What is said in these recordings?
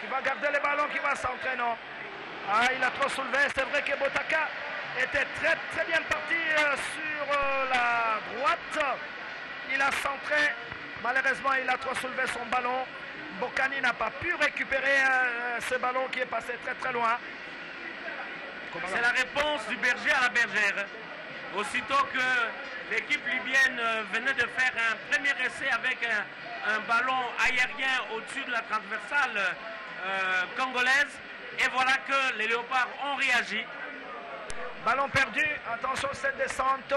qui va garder le ballon, qui va centrer, non. Ah, il a trop soulevé. C'est vrai que Botaka était très bien parti sur la droite. Il a centré. Malheureusement, il a trop soulevé son ballon. Mbokani n'a pas pu récupérer ce ballon qui est passé très loin. C'est la réponse du berger à la bergère. Aussitôt que l'équipe libyenne venait de faire un premier essai avec un ballon aérien au-dessus de la transversale congolaise, et voilà que les Léopards ont réagi. Ballon perdu, attention cette descente.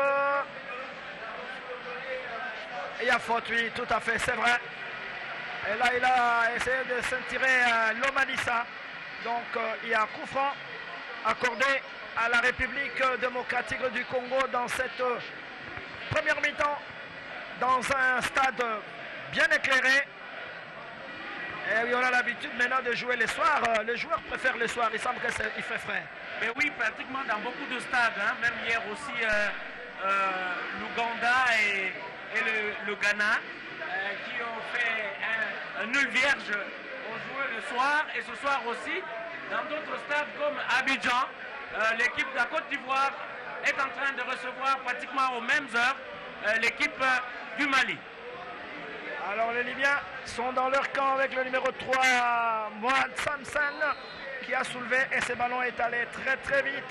Il y a faute, oui, tout à fait, c'est vrai. Et là, il a essayé de s'en tirer Lomanissa. Donc, il y a coup franc accordé à la République démocratique du Congo dans cette première mi-temps, dans un stade bien éclairé. Et oui, on a l'habitude maintenant de jouer les soirs. Les joueurs préfèrent les soirs, il semble qu'il fait frais. Mais oui, pratiquement dans beaucoup de stades, hein. Même hier aussi, l'Ouganda et le Ghana, qui ont fait un nul vierge, ont joué le soir, et ce soir aussi, dans d'autres stades comme Abidjan, l'équipe de la Côte d'Ivoire est en train de recevoir pratiquement aux mêmes heures l'équipe du Mali. Alors les Libyens sont dans leur camp avec le numéro 3, Mohamed Samsen, qui a soulevé, et ce ballon est allé très vite.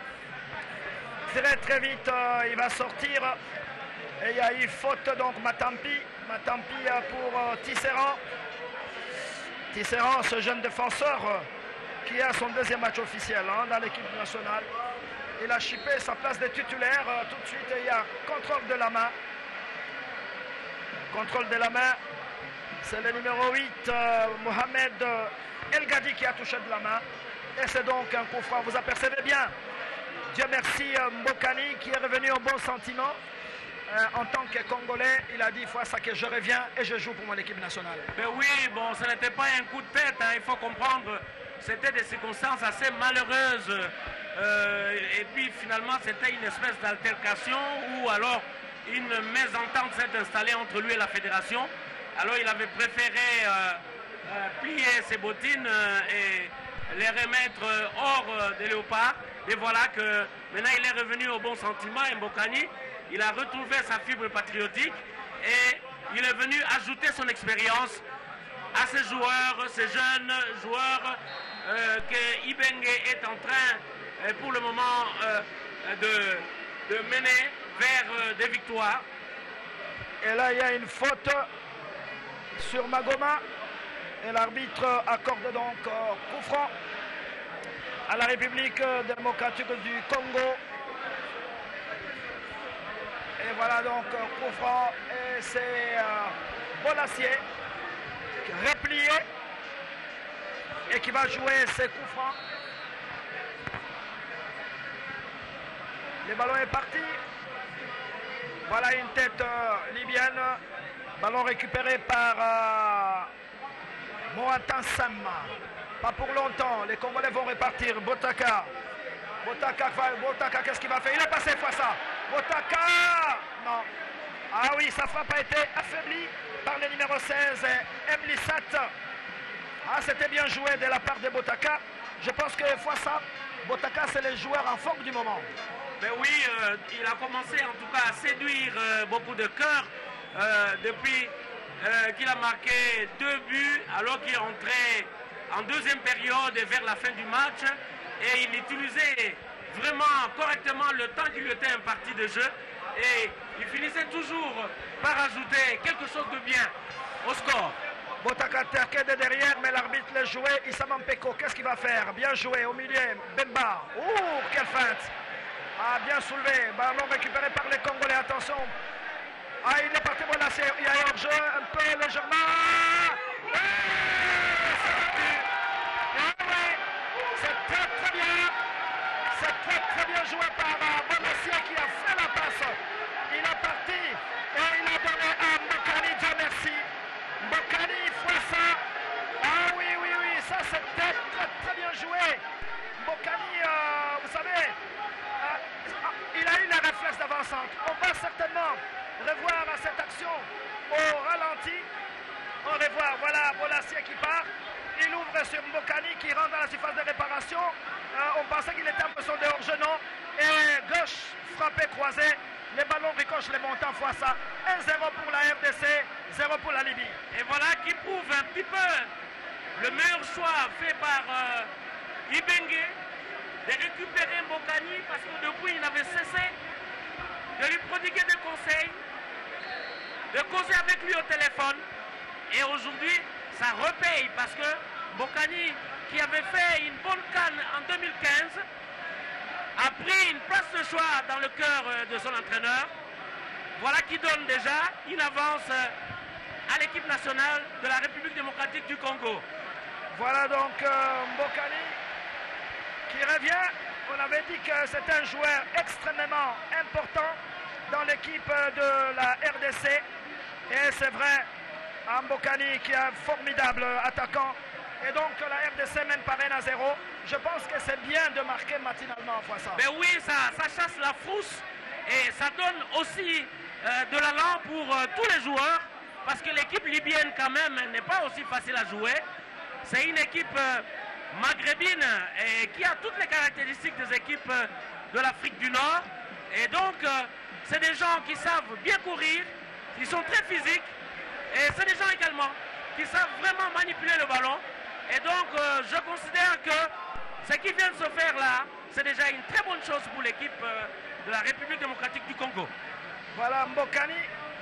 Très vite, il va sortir. Et il y a eu faute, donc Matampi pour Tisserand. Tisserand, ce jeune défenseur qui a son deuxième match officiel dans l'équipe nationale. Il a chippé sa place de titulaire. Tout de suite, il y a contrôle de la main. Contrôle de la main. C'est le numéro 8, Mohamed El Gadi, qui a touché de la main. Et c'est donc un coup franc. Vous apercevez bien. Dieu merci, Mbokani, qui est revenu au bon sentiment. En tant que Congolais, il a dit fois ça que je reviens et je joue pour mon équipe nationale. Mais oui, bon, ce n'était pas un coup de tête, hein, il faut comprendre. C'était des circonstances assez malheureuses. Et puis finalement, c'était une espèce d'altercation ou alors une mésentente s'est installée entre lui et la fédération. Alors il avait préféré plier ses bottines et les remettre hors des Léopards. Et voilà que maintenant il est revenu au bon sentiment. Et Mbokani, il a retrouvé sa fibre patriotique et il est venu ajouter son expérience à ces joueurs, ces jeunes joueurs que Ibenge est en train pour le moment de mener vers des victoires. Et là il y a une faute sur Magoma et l'arbitre accorde donc coup franc à la République démocratique du Congo. Et voilà donc coup franc, et c'est Bolassier replié et qui va jouer ses coups francs. Le ballon est parti. Voilà une tête libyenne. Ballon récupéré par Moatan Samma. Pas pour longtemps. Les Congolais vont repartir. Botaka, qu'est-ce qu'il va faire? Il a passé fois ça. Botaka! Non. Ah oui, sa frappe a été affaiblie par le numéro 16, Emlissat. Ah, c'était bien joué de la part de Botaka. Je pense que fois ça, Botaka, c'est le joueur en forme du moment. Mais oui, il a commencé en tout cas à séduire beaucoup de cœurs depuis qu'il a marqué 2 buts alors qu'il est entré en deuxième période et vers la fin du match. Et il utilisait vraiment correctement le temps qui lui était imparti de jeu. Et il finissait toujours par ajouter quelque chose de bien au score. Botaka terqué de derrière, mais l'arbitre l'a joué. Issa Mampeko, qu'est-ce qu'il va faire? Bien joué au milieu. Bemba. Ouh, quelle feinte! Ah, bien soulevé. Ballon récupéré par les Congolais. Attention. Ah, il est parti. Voilà, il y a un jeu un peu légèrement. C'est très bien. C'est très bien joué par Bonassier qui a fait la passe. Il est parti et il a donné à Mbokani. Dieu merci. Mbokani fois ça. Ah oui, ça c'était très bien joué. Mbokani, vous savez, il a eu la réflexe d'avant-centre. On va certainement revoir cette action au ralenti. On revoit, voilà, Bolassier qui part. il ouvre sur Mbokani qui rentre dans la surface de réparation. On pensait qu'il était en position de hors-jeu, non. Et gauche, frappé, croisé. Les ballons ricochent les montants fois ça. 1-0 pour la RDC, 0 pour la Libye. Et voilà qui prouve un petit peu le meilleur choix fait par Ibenge de récupérer Mbokani parce que depuis il avait cessé de lui prodiguer des conseils, de causer avec lui au téléphone. Et aujourd'hui, ça repaye parce que Mbokani, qui avait fait une bonne canne en 2015, a pris une place de choix dans le cœur de son entraîneur. Voilà qui donne déjà une avance à l'équipe nationale de la République démocratique du Congo. Voilà donc Mbokani qui revient. On avait dit que c'était un joueur extrêmement important dans l'équipe de la RDC. Et c'est vrai, Mbokani qui est un formidable attaquant. Et donc la RDC mène par 1-0. Je pense que c'est bien de marquer matinalement fois ça. Mais oui, ça chasse la frousse et ça donne aussi de l'allant pour tous les joueurs. Parce que l'équipe libyenne quand même n'est pas aussi facile à jouer. C'est une équipe maghrébine et qui a toutes les caractéristiques des équipes de l'Afrique du Nord. Et donc c'est des gens qui savent bien courir, qui sont très physiques. Et c'est des gens également qui savent vraiment manipuler le ballon. Et donc je considère que ce qui vient de se faire là, c'est déjà une très bonne chose pour l'équipe de la République démocratique du Congo. Voilà Mbokani.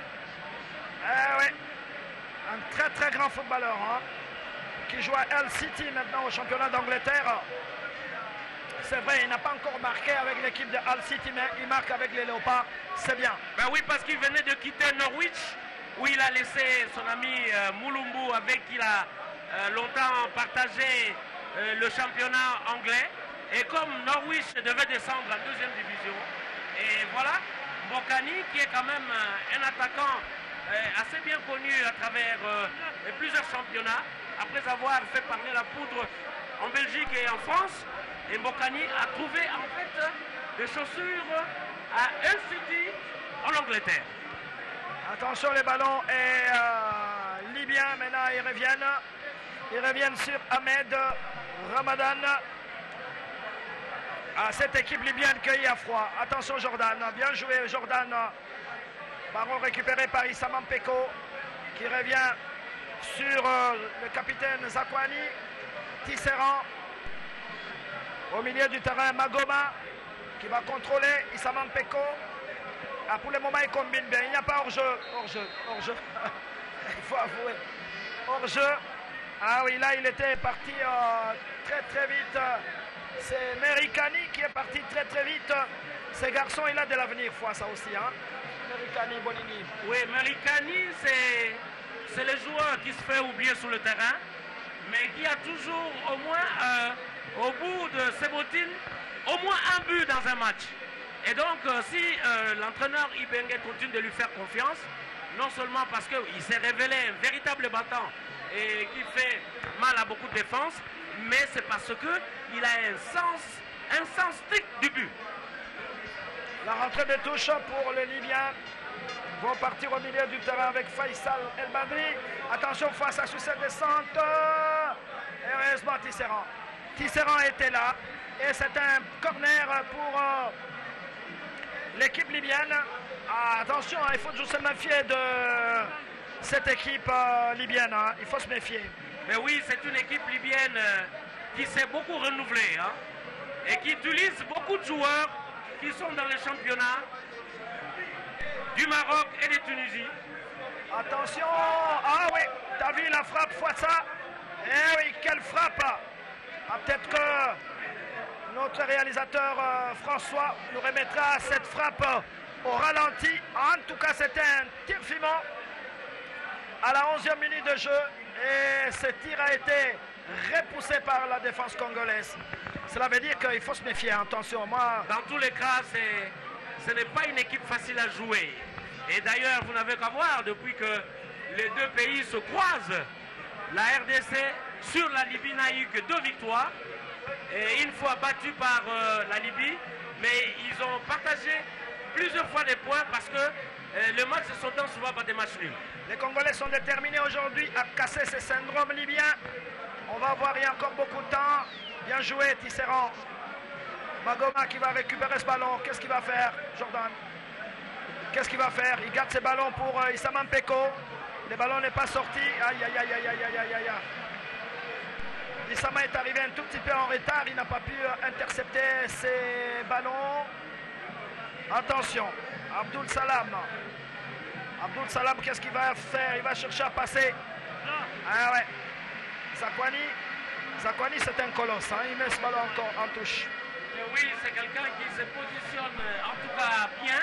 Ouais. Un très très grand footballeur hein, qui joue à Hull City maintenant au championnat d'Angleterre. C'est vrai, il n'a pas encore marqué avec l'équipe de Hull City, mais il marque avec les Léopards, c'est bien. Ben oui, parce qu'il venait de quitter Norwich, où il a laissé son ami Mulumbu, avec qui il a longtemps partagé le championnat anglais. Et comme Norwich devait descendre en deuxième division, et voilà, Mbokani, qui est quand même un attaquant assez bien connu à travers plusieurs championnats, après avoir fait parler la poudre en Belgique et en France, et Mbokani a trouvé en fait des chaussures à Hull City en Angleterre. Attention les ballons et Libyens maintenant ils reviennent sur Ahmed Ramadan. Cette équipe libyenne cueillie à froid. Attention Jordan, bien joué Jordan. Ballon récupéré par Issa Mampeko qui revient sur le capitaine Zakwani. Tisserand au milieu du terrain, Magoma qui va contrôler Issa Mampeko. Pour le moment il combine bien, il n'y a pas hors-jeu. Il faut avouer. Hors-jeu. Ah oui, là il était parti très très vite. C'est Merikani qui est parti très très vite. Ce garçon il a de l'avenir, fois ça aussi hein. Merikani Bonini. Oui, Merikani c'est le joueur qui se fait oublier sur le terrain, mais qui a toujours au moins au bout de ses bottines au moins un but dans un match. Et donc si l'entraîneur Ibenge continue de lui faire confiance, non seulement parce qu'il s'est révélé un véritable battant et qui fait mal à beaucoup de défense, mais c'est parce qu'il a un sens strict du but. La rentrée de touche pour les Libyens. Vont partir au milieu du terrain avec Faisal El Badri. Attention face à cette descente. Et heureusement Tisserand. Tisserand était là. Et c'est un corner pour l'équipe libyenne. Attention, il faut toujours se méfier de cette équipe libyenne. Il faut se méfier. Mais oui, c'est une équipe libyenne qui s'est beaucoup renouvelée hein, et qui utilise beaucoup de joueurs qui sont dans les championnats du Maroc et de Tunisie. Attention, ah oui, t'as vu la frappe Fouassa. Eh oui, quelle frappe. Peut-être que notre réalisateur François nous remettra cette frappe au ralenti. En tout cas, c'était un tir filmant à la 11e minute de jeu. Et ce tir a été repoussé par la défense congolaise. Cela veut dire qu'il faut se méfier, attention. Moi... Dans tous les cas, ce n'est pas une équipe facile à jouer. Et d'ailleurs, vous n'avez qu'à voir, depuis que les deux pays se croisent, la RDC sur la Libye n'a eu que 2 victoires. Et une fois battu par la Libye, mais ils ont partagé plusieurs fois des points parce que le match se sont souvent par des matchs nuls. Les Congolais sont déterminés aujourd'hui à casser ce syndrome libyen. On va voir, il y a encore beaucoup de temps. Bien joué, Tisserand. Magoma qui va récupérer ce ballon. Qu'est-ce qu'il va faire, Jordan? Qu'est-ce qu'il va faire? Il garde ses ballons pour Issama Mpeko. Le ballon n'est pas sorti. Aïe, aïe, aïe, aïe, aïe, aïe, aïe, aïe. Issama est arrivé un tout petit peu en retard. Il n'a pas pu intercepter ses ballons. Attention, Abdul Salam. Abdul Salam, qu'est-ce qu'il va faire? Il va chercher à passer. Ah ouais. Zakwani, c'est un colosse. Hein. Il met ce ballon encore en touche. Et oui, c'est quelqu'un qui se positionne en tout cas bien.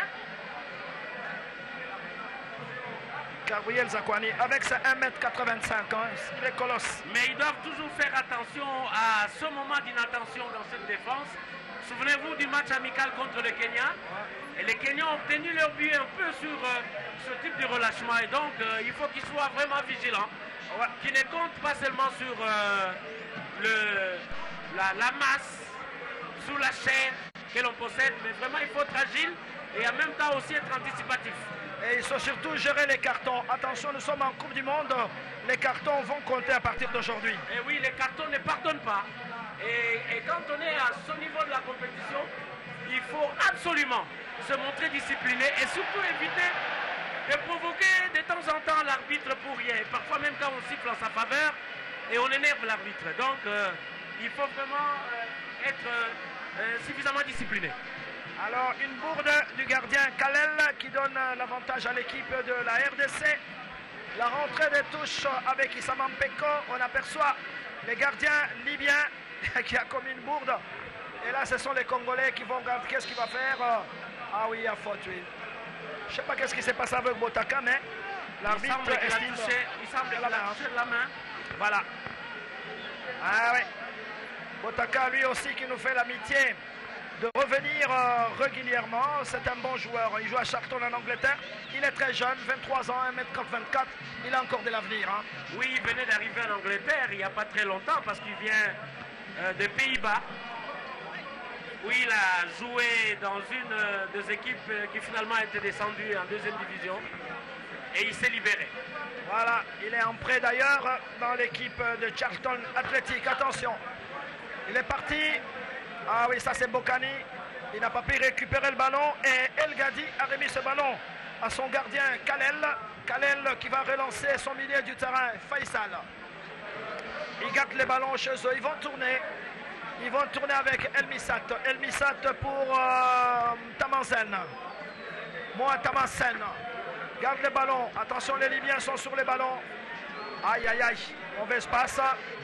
Gabriel Zakwani, avec ses 1m85, hein, il est colosse. Mais ils doivent toujours faire attention à ce moment d'inattention dans cette défense. Souvenez-vous du match amical contre le Kenya. Et les Kenyans ont obtenu leur but un peu sur ce type de relâchement. Et donc, il faut qu'ils soient vraiment vigilants. Ouais. Qu'ils ne comptent pas seulement sur la masse, sous la chair que l'on possède. Mais vraiment, il faut être agile et en même temps aussi être anticipatif. Et il faut surtout gérer les cartons. Attention, nous sommes en Coupe du Monde. Les cartons vont compter à partir d'aujourd'hui. Et oui, les cartons ne pardonnent pas. Et quand on est à ce niveau de la compétition, il faut absolument se montrer discipliné et surtout éviter de provoquer de temps en temps l'arbitre pour rien. Et parfois même quand on siffle en sa faveur et on énerve l'arbitre. Donc il faut vraiment être suffisamment discipliné. Alors une bourde du gardien Kalel qui donne l'avantage à l'équipe de la RDC. La rentrée des touches avec Issama Mpeko. On aperçoit les gardiens libyens qui a commis une bourde. Et là, ce sont les Congolais qui vont regarder qu'est-ce qu'il va faire. Ah oui, il y a faute, oui. Je ne sais pas qu'est-ce qui s'est passé avec Botaka, mais l'arbitre estime... Il semble qu'il a touché la main. Voilà. Ah oui. Botaka, lui aussi, qui nous fait l'amitié de revenir régulièrement. C'est un bon joueur. Il joue à Charlton en Angleterre. Il est très jeune, 23 ans, 1m24. Il a encore de l'avenir. Hein. Oui, il venait d'arriver en Angleterre il n'y a pas très longtemps parce qu'il vient des Pays-Bas. Oui, il a joué dans une des équipes qui finalement a été descendue en deuxième division. Et il s'est libéré. Voilà, il est en prêt d'ailleurs dans l'équipe de Charlton Athletic. Attention, il est parti. Ah oui, ça c'est Bokani. Il n'a pas pu récupérer le ballon. Et El Gadi a remis ce ballon à son gardien Kalel. Kalel qui va relancer son milieu du terrain, Faisal. Ils gardent les ballons chez eux. Ils vont tourner. Ils vont tourner avec El Missat. El Missat pour Tamansen. Moi, Tamansen. Garde les ballons. Attention, les Libyens sont sur les ballons. Aïe, aïe, aïe. Mauvaise passe.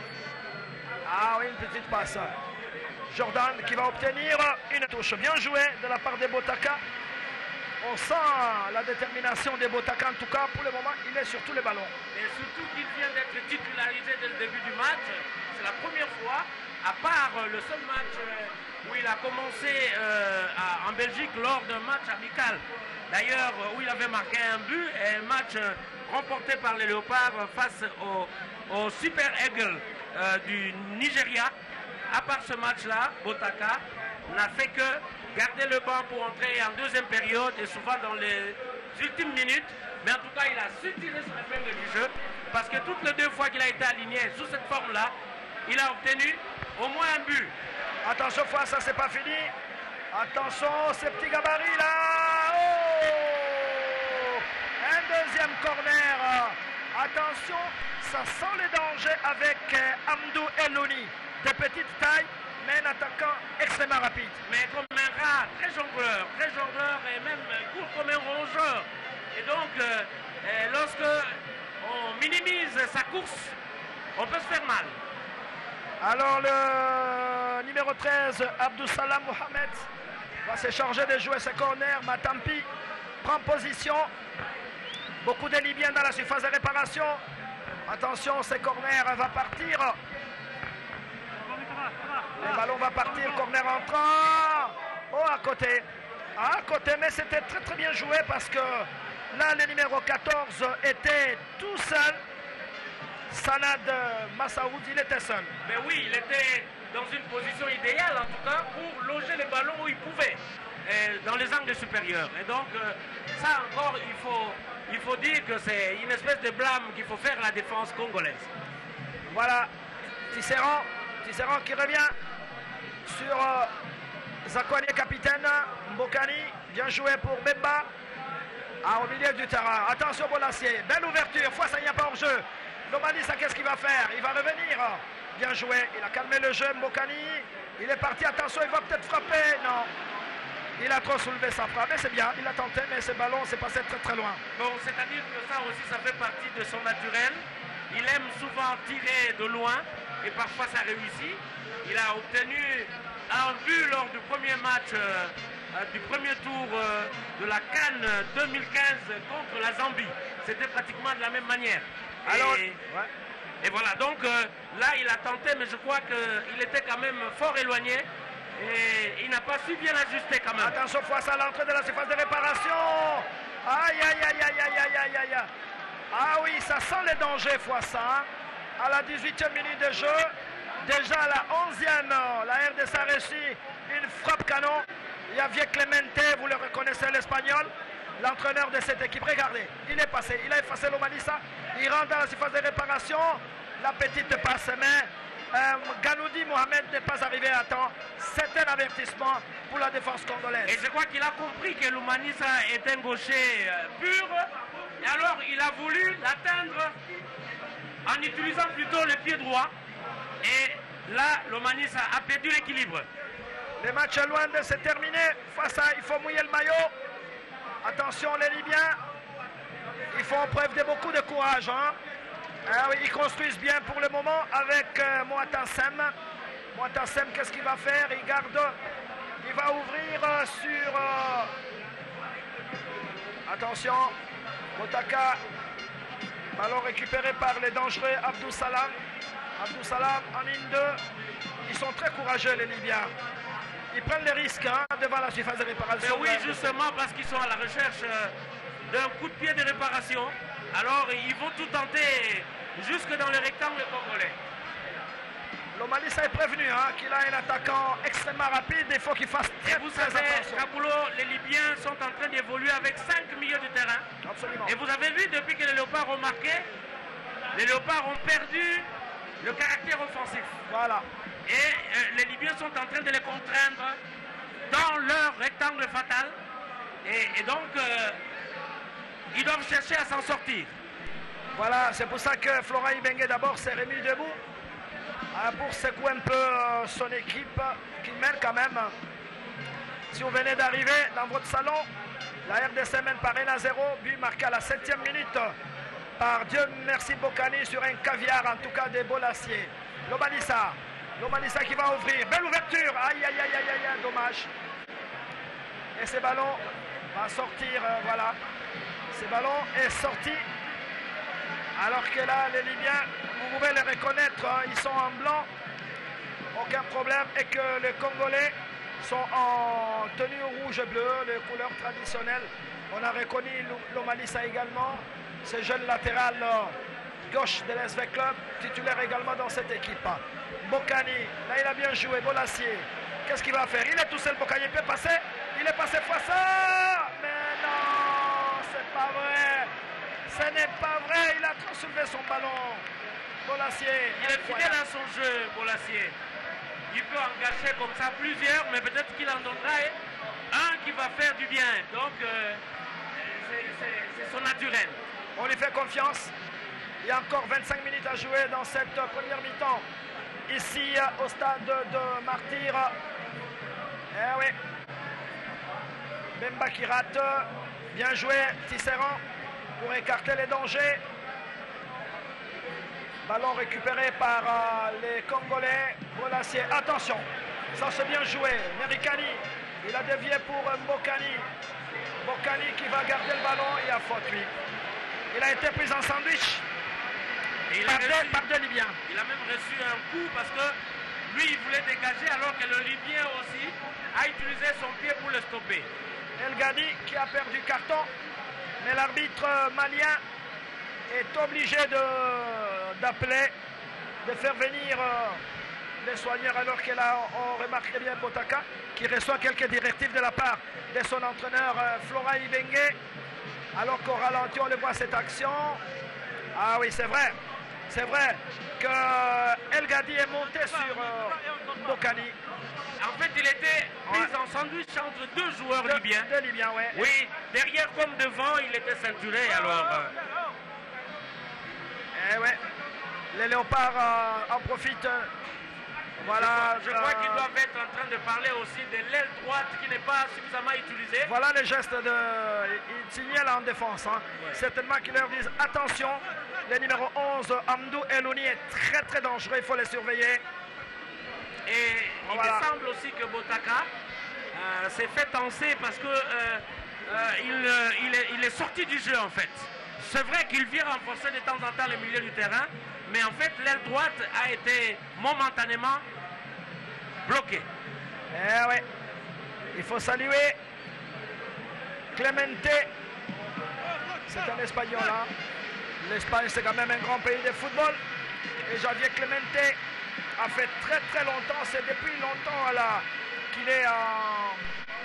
Ah oui, une petite passe. Jordan qui va obtenir une touche. Bien joué de la part des Botaka. On sent la détermination des Botaka. En tout cas, pour le moment, il est sur tous les ballons. Et surtout qu'il vient d'être titularisé dès le début du match. C'est la première fois, à part le seul match où il a commencé en Belgique lors d'un match amical. D'ailleurs, où il avait marqué un but et un match remporté par les Léopards face au Super Eagle du Nigeria. À part ce match-là, Botaka n'a fait que garder le banc pour entrer en deuxième période et souvent dans les ultimes minutes. Mais en tout cas, il a su tirer son épingle du jeu parce que toutes les deux fois qu'il a été aligné sous cette forme-là, il a obtenu au moins un but. Attention, ça c'est pas fini. Attention, ces petits gabarits là. Oh, un deuxième corner. Attention, ça sent les dangers avec Amdou Elouni. De petite taille, mais un attaquant extrêmement rapide. Mais comme un rat, très jongleur et même court comme un rongeur. Et donc, lorsque on minimise sa course, on peut se faire mal. Alors le numéro 13, Abdou Salam Mohamed, va se charger de jouer ce corner. Matampi prend position. Beaucoup de Libyens dans la surface de réparation. Attention, ce corner va partir. Le ballon va partir, corner entrant. Oh, à côté. À côté, mais c'était très très bien joué parce que là, le numéro 14 était tout seul. Sanad Massaoud, il était seul. Mais oui, il était dans une position idéale en tout cas pour loger les ballons où il pouvait, dans les angles supérieurs. Et donc, ça encore, il faut dire que c'est une espèce de blâme qu'il faut faire à la défense congolaise. Voilà. Tisserand qui revient sur Zakwane, capitaine. Mbokani, bien joué pour Bemba. Au milieu du terrain. Attention Bolassier. Belle ouverture. Fois ça, il n'y a pas hors-jeu. Lomalisa, qu'est-ce qu'il va faire? Il va revenir. Bien joué. Il a calmé le jeu. Mbokani. Il est parti. Attention, il va peut-être frapper. Non. Il a trop soulevé sa frappe. Mais c'est bien. Il a tenté, mais ce ballon s'est passé très très loin. Bon, c'est-à-dire que ça aussi, ça fait partie de son naturel. Il aime souvent tirer de loin. Et parfois, ça réussit. Il a obtenu un but lors du premier match du premier tour de la CAN 2015 contre la Zambie. C'était pratiquement de la même manière. Alors, et voilà, donc là il a tenté, mais je crois qu'il était quand même fort éloigné et il n'a pas su bien l'ajuster quand même. Attention, Fouassa à l'entrée de la surface de réparation. Aïe, aïe, aïe, aïe, aïe, aïe, aïe, aïe. Ah oui, ça sent les dangers, Fouassa. À la 18e minute de jeu, déjà à la 11e, la RDC a réussi une frappe canon. Javier Clemente, vous le reconnaissez, l'espagnol, l'entraîneur de cette équipe. Regardez, il est passé, il a effacé l'Omalissa, il rentre dans la surface de réparation, la petite passe, mais Ganoudi Mohamed n'est pas arrivé à temps. C'est un avertissement pour la défense congolaise. Et je crois qu'il a compris que l'Omanissa est un gaucher pur, et alors il a voulu l'atteindre en utilisant plutôt le pied droit, et là l'Omanissa a perdu l'équilibre. Le match est loin de se terminer. Face à, il faut mouiller le maillot. Attention les Libyens. Ils font preuve de beaucoup de courage. Hein. Oui, ils construisent bien pour le moment avec Moatassem. Moatassem, qu'est-ce qu'il va faire? Il garde. Il va ouvrir sur... Attention. Motaka. Ballon récupéré par les dangereux Abdou Salam. Abdou Salam en ligne 2. Ils sont très courageux les Libyens. Ils prennent les risques hein, devant la surface de réparation. Mais oui, justement parce qu'ils sont à la recherche d'un coup de pied de réparation. Alors ils vont tout tenter jusque dans le rectangle congolais. L'Omalissa est prévenu hein, qu'il a un attaquant extrêmement rapide. Il faut qu'il fasse très, vous très savez, attention. Kaboulou, les Libyens sont en train d'évoluer avec 5 milieux de terrain. Absolument. Et vous avez vu, depuis que les Léopards ont marqué, les Léopards ont perdu le caractère offensif. Voilà. Et les Libyens sont en train de les contraindre dans leur rectangle fatal. Et donc, ils doivent chercher à s'en sortir. Voilà, c'est pour ça que Florent Ibenge d'abord s'est remis debout pour secouer un peu son équipe qui mène quand même. Si vous venez d'arriver dans votre salon, la RDC mène par 1-0, but marqué à la 7e minute par Dieu merci Bokani sur un caviar, en tout cas des Bolassiers. L'Omalissa qui va ouvrir, belle ouverture, aïe aïe aïe aïe aïe, dommage. Et ce ballon va sortir, voilà. Ce ballon est sorti. Alors que là, les Libyens, vous pouvez les reconnaître, hein, ils sont en blanc, aucun problème. Et que les Congolais sont en tenue rouge-bleu, les couleurs traditionnelles. On a reconnu l'Omalissa également, ce jeune latéral gauche de l'SV Club, titulaire également dans cette équipe. Bokani, là il a bien joué, Bolassier. Qu'est-ce qu'il va faire? Il est tout seul, Bokani, il peut passer. Il est passé face à... Mais non, c'est pas vrai. Ce n'est pas vrai, il a trop soulevé son ballon. Bolassier. Il est fidèle à son jeu, Bolassier. Il peut en gâcher comme ça plusieurs, mais peut-être qu'il en donnera un qui va faire du bien. Donc, c'est son naturel. On lui fait confiance. Il y a encore 25 minutes à jouer dans cette première mi-temps. Ici, au stade de Martyr. Eh oui. Bemba qui rate. Bien joué, Tisserand, pour écarter les dangers. Ballon récupéré par les Congolais. Bolassier, attention, ça c'est bien joué. Merikani, il a dévié pour Mbokani. Mbokani qui va garder le ballon, il a faute lui. Il a été pris en sandwich par deux Libyens. Il a même reçu un coup parce que lui il voulait dégager alors que le Libyen aussi a utilisé son pied pour le stopper. El Gadi qui a perdu carton, mais l'arbitre malien est obligé d'appeler, de faire venir les soigneurs, alors que là on remarque bien Botaka qui reçoit quelques directives de la part de son entraîneur Florent Ibenge, alors qu'au ralenti on le voit cette action. Ah oui, c'est vrai, C'est vrai que El Gadi est monté sur Mbokani. En fait, il était pris en sandwich entre deux joueurs libyens. Deux Libyens, ouais. Oui, derrière comme devant, il était ceinturé. Alors, eh ouais. Les Léopards en profitent. Voilà. Je crois qu'ils doivent être en train de parler aussi de l'aile droite qui n'est pas suffisamment utilisée. Voilà les gestes de. Ils signalent en défense. Hein. Ouais. Certainement qu'ils leur disent attention. Le numéro 11, Amdou Elouni, est très très dangereux. Il faut les surveiller. Et il me semble aussi que Botaka s'est fait tenser parce que il est sorti du jeu en fait. C'est vrai qu'il vient renforcer de temps en temps le milieu du terrain, mais en fait l'aile droite a été momentanément bloquée. Eh ouais. Il faut saluer Clemente. C'est un Espagnol. Hein. L'Espagne, c'est quand même un grand pays de football. Et Javier Clemente a fait très très longtemps, c'est depuis longtemps là qu'il est en...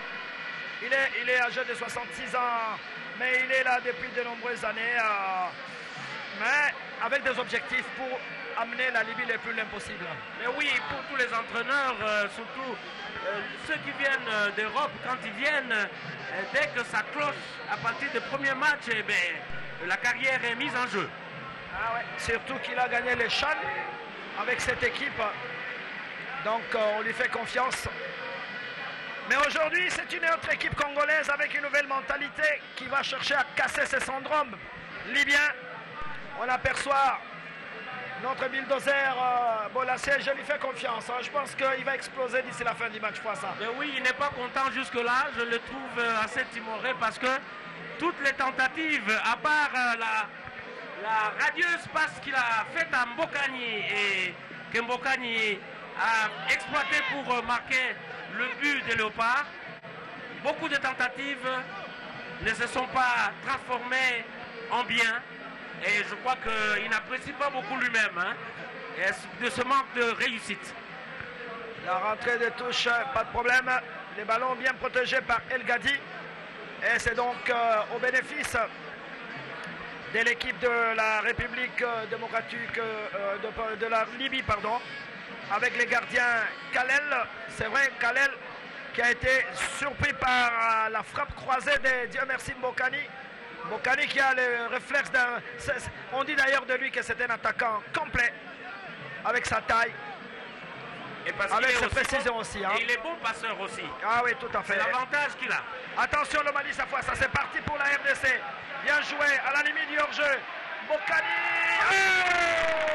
Il est âgé de 66 ans, mais il est là depuis de nombreuses années, mais avec des objectifs pour amener la Libye le plus loin possible. Mais oui, pour tous les entraîneurs, surtout ceux qui viennent d'Europe, quand ils viennent, dès que ça cloche à partir du premier match, eh bien, la carrière est mise en jeu. Ah ouais. Surtout qu'il a gagné les Chan avec cette équipe, donc on lui fait confiance. Mais aujourd'hui, c'est une autre équipe congolaise avec une nouvelle mentalité qui va chercher à casser ces syndromes libyens. On aperçoit notre bulldozer Bolassé, je lui fais confiance. Hein. Je pense qu'il va exploser d'ici la fin du match. Mais oui, il n'est pas content jusque-là. Je le trouve assez timoré parce que toutes les tentatives, à part la radieuse passe qu'il a faite à Mbokani et que Mbokani a exploité pour marquer le but des Léopards, beaucoup de tentatives ne se sont pas transformées en bien et je crois qu'il n'apprécie pas beaucoup lui-même hein, de ce manque de réussite. La rentrée de touche, pas de problème. Les ballons bien protégés par El Gadi et c'est donc au bénéfice de l'équipe de la République démocratique de la Libye, pardon, avec les gardiens Kalel. C'est vrai, Kalel qui a été surpris par la frappe croisée de Dieu merci Mbokani. Mbokani qui a le réflexe d'un... On dit d'ailleurs de lui que c'est un attaquant complet avec sa taille. Et parce avec ses aussi précisions bon, aussi. Hein. Et il est bon passeur aussi. Ah oui, tout à fait. C'est l'avantage qu'il a. Attention le Mali cette fois, ça c'est parti pour la RDC. Bien joué, à la limite du hors-jeu. Mbokani. Oh,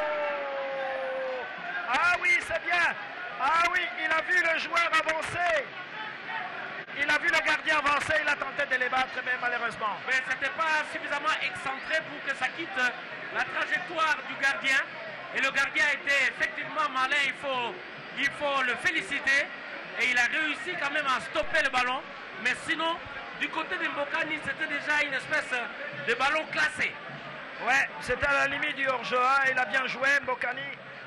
ah oui, c'est bien. Ah oui, il a vu le joueur avancer. Il a vu le gardien avancer, il a tenté de les battre, mais malheureusement. Mais c'était pas suffisamment excentré pour que ça quitte la trajectoire du gardien. Et le gardien était effectivement malin, il faut le féliciter. Et il a réussi quand même à stopper le ballon. Mais sinon, du côté de Mbokani, c'était déjà une espèce de ballon classé. Ouais, c'était à la limite du hors-jeu. Hein. Il a bien joué, Mbokani.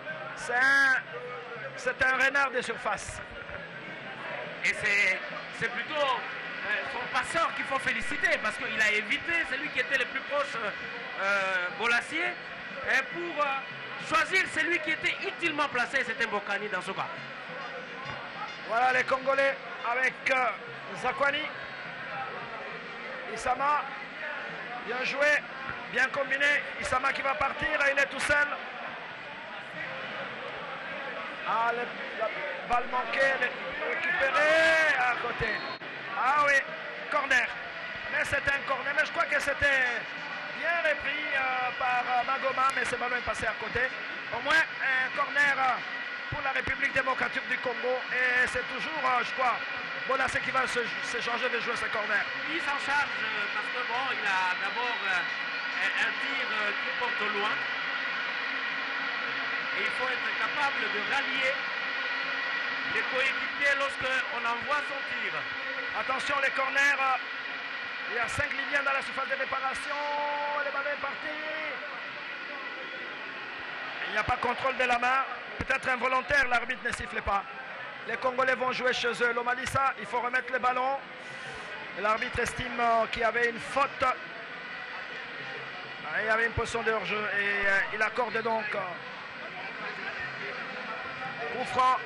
C'est un renard de surface. Et c'est plutôt son passeur qu'il faut féliciter parce qu'il a évité celui qui était le plus proche, Bolassier, pour choisir celui qui était utilement placé, c'était Mbokani dans ce cas. Voilà les Congolais avec Zakwani. Issama, bien joué, bien combiné. Issama qui va partir, il est tout seul. Ah, la balle manquée, récupérée à côté. Ah oui, corner. Mais c'est un corner. Mais je crois que c'était bien repris par Magoma, mais ce ballon est passé à côté. Au moins un corner pour la République démocratique du Congo. Et c'est toujours, je crois, Bolassé qui va se changer de jouer ce corner. Il s'en charge parce que bon, il a d'abord un tir qui porte loin. Et il faut être capable de rallier les coéquipiers lorsqu'on envoie son tir. Attention les corners. Il y a 5 Libyens dans la surface de réparation. Le ballon est parti. Il n'y a pas de contrôle de la main. Peut-être involontaire, l'arbitre ne siffle pas. Les Congolais vont jouer chez eux. L'Omalissa, il faut remettre le ballon. L'arbitre estime qu'il y avait une faute. Et il y avait une position de hors-jeu et il accorde donc coup franc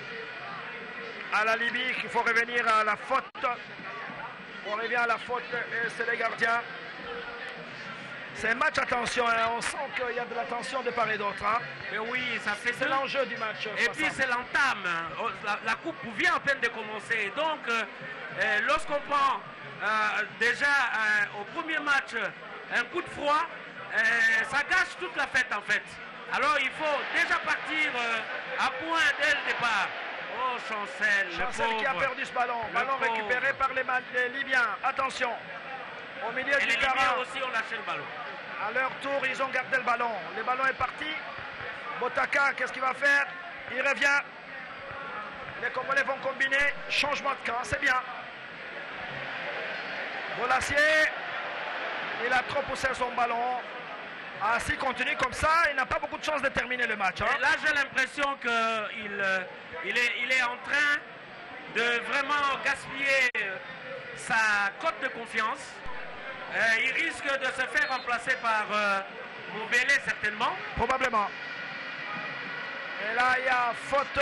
à la Libye qu'il faut revenir à la faute. On revient à la faute et c'est les gardiens. C'est un match, attention, hein, on sent qu'il y a de la tension de part et d'autre. Hein. Mais oui, ça fait c'est l'enjeu du match. Et puis c'est l'entame. La coupe vient à peine de commencer. Donc, lorsqu'on prend déjà au premier match un coup de froid, ça gâche toute la fête en fait. Alors il faut déjà partir à point dès le départ. Oh Chancel, Chancel qui a perdu ce ballon. Ballon récupéré par les Libyens. Attention, au milieu et du les terrain. Libyens aussi ont lâché le ballon. À leur tour, ils ont gardé le ballon. Le ballon est parti. Botaka, qu'est-ce qu'il va faire? Il revient. Les Congolais vont combiner. Changement de camp, c'est bien. Bolassier, il a trop poussé son ballon. Ah, s'il continue comme ça, il n'a pas beaucoup de chance de terminer le match. Hein. Là, j'ai l'impression qu'il est en train de vraiment gaspiller sa cote de confiance. Il risque de se faire remplacer par Moubélé, certainement. Probablement. Et là, il y a faute.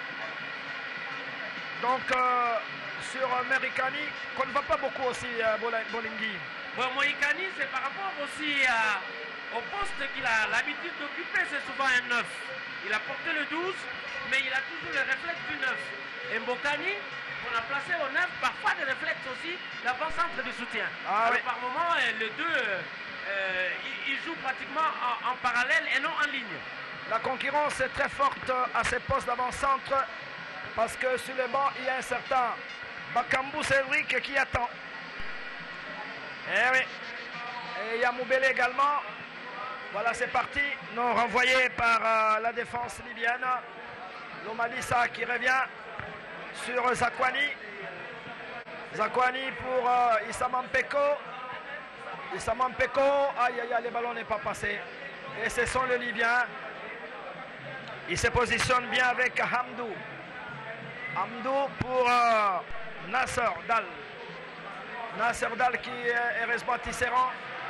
Donc, sur Merikani, qu'on ne voit pas beaucoup aussi, Bolingui. Bon, Moïkani, c'est par rapport aussi au poste qu'il a l'habitude d'occuper, c'est souvent un 9. Il a porté le 12, mais il a toujours le réflexe du 9. Et Mbokani, on a placé au 9, parfois des réflexes aussi, l'avant-centre de soutien. Ah, alors, oui. par moment, les deux, ils jouent pratiquement en parallèle et non en ligne. La concurrence est très forte à ces postes d'avant-centre parce que sur le banc, il y a un certain Bakambu Cédric qui attend. Eh oui. Et il y a Moubélé également. Voilà, c'est parti. Non, renvoyé par la défense libyenne. Lomalissa qui revient sur Zakwani. Zakwani pour Issamampeko. Issamampeko. Aïe, aïe, aïe, le ballon n'est pas passé. Et ce sont les Libyens. Il se positionne bien avec Hamdou. Hamdou pour Nasser Dal. Nasser Dal qui est resté Tisserand.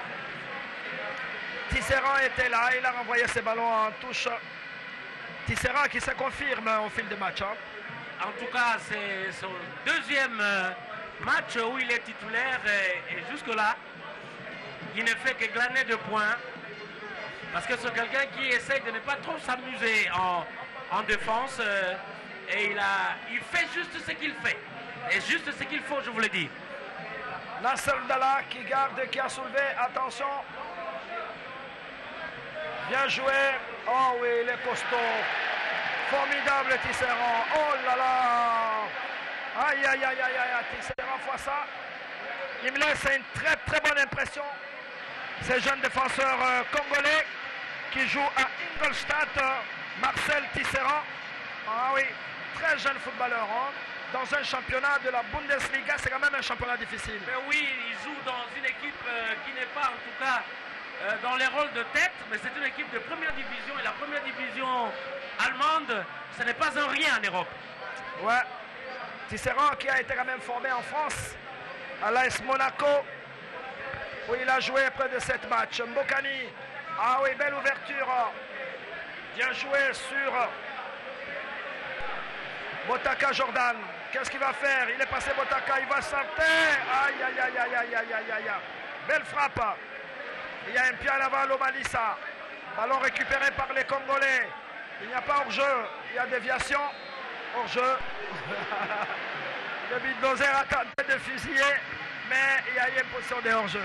Tisserand était là, il a renvoyé ses ballons en touche. Tisserand qui se confirme au fil de match. Hein. En tout cas, c'est son deuxième match où il est titulaire et jusque-là, il ne fait que glaner de points. Parce que c'est quelqu'un qui essaye de ne pas trop s'amuser en défense. Et il fait juste ce qu'il fait. Et juste ce qu'il faut, je vous le dis. Nasser Dalla qui garde, qui a soulevé. Attention. Bien joué. Oh oui, il est costaud. Formidable Tisserand. Oh là là. Aïe, aïe, aïe, aïe, aïe. Tisserand voit ça. Il me laisse une très, très bonne impression. Ces jeunes défenseurs congolais qui jouent à Ingolstadt. Marcel Tisserand. Ah oui, très jeune footballeur. Hein. Dans un championnat de la Bundesliga, c'est quand même un championnat difficile. Mais oui, il joue dans une équipe qui n'est pas en tout cas dans les rôles de tête, mais c'est une équipe de première division et la première division allemande, ce n'est pas un rien en Europe. Ouais, Tisserand qui a été quand même formé en France, à l'AS Monaco, où il a joué près de 7 matchs. Mbokani, ah oui, belle ouverture, bien joué sur Botaka Jordan. Qu'est-ce qu'il va faire? Il est passé Botaka, il va sortir. Aïe, aïe, aïe, aïe, aïe, aïe, aïe, aïe. Belle frappe. Il y a un pied à l'avant, Lomalissa. Ballon récupéré par les Congolais. Il n'y a pas hors-jeu, il y a déviation. Hors-jeu. Le bulldozer a tenté de fusiller, mais il y a eu une position de hors-jeu.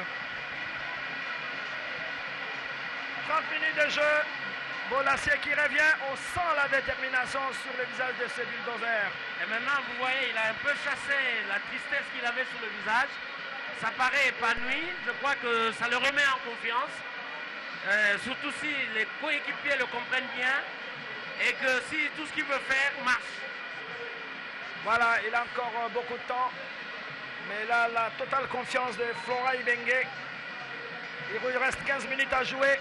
30 minutes de jeu. Bolassier qui revient, on sent la détermination sur le visage de ce bulldozer. Et maintenant, vous voyez, il a un peu chassé la tristesse qu'il avait sur le visage. Ça paraît épanoui, je crois que ça le remet en confiance. Surtout si les coéquipiers le comprennent bien et que si tout ce qu'il veut faire marche. Voilà, il a encore beaucoup de temps. Mais là, la totale confiance de Flora Ibenge. Il lui reste 15 minutes à jouer.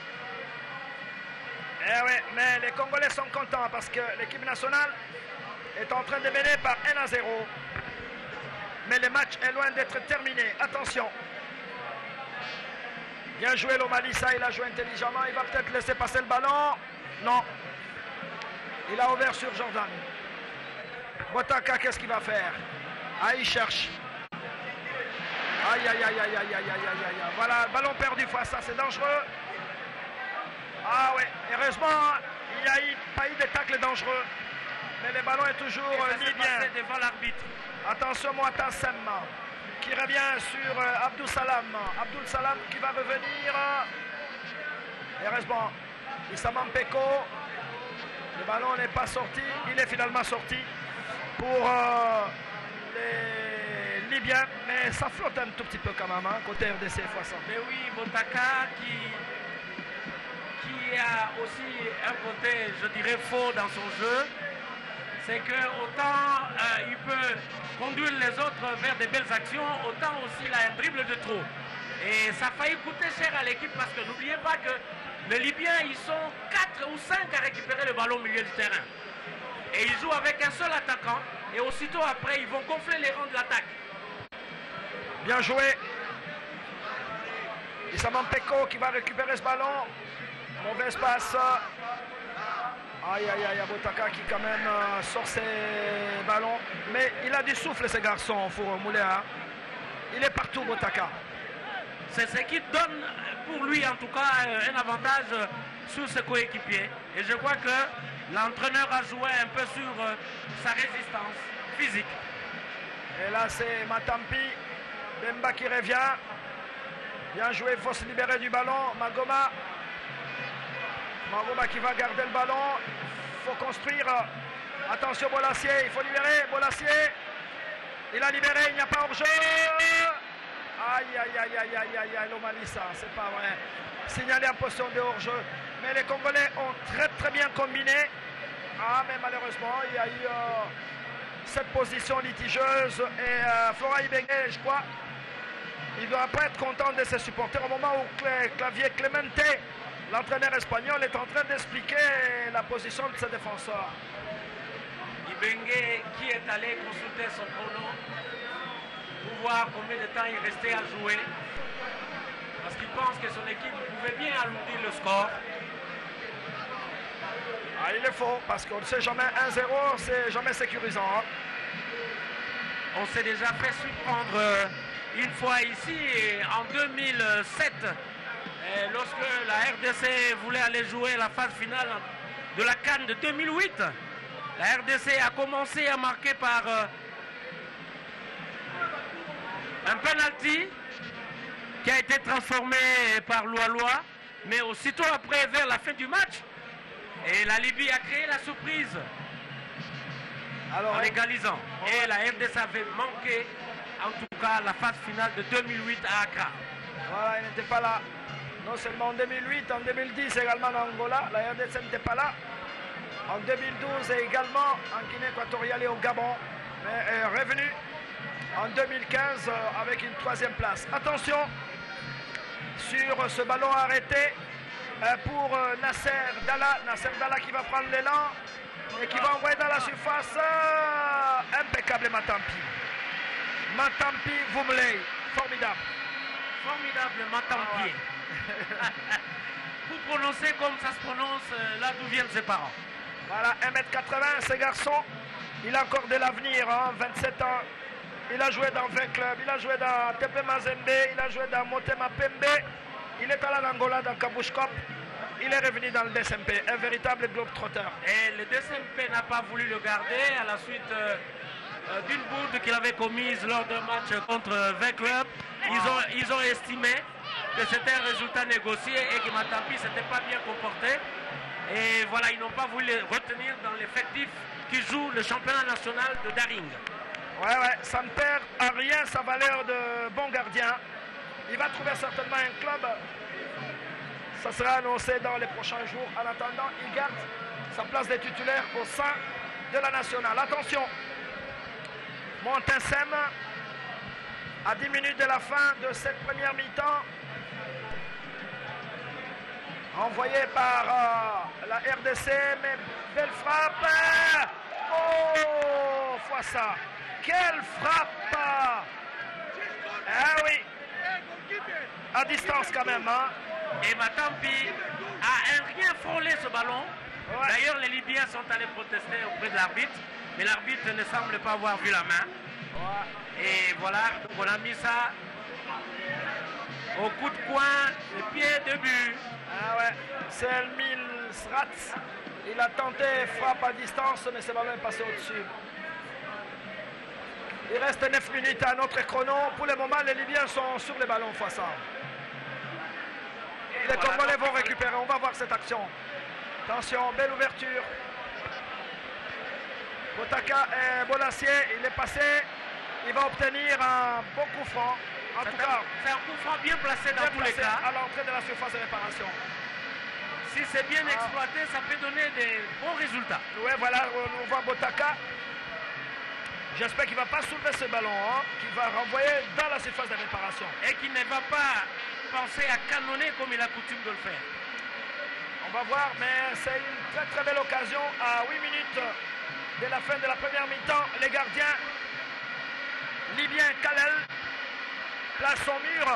Eh oui, mais les Congolais sont contents parce que l'équipe nationale est en train de mener par 1-0. Mais le match est loin d'être terminé. Attention. Bien joué Lomalissa, il a joué intelligemment. Il va peut-être laisser passer le ballon. Non. Il a ouvert sur Jordan. Botaka, qu'est-ce qu'il va faire? Ah, il cherche. Aïe, aïe, aïe, aïe, aïe, aïe, aïe, aïe, aïe. Voilà, ballon perdu face à ça, c'est dangereux. Ah ouais, heureusement, il n'y a pas eu de tacle dangereux. Mais le ballon est toujours libyen. Devant l'arbitre. Attention, Moatassem qui revient sur Abdou Salam. Abdul Salam qui va revenir. Heureusement, Issam Peko. Le ballon n'est pas sorti. Il est finalement sorti pour les Libyens. Mais ça flotte un tout petit peu quand même, hein, côté RDC x100. Mais oui, Botaka qui a aussi un côté, je dirais, faux dans son jeu. C'est que autant il peut conduire les autres vers des belles actions, autant aussi il a un dribble de trop. Et ça a failli coûter cher à l'équipe parce que n'oubliez pas que les Libyens, ils sont 4 ou 5 à récupérer le ballon au milieu du terrain. Et ils jouent avec un seul attaquant et aussitôt après, ils vont gonfler les rangs de l'attaque. Bien joué. Issam Peko qui va récupérer ce ballon. Mauvaise passe. Aïe, aïe, aïe, Botaka qui quand même sort ses ballons. Mais il a du souffle, ce garçon, pour Mouléa. Il est partout, Botaka. C'est ce qui donne pour lui, en tout cas, un avantage sur ses coéquipiers. Et je crois que l'entraîneur a joué un peu sur sa résistance physique. Et là, c'est Matampi. Bemba qui revient. Bien joué, il faut se libérer du ballon. Magoma qui va garder le ballon. Il faut construire. Attention Bolassier, il faut libérer Bolassier. Il a libéré, il n'y a pas hors-jeu. Aïe, aïe, aïe, aïe, aïe, aïe, aïe, Lomalissa, c'est pas vrai. Signalé en position de hors-jeu. Mais les Congolais ont très très bien combiné. Ah, mais malheureusement, il y a eu cette position litigieuse. Et Flora Ibengue, je crois, il ne doit pas être content de ses supporters au moment où Clavier Clemente, l'entraîneur espagnol, est en train d'expliquer la position de ses défenseurs. Ibengue qui est allé consulter son chrono pour voir combien de temps il restait à jouer. Parce qu'il pense que son équipe pouvait bien alourdir le score. Ah, il est faux, parce qu'on ne sait jamais 1-0, c'est jamais sécurisant. Hein. On s'est déjà fait surprendre une fois ici, en 2007, lorsque la RDC voulait aller jouer la phase finale de la CAN de 2008. La RDC a commencé à marquer par un penalty qui a été transformé par Loa, mais aussitôt après, vers la fin du match, et la Libye a créé la surprise en égalisant. Et la RDC avait manqué, en tout cas, la phase finale de 2008 à Accra. Voilà, il n'était pas là. Non seulement en 2008, en 2010 également en Angola, la RDC n'était pas là. En 2012 et également en Guinée équatoriale et au Gabon, mais est revenu en 2015 avec une 3e place. Attention sur ce ballon arrêté pour Nasser Dalla. Nasser Dalla qui va prendre l'élan et qui va envoyer dans la surface. Impeccable Matampi. Matampi Vumley. Formidable. Formidable Matampi. Pour prononcer comme ça se prononce, là d'où viennent ses parents. Voilà, 1m80, ce garçon, il a encore de l'avenir, hein, 27 ans. Il a joué dans 20 clubs, il a joué dans Tepe Mazembe, il a joué dans Motema Pembe, il est allé en Angola dans Kabush Cup, il est revenu dans le DSMP, un véritable globe-trotter. Et le DSMP n'a pas voulu le garder à la suite d'une bourde qu'il avait commise lors d'un match contre 20 clubs. Ils ont estimé que c'était un résultat négocié et que Matampi ne s'était pas bien comporté. Et voilà, ils n'ont pas voulu le retenir dans l'effectif qui joue le championnat national de Daring. Ouais, ça ne perd à rien sa valeur de bon gardien. Il va trouver certainement un club. Ça sera annoncé dans les prochains jours. En attendant, il garde sa place de titulaire au sein de la nationale. Attention, Montincem, à 10 minutes de la fin de cette première mi-temps, envoyé par la RDC, mais belle frappe. Oh, Fouassa, quelle frappe. Ah oui, à distance quand même. Hein. Et Matampi a rien frôlé ce ballon. Ouais. D'ailleurs, les Libyens sont allés protester auprès de l'arbitre, mais l'arbitre ne semble pas avoir vu la main. Ouais. Et voilà, on a mis ça au coup de coin, le pied de but. Ah ouais, c'est Elmil Srat. Il a tenté frappe à distance, mais ce ballon est passé au-dessus. Il reste 9 minutes à notre chrono. Pour le moment, les Libyens sont sur les ballons face à. Les Congolais vont récupérer. On va voir cette action. Attention, belle ouverture. Botaka et Bolassier, il est passé. Il va obtenir un bon coup franc. En tout cas, c'est un coup franc bien placé dans tous les cas. À l'entrée de la surface de réparation. Si c'est bien exploité, ça peut donner des bons résultats. Oui, voilà, on voit Botaka. J'espère qu'il ne va pas soulever ce ballon, hein, qu'il va renvoyer dans la surface de réparation. Et qu'il ne va pas penser à canonner comme il a coutume de le faire. On va voir, mais c'est une très très belle occasion à 8 minutes de la fin de la première mi-temps. Les gardiens libyens, Kalel place son mur.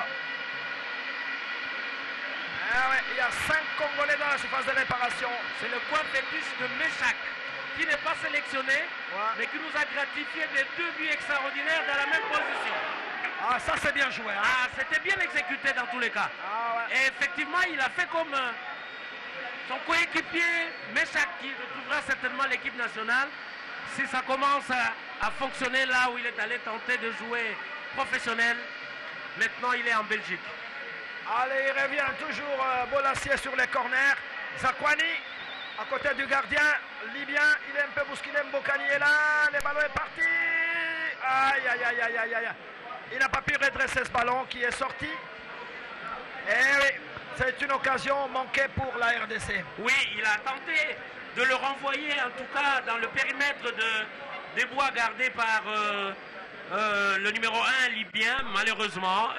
Ah ouais, il y a 5 Congolais dans la surface de réparation. C'est le coin fétiche de Meshak, qui n'est pas sélectionné, mais qui nous a gratifié des 2 buts extraordinaires dans la même position. Ah, ça c'est bien joué. Hein. Ah, c'était bien exécuté dans tous les cas. Ah, ouais. Et effectivement, il a fait comme son coéquipier Meshak, qui retrouvera certainement l'équipe nationale si ça commence à fonctionner là où il est allé tenter de jouer professionnel. Maintenant, il est en Belgique. Allez, il revient toujours Bolassier sur les corners. Zakwani à côté du gardien libyen. Il est un peu bousculé. Mbokani est là. Le ballon est parti. Aïe, aïe, aïe, aïe, aïe, aïe. Il n'a pas pu redresser ce ballon qui est sorti. Et oui, c'est une occasion manquée pour la RDC. Oui, il a tenté de le renvoyer, en tout cas dans le périmètre des bois gardés par le numéro 1 libyen. Malheureusement,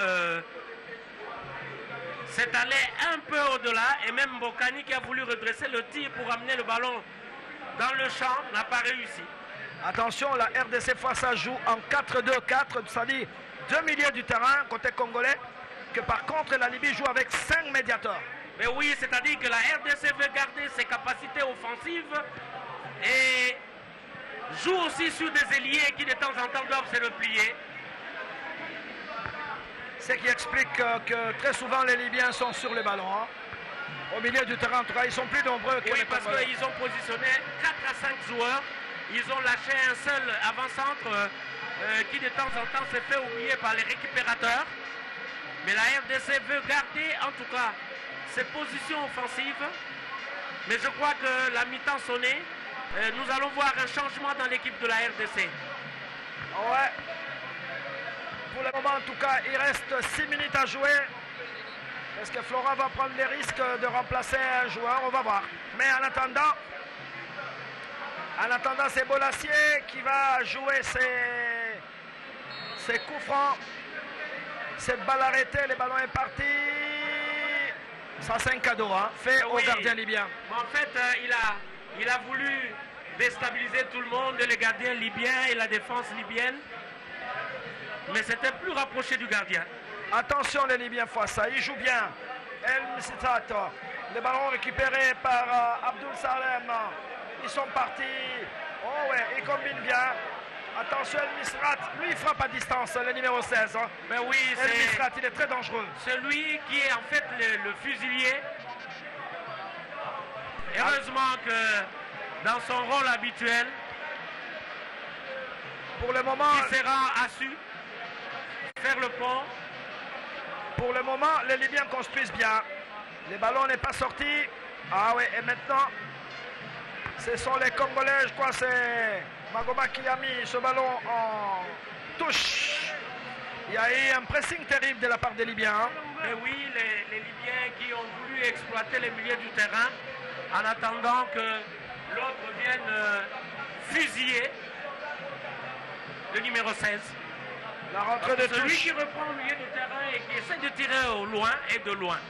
c'est allé un peu au-delà. Et même Mbokani, qui a voulu redresser le tir pour amener le ballon dans le champ, n'a pas réussi. Attention, la RDC face à joue en 4-2-4, c'est-à-dire 2 milieux du terrain côté congolais, que par contre la Libye joue avec 5 médiateurs. Mais oui, c'est-à-dire que la RDC veut garder ses capacités offensives et joue aussi sur des ailiers qui de temps en temps doivent se replier. Ce qui explique que très souvent les Libyens sont sur les ballons. Hein. Au milieu du terrain, en tout cas, ils sont plus nombreux que oui, les parce Congolais. qu'ils ont positionné 4 à 5 joueurs. Ils ont lâché un seul avant-centre qui de temps en temps s'est fait oublier par les récupérateurs. Mais la RDC veut garder en tout cas ses positions offensives. Mais je crois que la mi-temps sonnée, nous allons voir un changement dans l'équipe de la RDC. Ouais. Pour le moment, en tout cas, il reste 6 minutes à jouer. Est-ce que Flora va prendre les risques de remplacer un joueur? On va voir. Mais en attendant, c'est Bolassier qui va jouer ses coups francs. Cette balle arrêtée, le ballon est parti. Ça, c'est un cadeau hein, fait oui, au gardien libyen. En fait, il a voulu déstabiliser tout le monde, le gardien libyen et la défense libyenne. Mais c'était plus rapproché du gardien. Attention les Libyens face à ça, ils jouent bien. El Msitato, le ballon récupéré par Abdul Salem. Ils sont partis. Oh ouais, ils combinent bien. Attention El Misrat, lui il frappe à distance, le numéro 16. Hein. Mais oui, El Misrat, il est très dangereux. C'est lui qui est en fait le fusilier. Heureusement que dans son rôle habituel, pour le moment, il sera assu faire le pont. Pour le moment, les Libyens construisent bien. Les ballons n'est pas sorti. Ah oui, et maintenant, ce sont les Congolais, je crois c'est Magoma qui a mis ce ballon en touche. Il y a eu un pressing terrible de la part des Libyens. Hein. Mais oui, les Libyens qui ont voulu exploiter les milieux du terrain en attendant que l'autre vienne fusiller le numéro 16. La rentrée de Celui touche. qui reprend le milieu du terrain et qui essaie de tirer au loin et de loin.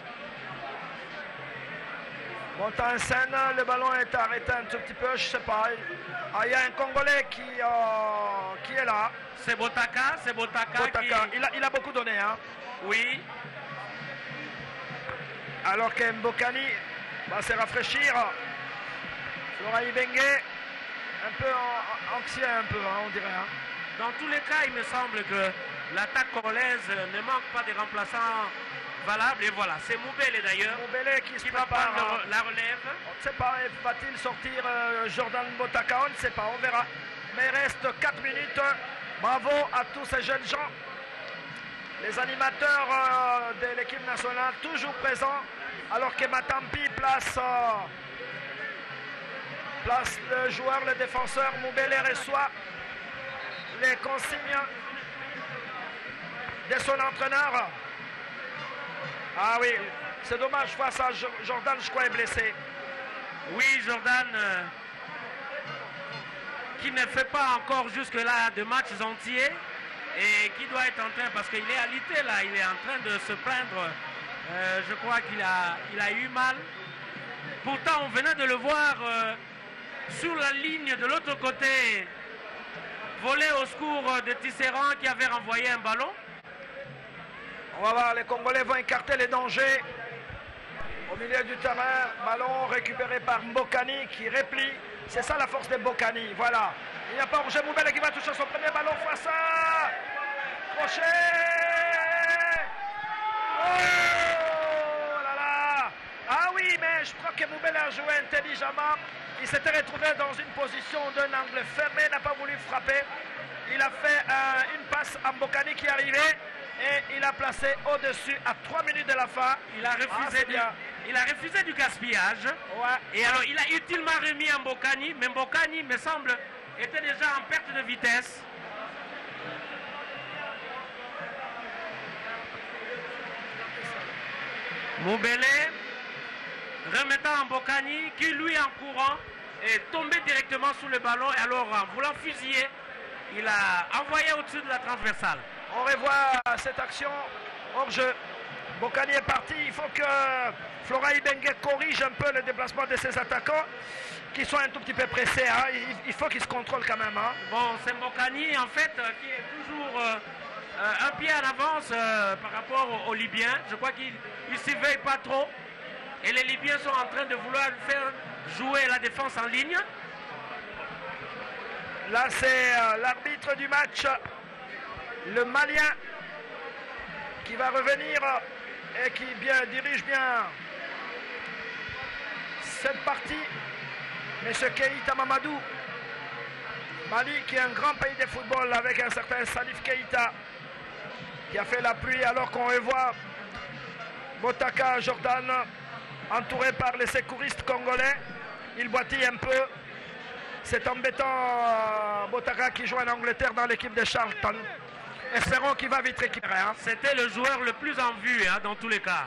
Monte en scène, le ballon est arrêté un tout petit peu, je sais pas. Ah, il y a un Congolais qui est là. C'est Botaka, Botaka. qui... Il a beaucoup donné. Hein. Oui. Alors que Mbokani va se rafraîchir. Flora Ibenge, un peu anxieux, un peu, hein, on dirait. Hein. Dans tous les cas, il me semble que l'attaque congolaise ne manque pas de remplaçants valables. Et voilà, c'est Moubele d'ailleurs Moubele qui va prépare, prendre la relève. On ne sait pas, va-t-il sortir Jordan Botaka? On ne sait pas, on verra. Mais il reste 4 minutes. Bravo à tous ces jeunes gens. Les animateurs de l'équipe nationale toujours présents. Alors que Matampi place le joueur, le défenseur. Moubele reçoit les consignes de son entraîneur. Ah oui, c'est dommage face à Jordan, je crois, est blessé. Oui, Jordan, qui ne fait pas encore jusque-là de matchs entiers et qui doit être en train, parce qu'il est alité là, il est en train de se plaindre. Je crois qu'il a eu mal. Pourtant, on venait de le voir sur la ligne de l'autre côté, voler au secours de Tisserand qui avait renvoyé un ballon. On va voir, les Congolais vont écarter les dangers. Au milieu du terrain, ballon récupéré par Mbokani qui replie. C'est ça la force de Mbokani, voilà. Il n'y a pas Roger Moubele qui va toucher son premier ballon face à Crochet. Oh là là. Ah oui, mais je crois que Moubele a joué intelligemment. Il s'était retrouvé dans une position d'un angle fermé, n'a pas voulu frapper. Il a fait une passe à Mbokani qui arrivait et il a placé au-dessus à 3 minutes de la fin. Il a refusé du gaspillage. Ouais. Et alors il a utilement remis à Mbokani, mais Mbokani, me semble, était déjà en perte de vitesse. Moubele remettant Mbokani qui lui en courant est tombé directement sous le ballon et alors en voulant fusiller, il a envoyé au-dessus de la transversale. On revoit cette action hors jeu. Mbokani est parti, il faut que Flora Ibenge corrige un peu le déplacement de ses attaquants qui sont un tout petit peu pressés. Hein. Il faut qu'ils se contrôlent quand même. Hein. Bon, c'est Mbokani en fait qui est toujours un pied en avance par rapport aux Libyens. Je crois qu'il ne surveille pas trop. Et les Libyens sont en train de vouloir faire jouer la défense en ligne. Là, c'est l'arbitre du match, le Malien, qui va revenir et qui dirige bien cette partie. Monsieur Keïta Mamadou, Mali qui est un grand pays de football avec un certain Salif Keïta qui a fait la pluie alors qu'on revoit Botaka Jordan entouré par les secouristes congolais. Il boitille un peu. C'est embêtant Botaka qui joue en Angleterre dans l'équipe de Charlton. Espérons qu'il va vite récupérer. Hein. C'était le joueur le plus en vue hein, dans tous les cas.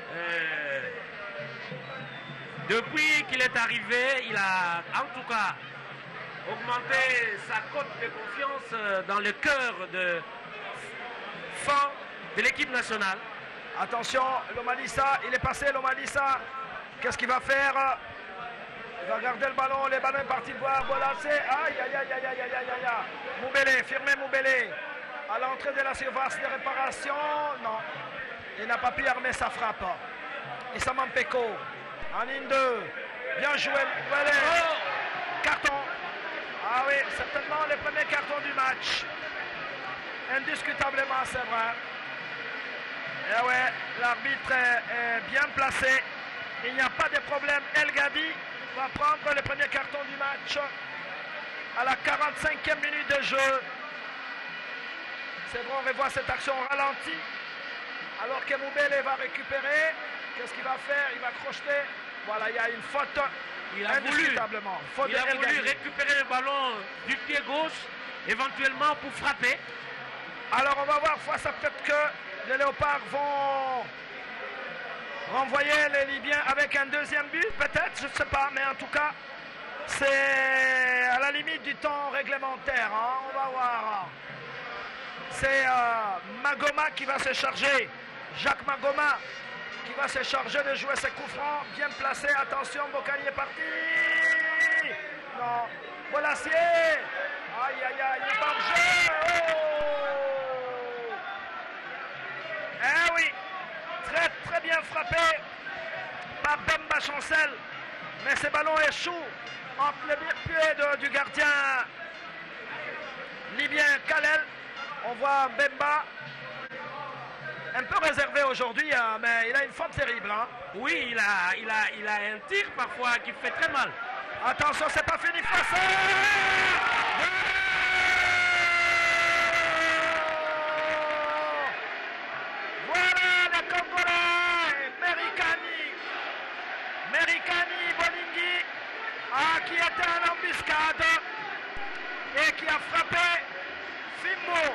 Depuis qu'il est arrivé, il a en tout cas augmenté sa cote de confiance dans le cœur de fond de l'équipe nationale. Attention, Lomalissa, il est passé Lomalissa. Qu'est-ce qu'il va faire? Il va garder le ballon, les ballons est parti voir Bolassé. Aïe, aïe, aïe, aïe, aïe, aïe, aïe, aïe. Moubele, firmé Moubele. À l'entrée de la surface de réparation, non. Il n'a pas pu armer sa frappe. Issa Mampeko, en ligne 2. Bien joué, Moubele. Oh, carton. Ah oui, certainement le premier carton du match. Indiscutablement, c'est vrai. Et ouais, l'arbitre est bien placé. Il n'y a pas de problème. El Gabi va prendre le premier carton du match à la 45e minute de jeu. C'est bon, on revoit cette action ralentie. Alors que Moubele va récupérer. Qu'est-ce qu'il va faire? Il va crocheter. Voilà, il y a une faute. Il a voulu récupérer le ballon du pied gauche, éventuellement pour frapper. Alors on va voir face à peut-être que les Léopards vont renvoyer les Libyens avec un deuxième but, peut-être, je ne sais pas, mais en tout cas, c'est à la limite du temps réglementaire. Hein, on va voir. C'est Magoma qui va se charger, Jacques Magoma qui va se charger de jouer ses coups francs, bien placé. Attention, Mbokani est parti. Non, Bolassier. Aïe, aïe, aïe, il est pas en jeu. Oh. Eh oui, très très bien frappé Mais ce ballon échoue entre les pieds du gardien libyen Kalel. On voit Bemba un peu réservé aujourd'hui, hein, mais il a une forme terrible. Hein. Oui, il a un tir parfois qui fait très mal. Attention, c'est pas fini face. Voilà le Congolais, Merikani Bolingui, qui était en embuscade et qui a frappé Fimbo,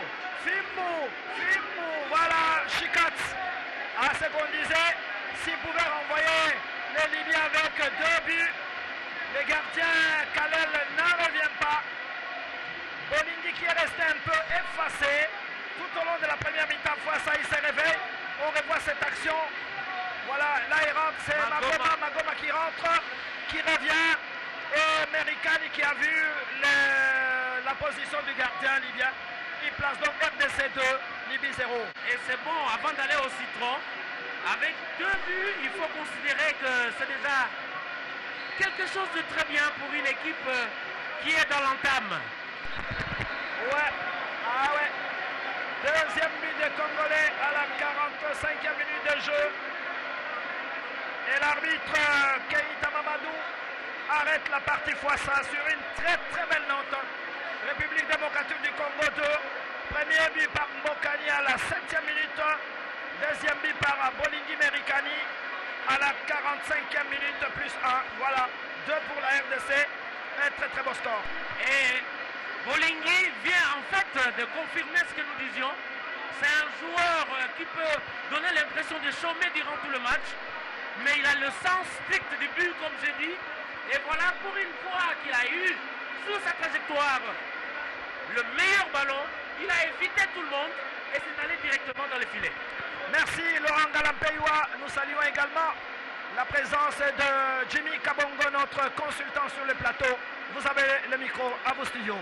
voilà, Chikatz. Ce qu'on disait, s'il pouvait renvoyer les Libyens avec 2 buts, le gardien Kalel n'en revient pas. Bolingui qui est resté un peu effacé tout au long de la première mi-temps. Fois ça, il se réveille. On revoit cette action. Voilà, là il rentre, c'est Magoma qui rentre, qui revient. Et Merikani qui a vu la position du gardien libyen. Il place donc RDC 2, Libye 0. Et c'est bon, avant d'aller au citron, avec 2 buts, il faut considérer que c'est déjà quelque chose de très bien pour une équipe qui est dans l'entame. Ouais, deuxième but des Congolais à la 45e minute de jeu. Et l'arbitre Keïta Mamadou arrête la partie fois ça sur une très très belle note. République démocratique du Congo 2. Premier but par Mbokani à la 7e minute. Deuxième but par Bolingui Merikani à la 45e minute plus 1. Voilà, 2 pour la RDC. Un très très beau score. Et Bolingui vient en fait de confirmer ce que nous disions. C'est un joueur qui peut donner l'impression de chômer durant tout le match. Mais il a le sens strict du but, comme j'ai dit. Et voilà, pour une fois qu'il a eu sur sa trajectoire le meilleur ballon, il a évité tout le monde et s'est allé directement dans le filet. Merci Laurent Galampeiwa. Nous saluons également la présence de Jimmy Kabongo, notre consultant sur le plateau. Vous avez le micro à vos studios.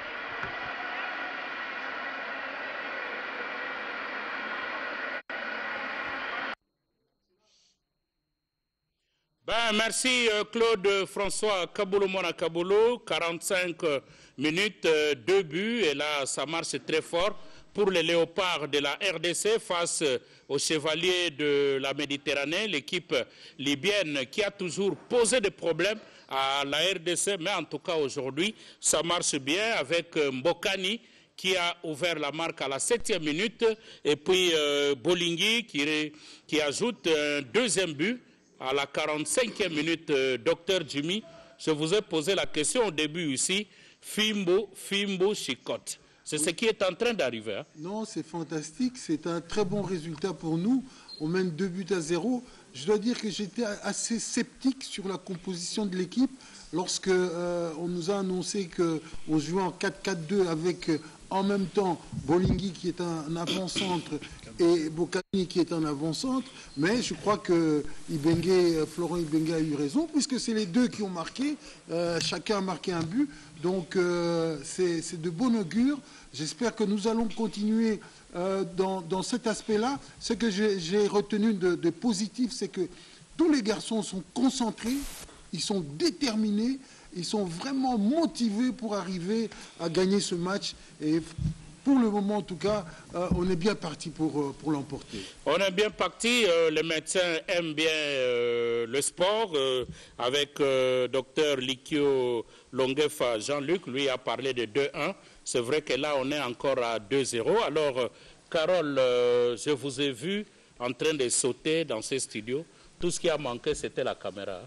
Merci Claude François Kaboulou-Mona Kaboulou, 45 minutes, 2 buts et là ça marche très fort pour les Léopards de la RDC face aux Chevaliers de la Méditerranée, l'équipe libyenne qui a toujours posé des problèmes à la RDC, mais en tout cas aujourd'hui ça marche bien avec Mbokani qui a ouvert la marque à la 7e minute et puis Bolingui qui ajoute un deuxième but à la 45e minute. Docteur Jimmy, je vous ai posé la question au début ici, Fimbo Chicotte. C'est ce qui est en train d'arriver. Hein? Non, c'est fantastique, c'est un très bon résultat pour nous. On mène 2-0. Je dois dire que j'étais assez sceptique sur la composition de l'équipe lorsque on nous a annoncé qu'on jouait en 4-4-2 avec en même temps Bolingui qui est un avant-centre et Bokani qui est un avant-centre, mais je crois que Florent Ibenge a eu raison, puisque c'est les deux qui ont marqué, chacun a marqué un but, donc c'est de bon augure. J'espère que nous allons continuer dans cet aspect-là. Ce que j'ai retenu de positif, c'est que tous les garçons sont concentrés, ils sont déterminés, ils sont vraiment motivés pour arriver à gagner ce match. Et pour le moment, en tout cas, on est bien parti pour l'emporter. On est bien parti. Les médecins aiment bien le sport. Avec docteur Likio Longefa, Jean-Luc, lui a parlé de 2-1. C'est vrai que là, on est encore à 2-0. Alors, Carole, je vous ai vu en train de sauter dans ces studios. Tout ce qui a manqué, c'était la caméra.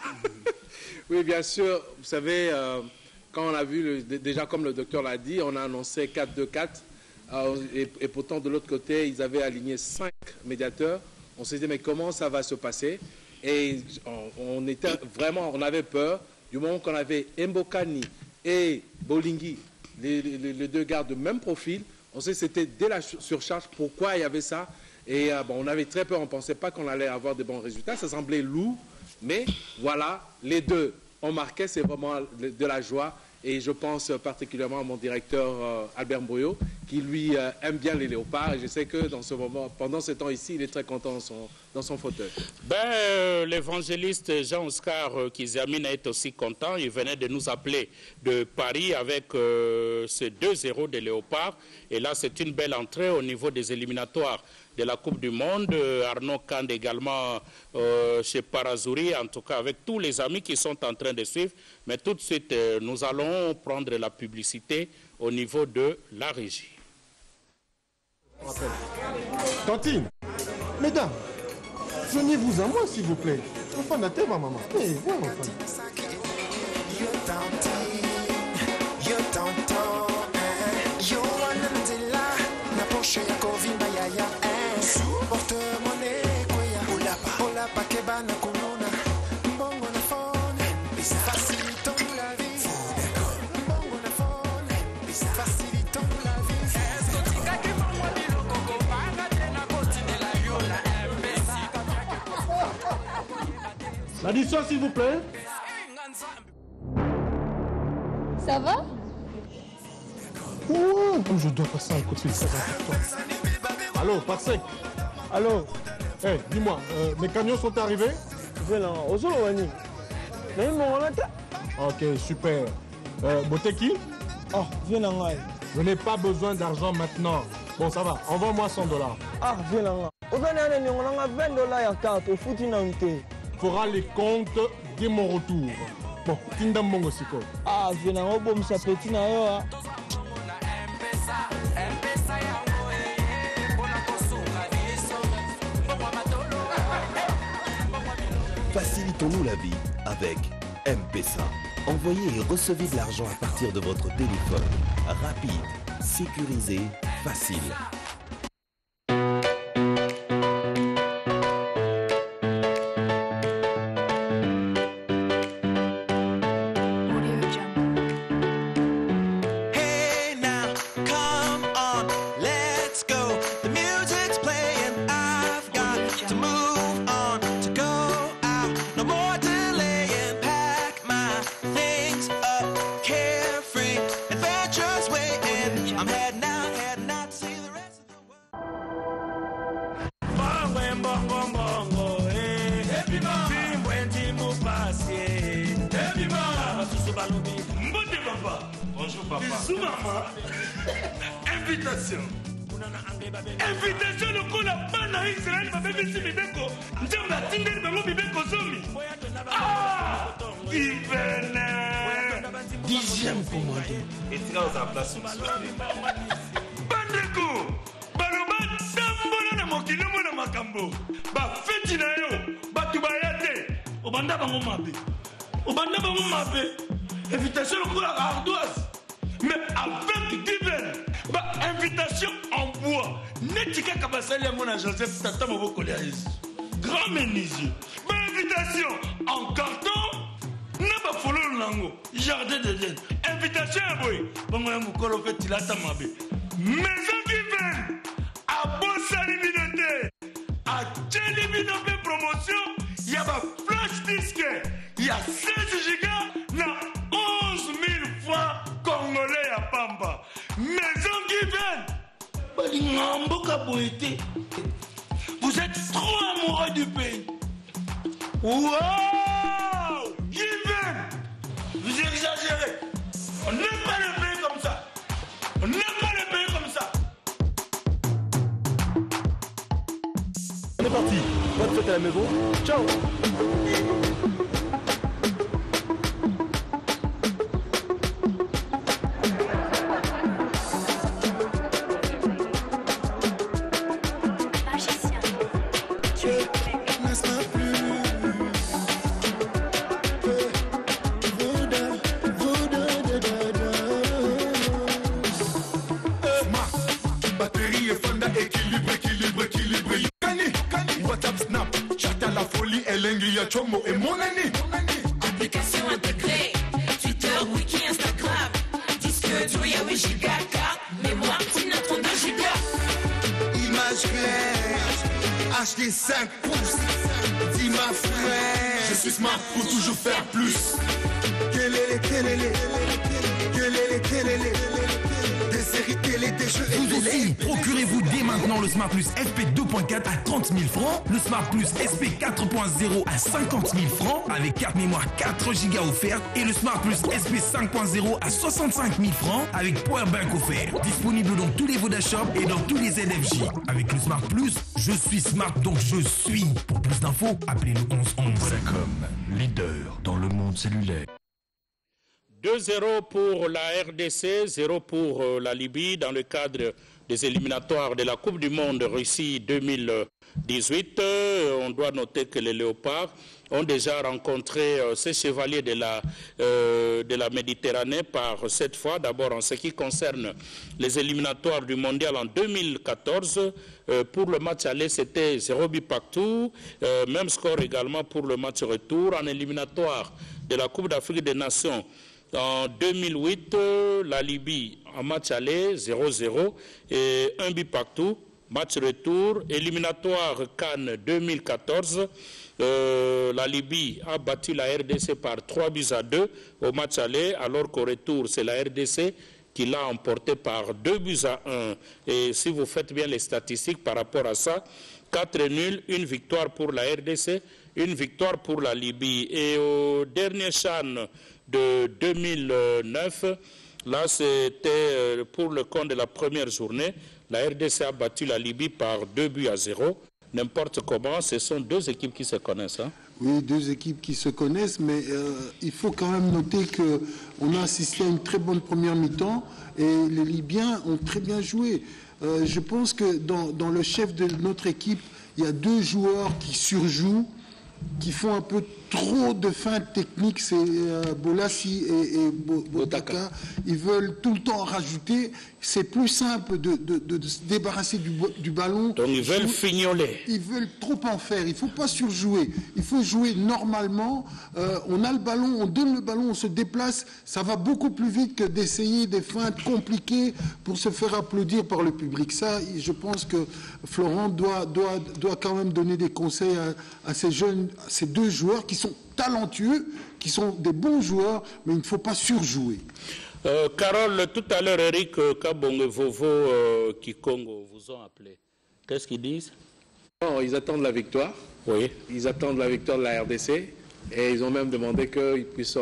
Oui, bien sûr. Vous savez, quand on a vu, déjà comme le docteur l'a dit, on a annoncé 4-2-4. Et pourtant, de l'autre côté, ils avaient aligné 5 médiateurs. On s'est dit, mais comment ça va se passer? Et on avait peur. Du moment qu'on avait Mbokani et Bolingui, les deux gars de même profil, on sait que c'était dès la surcharge. Pourquoi il y avait ça? Et on avait très peur. On ne pensait pas qu'on allait avoir de bons résultats. Ça semblait lourd. Mais voilà, les deux ont marqué, c'est vraiment de la joie. Et je pense particulièrement à mon directeur Albert Mboyo, qui lui aime bien les léopards. Et je sais que dans ce moment, pendant ce temps ici, il est très content dans son fauteuil. L'évangéliste Jean-Oscar Kiziamina est aussi content. Il venait de nous appeler de Paris avec ces 2-0 des léopards. Et là, c'est une belle entrée au niveau des éliminatoires de la Coupe du Monde. Arnaud Kand également chez Parazouri, en tout cas avec tous les amis qui sont en train de suivre. Mais tout de suite, nous allons prendre la publicité au niveau de la régie. Tantine, mesdames, joignez-vous à moi s'il vous plaît. Enfin, la tête, ma maman. Hey, voilà, enfin. L'addition, s'il vous plaît. Ça va? Oh, je dois passer un coup de fil, c'est important. Allô, Parsec. Allô. Hey, dis-moi, mes camions sont arrivés? Ok, super. Boteki? Oh, viens là. Je n'ai pas besoin d'argent maintenant. Bon, ça va, envoie-moi $100. Ah, viens là. On va aller $20 à carte, au foot fera les comptes dès mon retour. Bon, Tindam aussi quoi. Ah, viens là, on bombe sa petite naïa. Facilitons-nous la vie avec M-Pesa. Envoyez et recevez de l'argent à partir de votre téléphone. Rapide, sécurisé, facile. Bonjour papa. Bisous maman. Invitation. Invitation le coup la bana Israël va bébé si bibeko. Nous la tindel bango bibeko zomi. Ah! Divene. 10e commande. Et tu vas en place. Bandeko. Baloba tambola na mokili mona makambo. Ba feti na yo. Ba tubayate. Obanda bango mabe. Obanda bango mabe. Invitation au cours à ardoise. Mais avec divine, invitation en bois. Netika Kabasali à mon Joseph Tata Moboko grand menuisier. Invitation en carton. N'a follow lango. Jardin de Dieu. Invitation à boy. Bangoya Mukolo fait Tilata Mabe. Maison divine. À Bossali Minoté. À Tchéli Minoté promotion. Il y a ma flash disque. Il y a 16 gigas. Na 11 000 francs congolais à Pamba. Maison Given. Vous êtes trop amoureux du pays. Wow! Given. Vous exagérez. On n'aime pas le pays comme ça. On n'aime pas le pays comme ça. On est parti. Bonne fête à la maison. Ciao. Chomo et mon ami. Application intégrée, Twitter, Wiki, Instagram. Disque dur, Yahweh, Giga, carte, mémoire, sinon 32 gigas. Image claire, HD 5 pouces. Dis ma frère, je suis smart pour toujours faire plus. Quel est les des séries télé, des jeux et Allez, procurez-vous dès maintenant le Smart Plus SP 2.4 à 30 000 francs, le Smart Plus SP 4.0 à 50 000 francs avec carte mémoire 4 Go offerte et le Smart Plus SP 5.0 à 65 000 francs avec Powerbank offert. Disponible dans tous les Vodashop et dans tous les ZFJ. Avec le Smart Plus, je suis smart donc je suis. Pour plus d'infos, appelez le 1111. Vodacom, leader dans le monde cellulaire. 2-0 pour la RDC, 0 pour la Libye dans le cadre des éliminatoires de la Coupe du Monde Russie 2018. On doit noter que les Léopards ont déjà rencontré ces chevaliers de la Méditerranée par cette fois. D'abord en ce qui concerne les éliminatoires du mondial en 2014. Pour le match aller, c'était 0 but partout. Même score également pour le match retour. En éliminatoire de la Coupe d'Afrique des Nations en 2008, la Libye en match aller 0-0 et 1 but partout. Match retour, éliminatoire Cannes 2014. La Libye a battu la RDC par 3-2 au match aller, alors qu'au retour, c'est la RDC qui l'a emporté par 2-1. Et si vous faites bien les statistiques par rapport à ça, 4 nuls, une victoire pour la RDC, une victoire pour la Libye. Et au dernier CHAN de 2009, là c'était pour le compte de la première journée, la RDC a battu la Libye par 2-0. N'importe comment, ce sont deux équipes qui se connaissent. Hein? Oui, deux équipes qui se connaissent, mais il faut quand même noter qu'on a assisté à une très bonne première mi-temps et les Libyens ont très bien joué. Je pense que dans le chef de notre équipe, il y a deux joueurs qui surjouent, qui font un peu trop de feintes techniques, c'est Bolassi et Botaka. Ils veulent tout le temps en rajouter. C'est plus simple de se débarrasser du ballon. Donc ils veulent fignoler. Ils veulent trop en faire. Il ne faut pas surjouer. Il faut jouer normalement. On a le ballon, on donne le ballon, on se déplace. Ça va beaucoup plus vite que d'essayer des feintes compliquées pour se faire applaudir par le public. Ça, je pense que Florent doit quand même donner des conseils à ces jeunes, à ces deux joueurs qui sont talentueux, qui sont des bons joueurs, mais il ne faut pas surjouer. Carole, tout à l'heure, Eric Kabongo Vovo Kikongo vous ont appelé. Qu'est-ce qu'ils disent? Non, ils attendent la victoire. Oui. Ils attendent la victoire de la RDC et ils ont même demandé qu'on puisse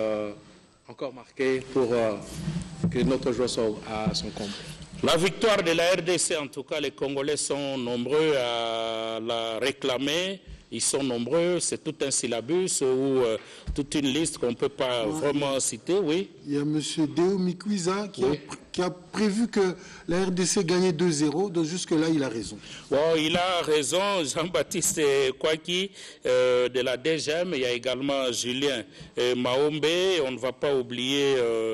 encore marquer pour que notre joueur soit à son compte. La victoire de la RDC, en tout cas, les Congolais sont nombreux à la réclamer. Ils sont nombreux, c'est tout un syllabus ou toute une liste qu'on ne peut pas vraiment citer, oui. Il y a M. Deo Mikwiza qui a prévu que la RDC gagnait 2-0, donc jusque-là, il a raison. Bon, il a raison, Jean-Baptiste Kouaki de la DGM, il y a également Julien Maombe, on ne va pas oublier,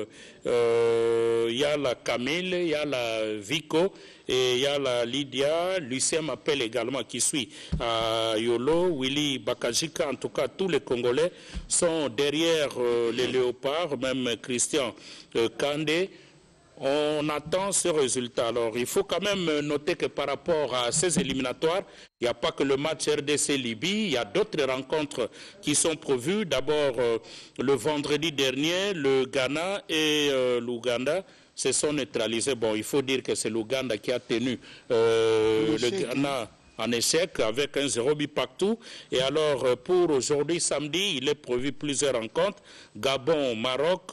il y a la Camille, il y a la Vico, et il y a la Lydia, Lucien m'appelle également qui suit à Yolo, Willy Bakajika, en tout cas tous les Congolais sont derrière les Léopards, même Christian Kandé. On attend ce résultat. Alors il faut quand même noter que par rapport à ces éliminatoires, il n'y a pas que le match RDC-Libye, il y a d'autres rencontres qui sont prévues. D'abord le vendredi dernier, le Ghana et l'Ouganda se sont neutralisés. Bon, il faut dire que c'est l'Ouganda qui a tenu le Ghana en échec avec un 0 but partout. Et alors, pour aujourd'hui, samedi, il est prévu plusieurs rencontres. Gabon, Maroc,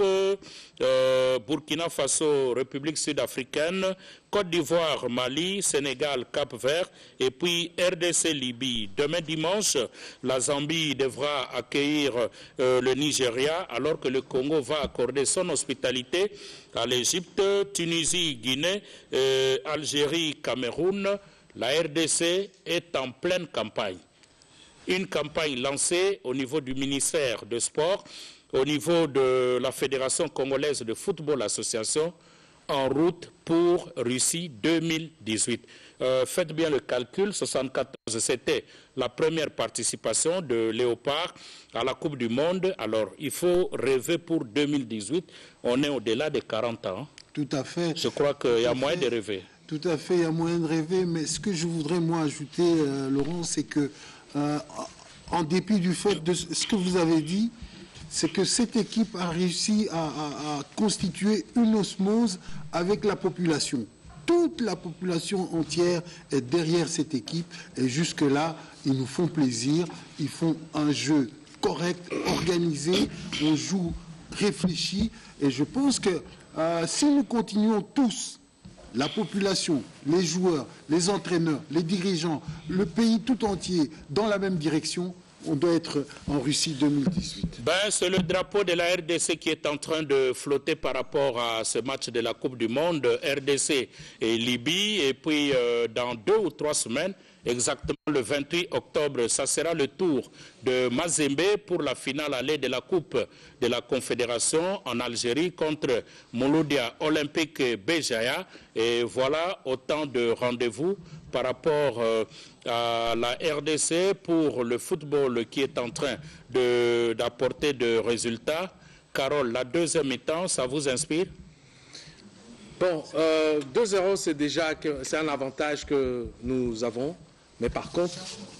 Burkina Faso, République sud-africaine, Côte d'Ivoire, Mali, Sénégal, Cap-Vert et puis RDC, Libye. Demain dimanche, la Zambie devra accueillir le Nigeria alors que le Congo va accorder son hospitalité à l'Égypte, Tunisie, Guinée, Algérie, Cameroun. La RDC est en pleine campagne. Une campagne lancée au niveau du ministère de Sport, au niveau de la Fédération congolaise de football association, en route pour Russie 2018. Faites bien le calcul, 74, c'était la première participation de Léopard à la Coupe du Monde. Alors, il faut rêver pour 2018. On est au-delà des 40 ans. Tout à fait. Je crois qu'il y a moyen de rêver. Tout à fait, il y a moyen de rêver, mais ce que je voudrais, moi, ajouter, Laurent, c'est que, en dépit du fait de ce que vous avez dit, c'est que cette équipe a réussi à constituer une osmose avec la population. toute la population entière est derrière cette équipe. Et jusque-là, ils nous font plaisir. Ils font un jeu correct, organisé. On joue réfléchi. Et je pense que si nous continuons tous, la population, les joueurs, les entraîneurs, les dirigeants, le pays tout entier, dans la même direction, on doit être en Russie 2018. C'est le drapeau de la RDC qui est en train de flotter par rapport à ce match de la Coupe du Monde, RDC et Libye. Et puis, dans 2 ou 3 semaines, exactement le 28 octobre, ça sera le tour de Mazembe pour la finale allée de la Coupe de la Confédération en Algérie contre Mouloudia Olympique Béjaïa. Et voilà autant de rendez-vous par rapport à la RDC pour le football qui est en train d'apporter de résultats. Carole, la deuxième mi-temps, ça vous inspire? Bon, 2-0, c'est un avantage que nous avons. Mais par contre,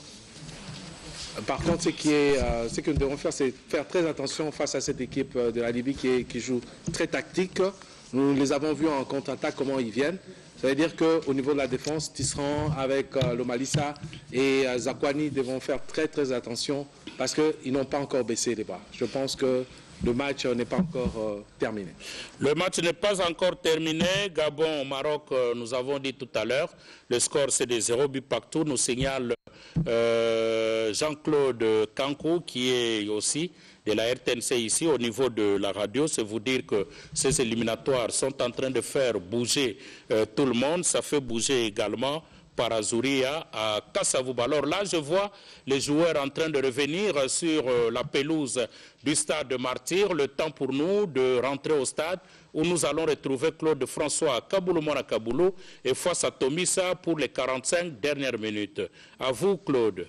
ce que nous devons faire, c'est faire très attention face à cette équipe de la Libye qui joue très tactique. Nous les avons vus en contre-attaque, comment ils viennent. Ça veut dire qu'au niveau de la défense, Tisserand avec Lomalissa et Zakwani devront faire très très attention parce qu'ils n'ont pas encore baissé les bras. Je pense que le match n'est pas encore terminé. Le match n'est pas encore terminé. Gabon au Maroc, nous avons dit tout à l'heure, le score c'est de 0 but partout. Nous signale Jean-Claude Kankou qui est aussi de la RTNC ici au niveau de la radio. C'est vous dire que ces éliminatoires sont en train de faire bouger tout le monde. Ça fait bouger également Parazouria à Kassavouba. Alors là, je vois les joueurs en train de revenir sur la pelouse du stade de Martyr. Le temps pour nous de rentrer au stade où nous allons retrouver Claude François Kaboulou-Mona Kaboulou et face à Tomissa pour les 45 dernières minutes. À vous, Claude.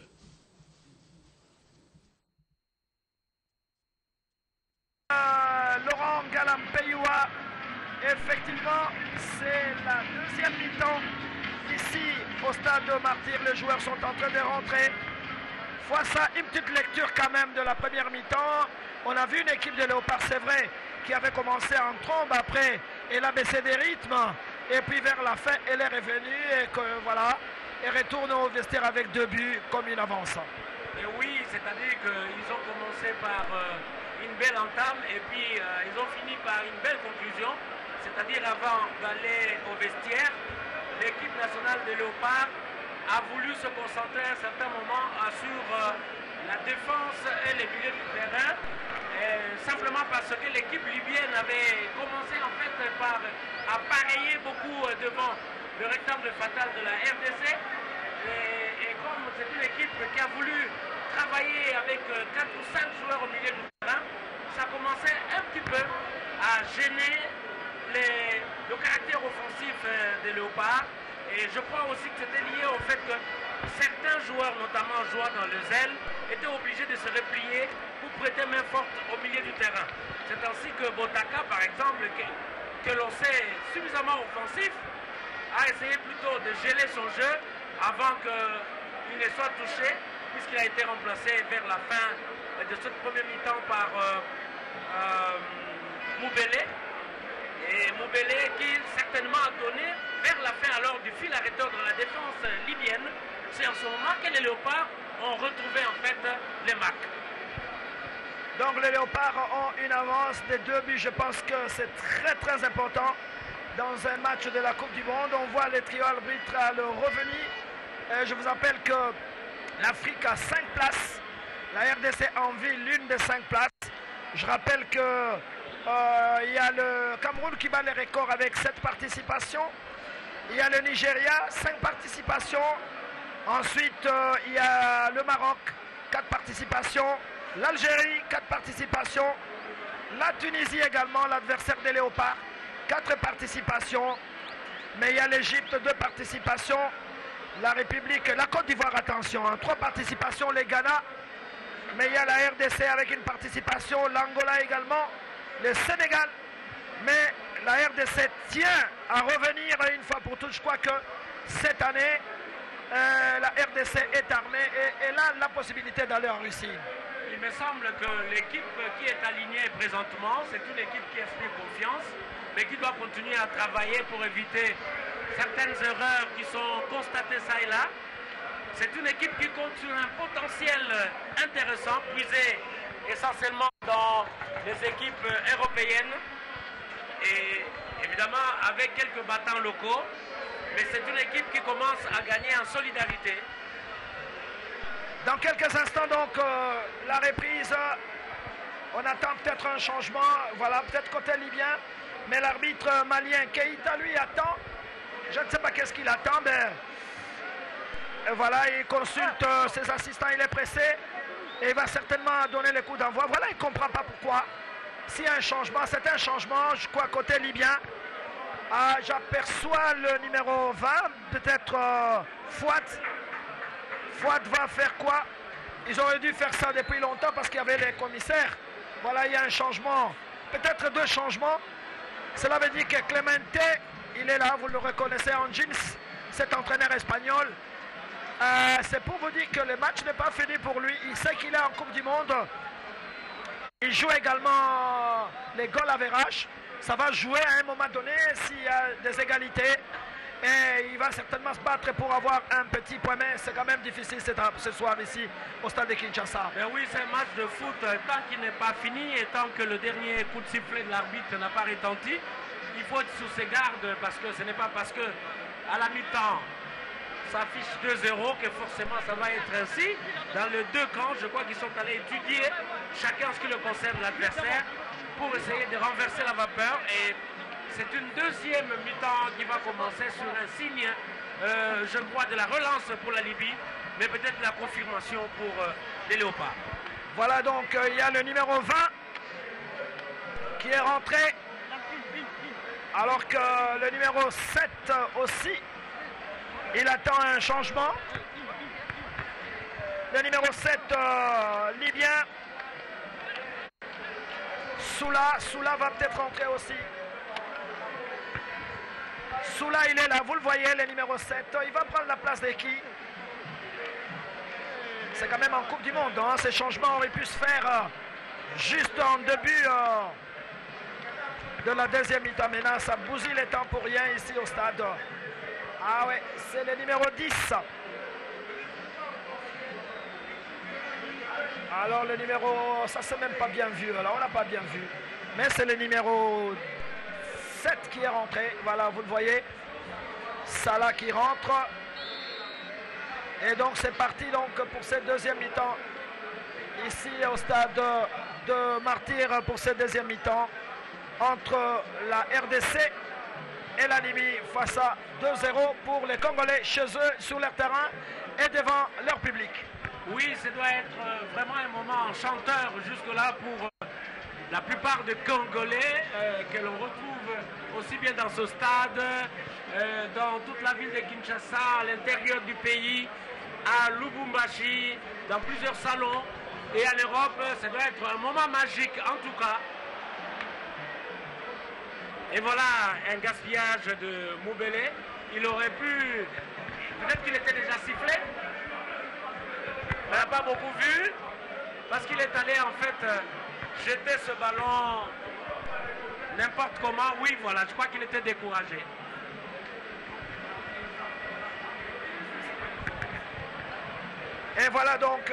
Laurent Galampeyoua, effectivement, c'est la deuxième mi-temps. Ici, au stade de Martyr, les joueurs sont en train de rentrer. Face à une petite lecture quand même de la première mi-temps. On a vu une équipe de Léopard, c'est vrai, qui avait commencé en trombe après. Elle a baissé des rythmes. Et puis vers la fin, elle est revenue et que voilà, elle retourne au vestiaire avec 2 buts comme une avance. Et oui, c'est-à-dire qu'ils ont commencé par une belle entame et puis ils ont fini par une belle conclusion. C'est-à-dire avant d'aller au vestiaire, l'équipe nationale de Léopard a voulu se concentrer à un certain moment sur la défense et les milieux du terrain, simplement parce que l'équipe libyenne avait commencé en fait par appareiller beaucoup devant le rectangle fatal de la RDC. Et comme c'est une équipe qui a voulu travailler avec 4 ou 5 joueurs au milieu du terrain, ça commençait un petit peu à gêner le caractère offensif des Léopards. Et je crois aussi que c'était lié au fait que certains joueurs, notamment jouant dans les ailes, étaient obligés de se replier pour prêter main forte au milieu du terrain. C'est ainsi que Botaka, par exemple, que l'on sait suffisamment offensif, a essayé plutôt de geler son jeu avant qu'il ne soit touché, puisqu'il a été remplacé vers la fin de cette première mi-temps par Moubélé. Et Moubélé qui certainement a donné vers la fin alors du fil arrêteur de la défense libyenne. C'est en ce moment que les Léopards ont retrouvé en fait les marques. Donc les Léopards ont une avance de 2 buts. Je pense que c'est très très important dans un match de la Coupe du Monde. On voit les trio arbitral revenir. Je vous rappelle que l'Afrique a 5 places. La RDC envie l'une des 5 places. Je rappelle que il y a le Cameroun qui bat les records avec 7 participations. Il y a le Nigeria, 5 participations. Ensuite, il y a le Maroc, 4 participations. L'Algérie, 4 participations. La Tunisie également, l'adversaire des Léopards, 4 participations. Mais il y a l'Égypte, 2 participations. La République, la Côte d'Ivoire, attention, 3 participations, les Ghana. Mais il y a la RDC avec une participation, l'Angola également, le Sénégal. Mais la RDC tient à revenir une fois pour toutes. Je crois que cette année, la RDC est armée et elle a la possibilité d'aller en Russie. Il me semble que l'équipe qui est alignée présentement, c'est une équipe qui inspire confiance, mais qui doit continuer à travailler pour éviter certaines erreurs qui sont constatées ça et là. C'est une équipe qui compte sur un potentiel intéressant, puisé essentiellement dans les équipes européennes et évidemment avec quelques battants locaux. Mais c'est une équipe qui commence à gagner en solidarité. Dans quelques instants, donc, la reprise. On attend peut-être un changement, voilà, peut-être côté libyen. Mais l'arbitre malien, Keïta, lui, attend. Je ne sais pas qu'est-ce qu'il attend, mais voilà, il consulte ses assistants, il est pressé. Et il va certainement donner les coups d'envoi. Voilà, il ne comprend pas pourquoi. S'il y a un changement, c'est un changement, je crois, côté libyen. Ah, j'aperçois le numéro 20, peut-être Fouad. Fouad va faire quoi? Ils auraient dû faire ça depuis longtemps parce qu'il y avait les commissaires. Voilà, il y a un changement, peut-être deux changements. Cela veut dire que Clemente, il est là, vous le reconnaissez en jeans, cet entraîneur espagnol. C'est pour vous dire que le match n'est pas fini pour lui. Il sait qu'il est en Coupe du Monde. Il joue également les goals average. Ça va jouer à un moment donné s'il y a des égalités. Et il va certainement se battre pour avoir un petit point, mais c'est quand même difficile ce soir ici au stade de Kinshasa. Mais oui, c'est un match de foot tant qu'il n'est pas fini et tant que le dernier coup de sifflet de l'arbitre n'a pas retenti. Il faut être sous ses gardes parce que ce n'est pas parce que à la mi-temps ça affiche 2-0 que forcément ça va être ainsi. Dans les deux camps, je crois qu'ils sont allés étudier chacun ce qui le concerne l'adversaire pour essayer de renverser la vapeur. Et c'est une deuxième mi-temps qui va commencer sur un signe, je crois, de la relance pour la Libye, mais peut-être la confirmation pour les Léopards. Voilà donc, il y a le numéro 20 qui est rentré, alors que le numéro 7 aussi, il attend un changement. Le numéro 7 libyen, Soula va peut-être rentrer aussi. Soula, il est là, vous le voyez, le numéro 7. Il va prendre la place de qui? C'est quand même en Coupe du Monde. Hein. Ces changements auraient pu se faire juste en début de la deuxième mi-temps. Maintenant, ça bousille les temps pour rien ici au stade. Ah ouais, c'est le numéro 10. Alors le numéro, ça c'est même pas bien vu. Alors on n'a pas bien vu. Mais c'est le numéro 7 qui est rentré, voilà, vous le voyez, Salah qui rentre, et donc c'est parti donc pour cette deuxième mi-temps, ici au stade de Martyr pour cette deuxième mi-temps, entre la RDC et la Libye, face à 2-0 pour les Congolais, chez eux, sur leur terrain et devant leur public. Oui, ça doit être vraiment un moment enchanteur jusque-là pour la plupart des Congolais que l'on retrouve aussi bien dans ce stade, dans toute la ville de Kinshasa, à l'intérieur du pays, à Lubumbashi, dans plusieurs salons et en Europe. Ça doit être un moment magique en tout cas. Et voilà un gaspillage de Moubélé. Il aurait pu, peut-être qu'il était déjà sifflé, on n'a pas beaucoup vu, parce qu'il est allé en fait jeter ce ballon n'importe comment. Oui, voilà, je crois qu'il était découragé. Et voilà donc,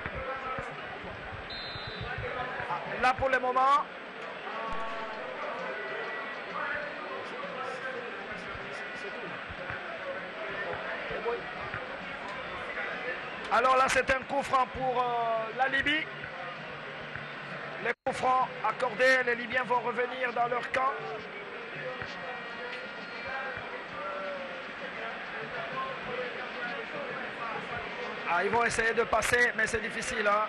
là pour le moment, alors là c'est un coup franc pour la Libye. Les coups francs accordés, les Libyens vont revenir dans leur camp. Ah, ils vont essayer de passer, mais c'est difficile. Hein.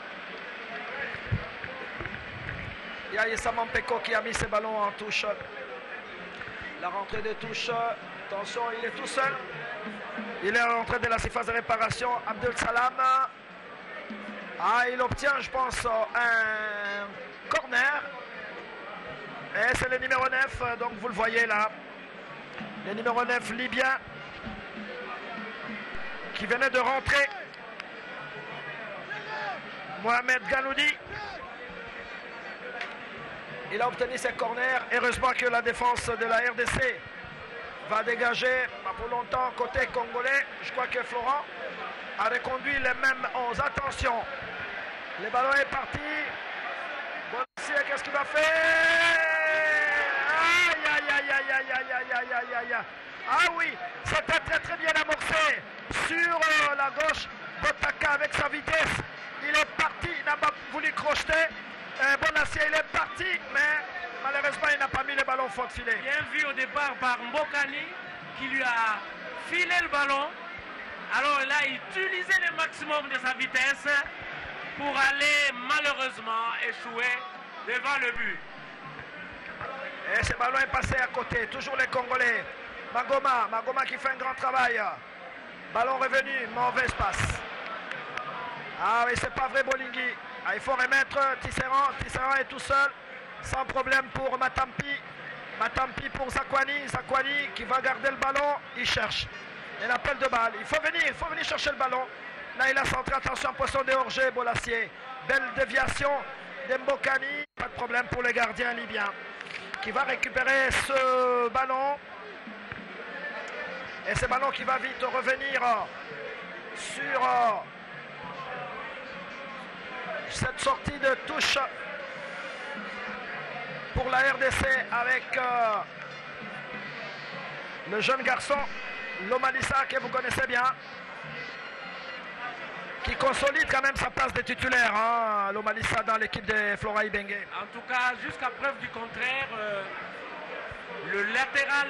Il y a Issa Mampeko qui a mis ses ballons en touche. La rentrée de touche, attention, il est tout seul. Il est en train de la surface de réparation. Abdel Salam. Ah, il obtient, je pense, un corner. Et c'est le numéro 9, donc vous le voyez là. Le numéro 9 libyen qui venait de rentrer. Mohamed Ganoudi. Il a obtenu ses corners. Heureusement que la défense de la RDC va dégager pas pour longtemps côté congolais. Je crois que Florent a reconduit les mêmes 11. Attention, le ballon est parti. Bonacier, qu'est-ce qu'il va faire? Aïe, aïe, aïe, aïe, aïe, aïe, aïe, aïe, aïe, aïe, aïe. Ah oui, c'était très très bien amorcé sur la gauche. Botaka avec sa vitesse, il est parti, il n'a pas voulu crocheter. Bonacier, il est parti, mais malheureusement, il n'a pas mis le ballon faute filet. Bien vu au départ par Mbokani qui lui a filé le ballon. Alors là, il utilisait le maximum de sa vitesse pour aller malheureusement échouer devant le but. Et ce ballon est passé à côté, toujours les Congolais. Magoma qui fait un grand travail. Ballon revenu, mauvaise passe. Ah oui, c'est pas vrai Bolingui. Ah, il faut remettre Tisserand. Tisserand est tout seul, sans problème pour Matampi. Matampi pour Zakwani. Zakwani qui va garder le ballon, il cherche. Un appel de balle. Il faut venir chercher le ballon. Là, il a centré, attention, poisson de Orgé, Bolacier. Belle déviation d'Mbokani. Pas de problème pour le gardien libyen qui va récupérer ce ballon. Et ce ballon qui va vite revenir sur cette sortie de touche pour la RDC avec le jeune garçon Lomalissa que vous connaissez bien, qui consolide quand même sa place de titulaire, hein, Lomalissa dans l'équipe de Flora Ibenge. En tout cas, jusqu'à preuve du contraire, le latéral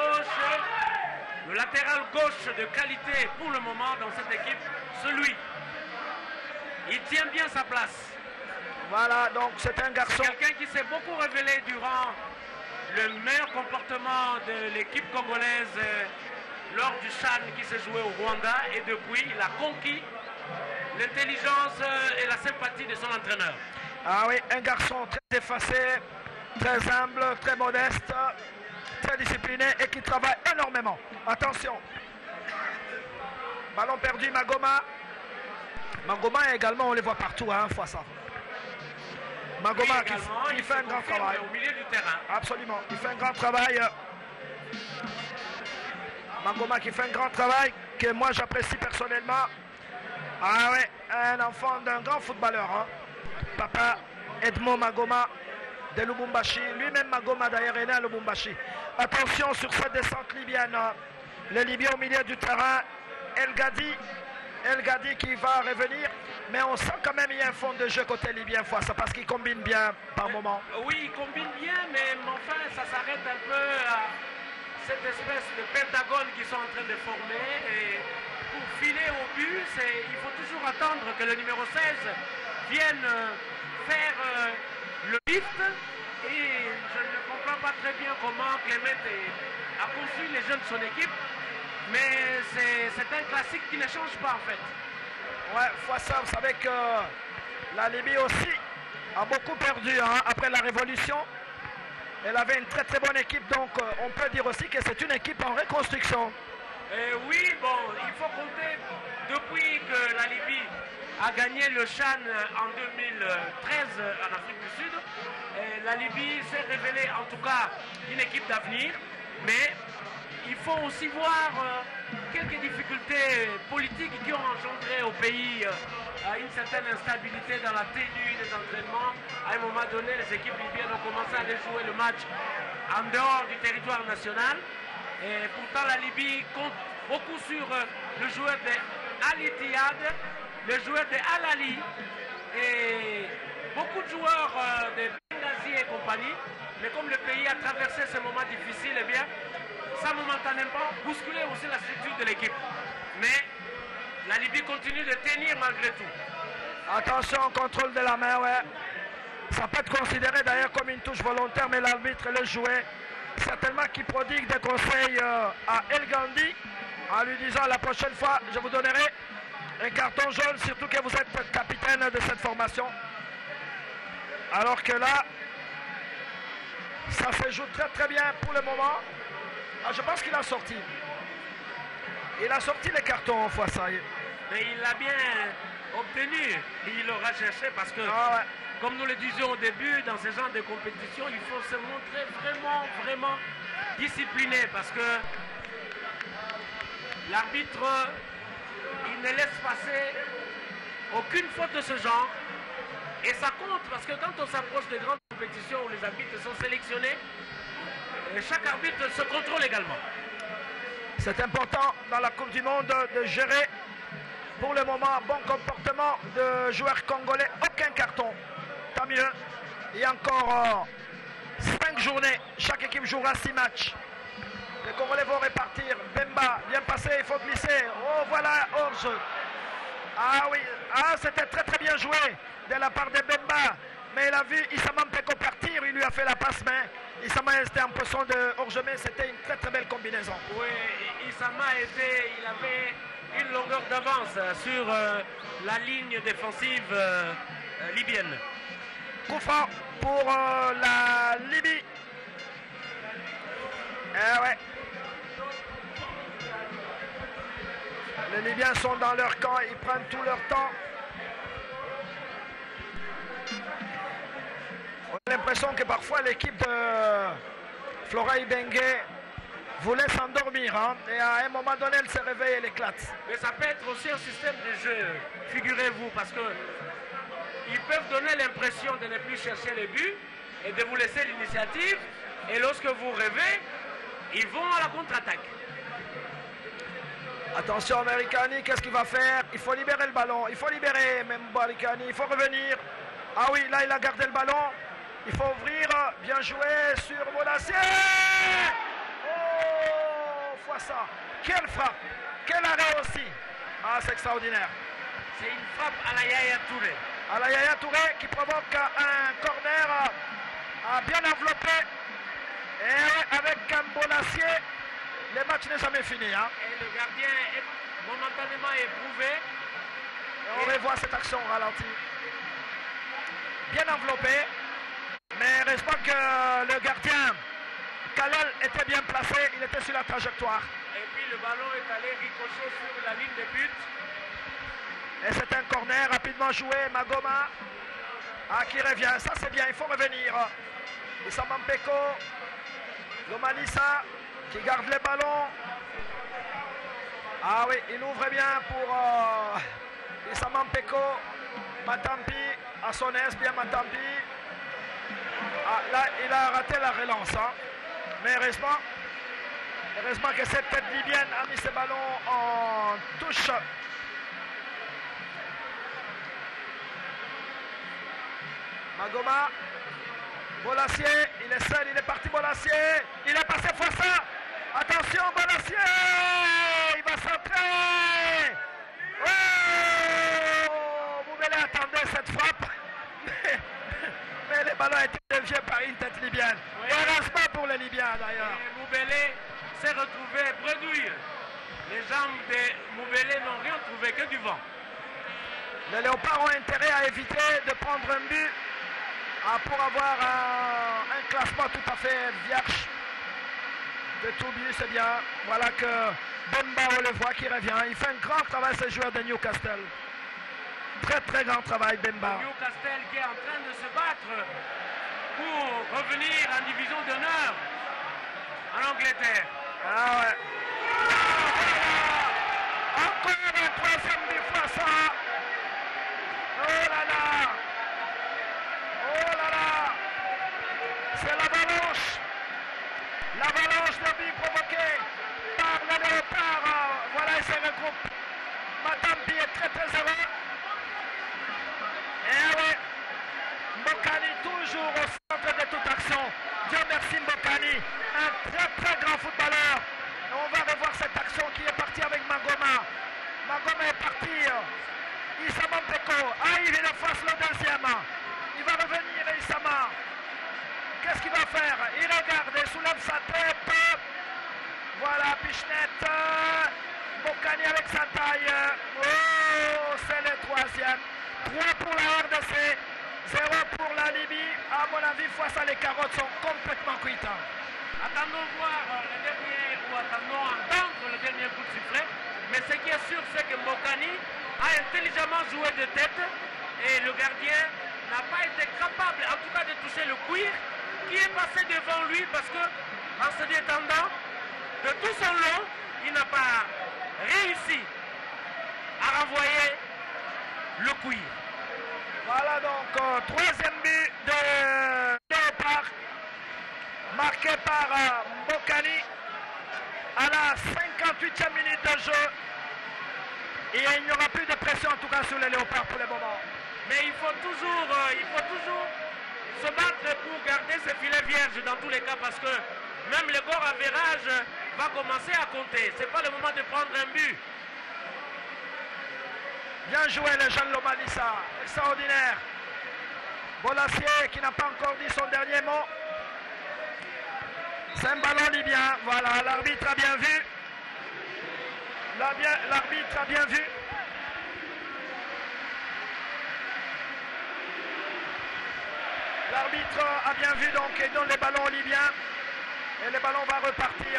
gauche de qualité pour le moment dans cette équipe, celui, il tient bien sa place. Voilà, donc c'est un garçon. Quelqu'un qui s'est beaucoup révélé durant le meilleur comportement de l'équipe congolaise lors du CHAN qui s'est joué au Rwanda, et depuis il a conquis l'intelligence et la sympathie de son entraîneur. Ah oui, un garçon très effacé, très humble, très modeste, très discipliné et qui travaille énormément. Attention. Ballon perdu, Magoma. Magoma également, on les voit partout, hein, fois ça. Magoma qui fait un grand travail. Au milieu du terrain. Absolument, il fait un grand travail. Magoma qui fait un grand travail que moi j'apprécie personnellement. Ah ouais, un enfant d'un grand footballeur. Hein. Papa Edmond Magoma de Lubumbashi. Lui-même Magoma d'ailleurs est né à Lubumbashi. Attention sur cette descente libyenne. Le Libyen au milieu du terrain. El Gadi qui va revenir. Mais on sent quand même qu'il y a un fond de jeu côté libyen fois ça parce qu'il combine bien par moment. Oui, il combine bien, mais enfin ça s'arrête un peu à cette espèce de pentagone qu'ils sont en train de former. Et pour filer au but, il faut toujours attendre que le numéro 16 vienne faire le lift. Et je ne comprends pas très bien comment Clément a construit les jeunes de son équipe. Mais c'est un classique qui ne change pas en fait. Ouais, fois ça, vous savez que la Libye aussi a beaucoup perdu hein, après la révolution. Elle avait une très très bonne équipe, donc on peut dire aussi que c'est une équipe en reconstruction. Oui, bon, il faut compter depuis que la Libye a gagné le CHAN en 2013 en Afrique du Sud. La Libye s'est révélée en tout cas une équipe d'avenir, mais il faut aussi voir quelques difficultés politiques qui ont engendré au pays une certaine instabilité dans la tenue des entraînements. À un moment donné, les équipes libyennes ont commencé à aller jouer le match en dehors du territoire national. Et pourtant, la Libye compte beaucoup sur le joueur de Al Ittihad, le joueur de Al Ali et beaucoup de joueurs de Benghazi et compagnie. Mais comme le pays a traversé ce moment difficile, eh bien, ça momentanément bousculer aussi la structure de l'équipe. Mais la Libye continue de tenir malgré tout. Attention, contrôle de la main, ouais. Ça peut être considéré d'ailleurs comme une touche volontaire, mais l'arbitre le jouait. Certainement qui prodigue des conseils à El Gandhi, en lui disant la prochaine fois, je vous donnerai un carton jaune, surtout que vous êtes capitaine de cette formation. Alors que là, ça se joue très très bien pour le moment. Ah, je pense qu'il a sorti. Il a sorti les cartons fois ça. Mais il l'a bien obtenu. Il l'aura cherché parce que, comme nous le disions au début, dans ce genre de compétition, il faut se montrer vraiment discipliné parce que l'arbitre, il ne laisse passer aucune faute de ce genre. Et ça compte parce que quand on s'approche des grandes compétitions où les arbitres sont sélectionnés, chaque arbitre se contrôle également. C'est important dans la Coupe du Monde de gérer pour le moment bon comportement de joueurs congolais. Aucun carton. Tant mieux. Il y a encore 5 journées. Chaque équipe jouera 6 matchs. Les Congolais vont répartir. Bemba, bien passé, il faut glisser. Oh voilà, hors jeu. Ah oui, c'était très très bien joué de la part de Bemba. Mais il a vu Issama Mpeko partir, il lui a fait la passe main. Issama était en position de hors-jeu, mais c'était une très très belle combinaison. Oui, Issama il avait une longueur d'avance sur la ligne défensive libyenne. Coup franc pour la Libye. Eh ouais. Les Libyens sont dans leur camp, ils prennent tout leur temps. On a l'impression que parfois l'équipe de Flora Ibenge voulait s'endormir. Hein, et à un moment donné, elle se réveille et elle éclate. Mais ça peut être aussi un système de jeu, figurez-vous, parce que ils peuvent donner l'impression de ne plus chercher les buts et de vous laisser l'initiative. Et lorsque vous rêvez, ils vont à la contre-attaque. Attention Americani, qu'est-ce qu'il va faire? Il faut libérer le ballon, il faut libérer même Americani, il faut revenir. Ah oui, là il a gardé le ballon. Il faut ouvrir, bien joué sur Bolassier. Oh, fois ça. Quelle frappe, quel arrêt aussi. Ah, c'est extraordinaire. C'est une frappe à la Yaya Touré. À la Yaya Touré qui provoque un corner bien enveloppé. Et avec un Bolassier, le match n'est jamais fini. Hein. Et le gardien est momentanément éprouvé. Et on revoit cette action au ralenti. Bien enveloppé. Mais heureusement que le gardien, Kalel, était bien placé. Il était sur la trajectoire. Et puis le ballon est allé ricocher sur la ligne de but. Et c'est un corner rapidement joué. Magoma qui revient. Ça c'est bien, il faut revenir. Issama Mpeko. Lomalisa qui garde les ballons. Ah oui, il ouvre bien pour Issama Mpeko. Matampi à son aise, bien Matampi. Ah, là, il a raté la relance. Hein. Mais heureusement que cette tête libyenne a mis ses ballons en touche. Magoma. Bolassier, il est seul, il est parti Bolassier. Il est passé Fossa. Attention Bolassier. Il va centrer. Oh, Moubele attendait cette frappe. Mais le ballon a été dévié par une tête libyenne. Oui. Et heureusement pour les Libyens d'ailleurs. Moubele s'est retrouvé bredouille. Les jambes de Moubele n'ont rien trouvé que du vent. Les Léopards ont intérêt à éviter de prendre un but pour avoir un classement tout à fait vierge de tout but, c'est bien. Voilà que Bemba, on le voit qui revient. Il fait un grand travail, ce joueur de Newcastle. Très très grand travail, Bemba. Newcastle qui est en train de se battre pour revenir en division d'honneur en Angleterre. Ah ouais. Encore un troisième but fois ça. Oh là là. Oh là là. C'est l'avalanche. L'avalanche de buts provoquée par le Léopard. Voilà, il se regroupe. Matampi est très très heureux. Et oui, Mbokani toujours au centre de toute action. Dieu merci Mbokani, un très très grand footballeur. Et on va revoir cette action qui est partie avec Magoma. Magoma est parti. Issama Mpeko, il efface le deuxième. Il va revenir Issama. Qu'est-ce qu'il va faire? Il regarde et soulève sa tête. Voilà, Pichnette. Mbokani avec sa taille. Oh, c'est le troisième. 3 pour la RDC, 0 pour la Libye. À mon avis, face à les carottes sont complètement cuites. Attendons voir le dernier, ou attendons entendre le dernier coup de sifflet. Mais ce qui est sûr, c'est que Mbokani a intelligemment joué de tête et le gardien n'a pas été capable, en tout cas, de toucher le cuir qui est passé devant lui parce que, en se détendant, de tout son long, il n'a pas réussit à renvoyer le cuir. Voilà donc troisième but de Léopard, marqué par Mbokani à la 58e minute de jeu. Et il n'y aura plus de pression en tout cas sur les Léopards pour le moment. Mais il faut toujours se battre pour garder ce filet vierge dans tous les cas parce que même le goal average va commencer à compter. Ce n'est pas le moment de prendre un but. Bien joué le jeune Lomalissa, extraordinaire. Bolassier qui n'a pas encore dit son dernier mot. C'est un ballon libyen, voilà, l'arbitre a bien vu. L'arbitre a bien vu. L'arbitre a bien vu donc et donne les ballons aux Libyens. Et le ballon va repartir.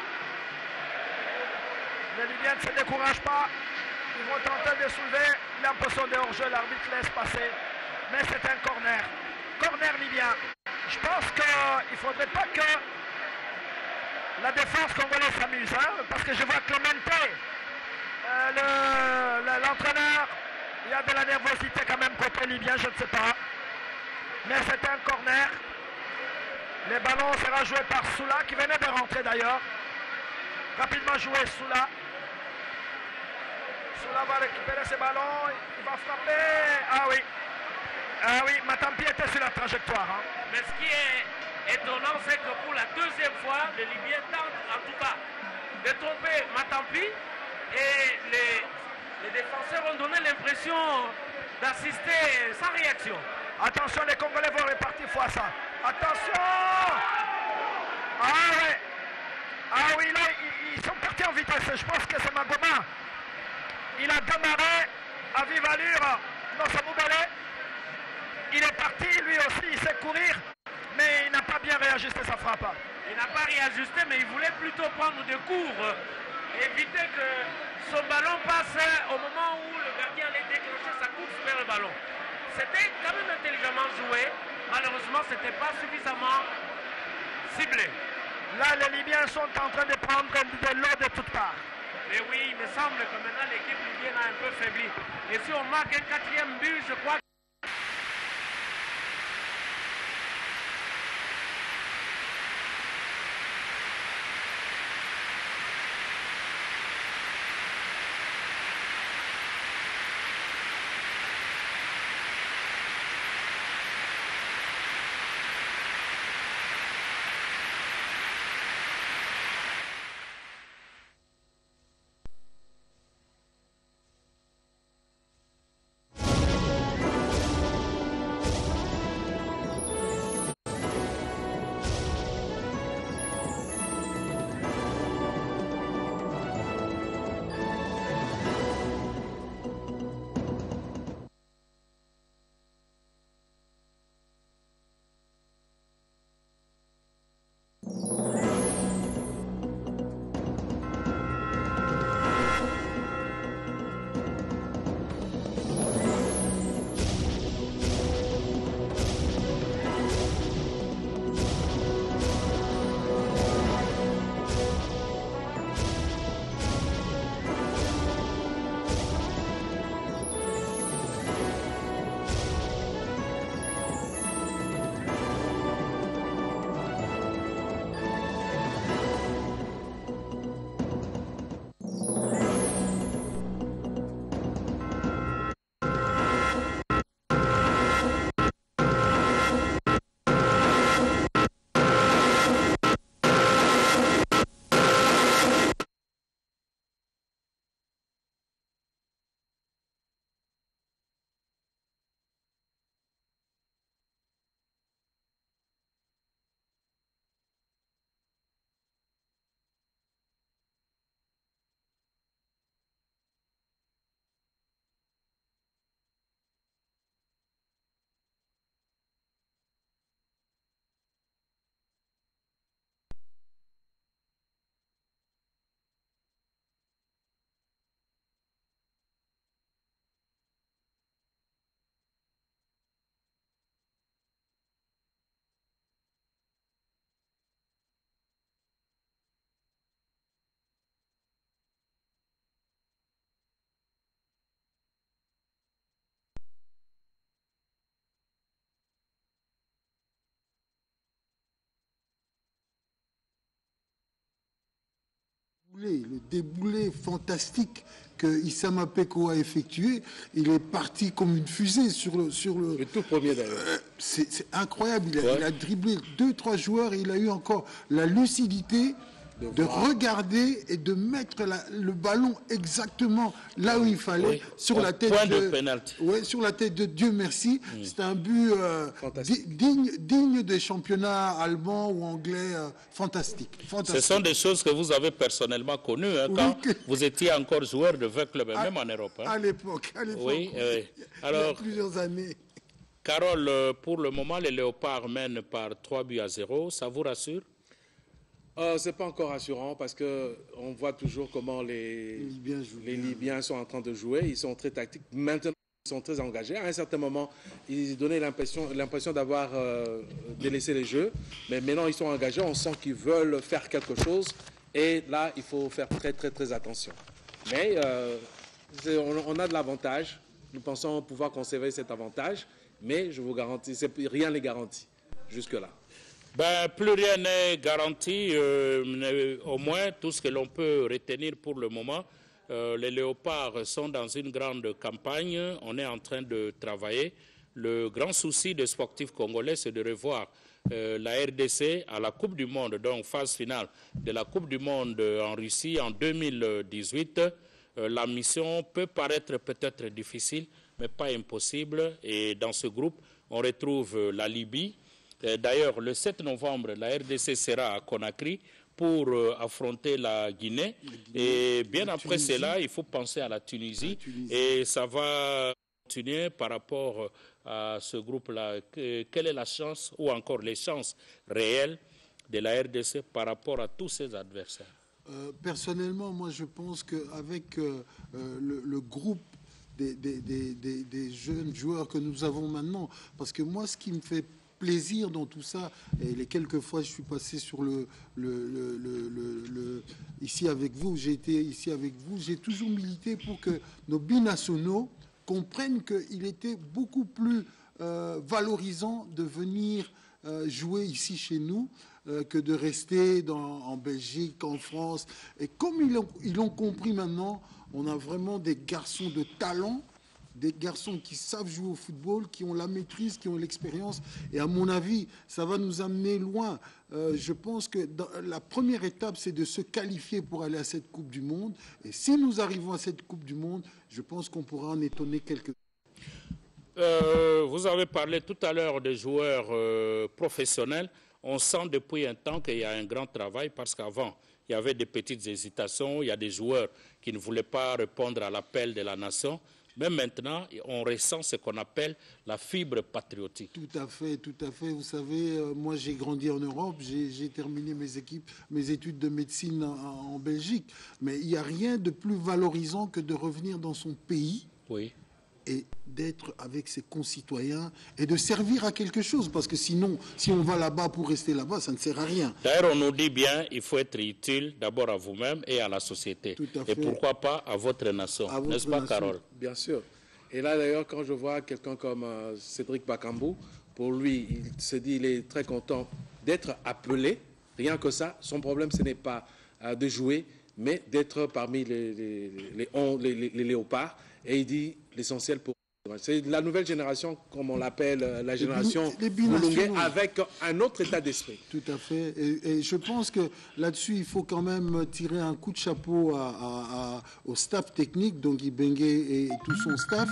Les Libyens ne se découragent pas. Ils vont tenter de soulever. Il est en position de hors-jeu, l'arbitre laisse passer. Mais c'est un corner. Corner libyen. Je pense qu'il ne faudrait pas que la défense congolaise s'amuse. Hein, parce que je vois Clemente, l'entraîneur, il y a de la nervosité quand même côté libyen, je ne sais pas. Mais c'est un corner. Le ballon sera joué par Soula qui venait de rentrer d'ailleurs. Rapidement joué Soula. Soula va récupérer ce ballon. Il va frapper. Ah oui. Ah oui, Matampi était sur la trajectoire. Hein. Mais ce qui est étonnant, c'est que pour la deuxième fois, les Libyens tentent en tout cas de tromper Matampi. Et les défenseurs ont donné l'impression d'assister sans réaction. Attention, les Congolais vont repartir fois ça. Attention! Ah ouais! Ah oui, là, ils sont partis en vitesse. Je pense que c'est Magoma. Il a démarré à vive allure dans sa Moubelé. Il est parti, lui aussi, il sait courir. Mais il n'a pas bien réajusté sa frappe. Il n'a pas réajusté, mais il voulait plutôt prendre des cours. Éviter que son ballon passe au moment où le gardien allait déclencher sa course vers le ballon. C'était quand même intelligemment joué. Malheureusement, ce n'était pas suffisamment ciblé. Là, les Libyens sont en train de prendre de l'eau de toutes parts. Mais oui, il me semble que maintenant l'équipe libyenne a un peu faibli. Et si on marque un quatrième but, je crois que... Le déboulé fantastique que Issama Peko a effectué, il est parti comme une fusée sur le tout premier d'ailleurs. C'est incroyable, il a dribblé 2-3 joueurs et il a eu encore la lucidité de regarder et de mettre le ballon exactement là où il fallait, sur la tête sur la tête de Dieu merci. C'est un but digne des championnats allemands ou anglais, fantastique. Ce sont des choses que vous avez personnellement connues quand vous étiez encore joueur de 20 clubs, même en Europe. À l'époque. Oui, alors, il y a plusieurs années. Carole, pour le moment, les Léopards mènent par 3-0. Ça vous rassure? C'est pas encore rassurant parce qu'on voit toujours comment les Libyens sont en train de jouer. Ils sont très tactiques. Maintenant, ils sont très engagés. À un certain moment, ils donnaient l'impression d'avoir délaissé les jeux. Mais maintenant, ils sont engagés. On sent qu'ils veulent faire quelque chose. Et là, il faut faire très, très, très attention. Mais on a de l'avantage. Nous pensons pouvoir conserver cet avantage. Mais je vous garantis, rien n'est garanti jusque-là. Plus rien n'est garanti, au moins tout ce que l'on peut retenir pour le moment. Les Léopards sont dans une grande campagne, on est en train de travailler. Le grand souci des sportifs congolais, c'est de revoir la RDC à la Coupe du Monde, donc phase finale de la Coupe du Monde en Russie en 2018. La mission peut paraître peut-être difficile, mais pas impossible. Et dans ce groupe, on retrouve la Libye. D'ailleurs, le 7 novembre, la RDC sera à Conakry pour affronter la Guinée. Et bien après cela, il faut penser à la Tunisie. Et ça va continuer par rapport à ce groupe-là. Quelle est la chance ou encore les chances réelles de la RDC par rapport à tous ses adversaires? Personnellement, moi, je pense qu'avec le groupe des jeunes joueurs que nous avons maintenant, parce que moi, ce qui me fait plaisir dans tout ça, et les quelques fois je suis passé sur ici avec vous, j'ai été ici avec vous, j'ai toujours milité pour que nos binationaux comprennent qu'il était beaucoup plus valorisant de venir jouer ici chez nous que de rester en Belgique, en France. Et comme ils l'ont compris maintenant, on a vraiment des garçons de talent, des garçons qui savent jouer au football, qui ont la maîtrise, qui ont l'expérience. Et à mon avis, ça va nous amener loin. Je pense que la première étape, c'est de se qualifier pour aller à cette Coupe du Monde. Et si nous arrivons à cette Coupe du Monde, je pense qu'on pourra en étonner quelques-uns. Vous avez parlé tout à l'heure des joueurs professionnels. On sent depuis un temps qu'il y a un grand travail parce qu'avant, il y avait des petites hésitations. Il y a des joueurs qui ne voulaient pas répondre à l'appel de la nation. Mais maintenant, on ressent ce qu'on appelle la fibre patriotique. Tout à fait, tout à fait. Vous savez, moi j'ai grandi en Europe, j'ai terminé mes études de médecine en Belgique. Mais il n'y a rien de plus valorisant que de revenir dans son pays. Oui. Et d'être avec ses concitoyens et de servir à quelque chose. Parce que sinon, si on va là-bas pour rester là-bas, ça ne sert à rien. D'ailleurs, on nous dit bien, il faut être utile d'abord à vous-même et à la société. Tout à fait. Et pourquoi pas à votre nation, n'est-ce pas, Carole? Bien sûr. Et là, d'ailleurs, quand je vois quelqu'un comme Cédric Bakambu, pour lui, il se dit il est très content d'être appelé. Rien que ça. Son problème, ce n'est pas de jouer, mais d'être parmi les léopards. Et il dit l'essentiel pour... C'est la nouvelle génération, comme on l'appelle, la génération Boulungué, avec un autre état d'esprit. Tout à fait. Et je pense que là-dessus, il faut quand même tirer un coup de chapeau au staff technique, donc Ibenge et tout son staff,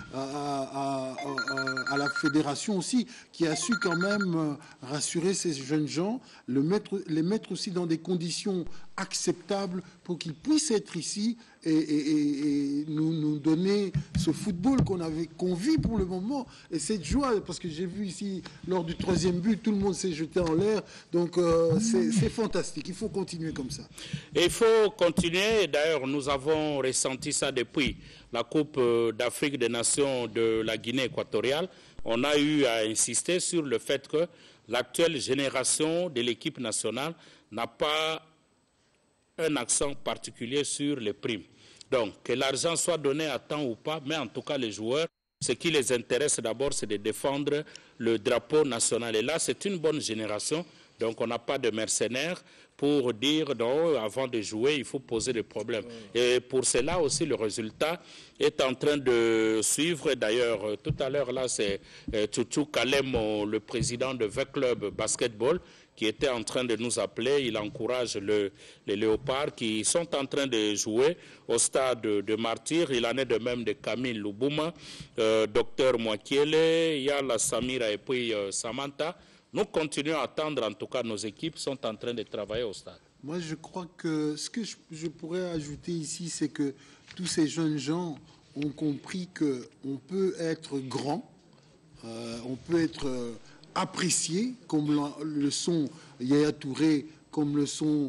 à la fédération aussi, qui a su quand même rassurer ces jeunes gens, les mettre aussi dans des conditions acceptables pour qu'ils puissent être ici et nous donner ce football qu'on vit pour le moment et cette joie, parce que j'ai vu ici lors du 3e but, tout le monde s'est jeté en l'air, donc c'est fantastique, il faut continuer comme ça. Et il faut continuer, d'ailleurs nous avons ressenti ça depuis la Coupe d'Afrique des Nations de la Guinée équatoriale. On a eu à insister sur le fait que l'actuelle génération de l'équipe nationale n'a pas un accent particulier sur les primes. Donc, que l'argent soit donné à temps ou pas, mais en tout cas, les joueurs, ce qui les intéresse d'abord, c'est de défendre le drapeau national. Et là, c'est une bonne génération Donc on n'a pas de mercenaires pour dire non, avant de jouer, il faut poser des problèmes. Et pour cela aussi, le résultat est en train de suivre. D'ailleurs, tout à l'heure, là, c'est Tutu Kalem, le président de V-Club Basketball, qui était en train de nous appeler. Il encourage les Léopards qui sont en train de jouer au stade de Martyr. Il en est de même de Camille Loubouma, Docteur Mwakiele, Yala Samira et puis Samantha. Nous continuons à attendre, en tout cas nos équipes sont en train de travailler au stade. Moi je crois que ce que je pourrais ajouter ici, c'est que tous ces jeunes gens ont compris qu'on peut être grand, on peut être apprécié, comme le sont Yaya Touré, comme le sont...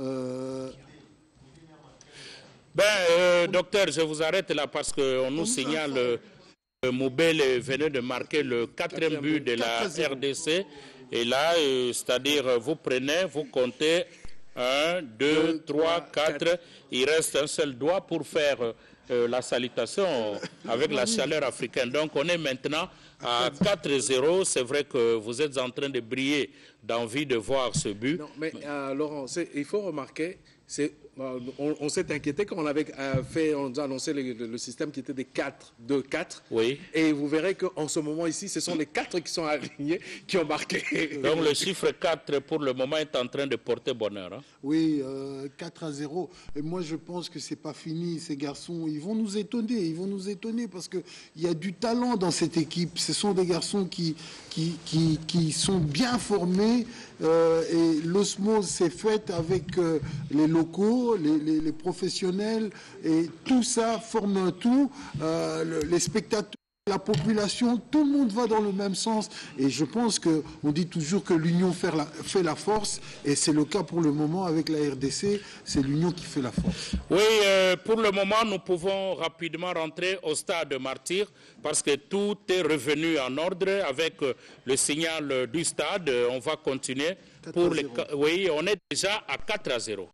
docteur, je vous arrête là parce qu'on nous signale... Moubele venait de marquer le 4e but de la RDC. Et là, c'est-à-dire, vous prenez, vous comptez 1, 2, 3, 4. Il reste un seul doigt pour faire la salutation avec la chaleur africaine. Donc, on est maintenant à 4-0. C'est vrai que vous êtes en train de briller d'envie de voir ce but. Non, mais Laurent, il faut remarquer... On s'est inquiété quand on avait on nous a annoncé le système qui était des 4-2-4. Oui. Et vous verrez qu'en ce moment ici, ce sont les 4 qui sont alignés qui ont marqué. Donc le chiffre 4 pour le moment est en train de porter bonheur. Hein? Oui, 4-0. Et moi je pense que c'est pas fini. Ces garçons, ils vont nous étonner parce qu'il y a du talent dans cette équipe. Ce sont des garçons qui sont bien formés. Et l'osmose s'est faite avec les locaux, les professionnels, et tout ça forme un tout. Les spectateurs, la population, tout le monde va dans le même sens. Et je pense qu'on dit toujours que l'union fait la force, et c'est le cas pour le moment avec la RDC, c'est l'union qui fait la force. Oui, pour le moment, nous pouvons rapidement rentrer au stade de Martyr, parce que tout est revenu en ordre avec le signal du stade. On va continuer. Oui, on est déjà à 4-0.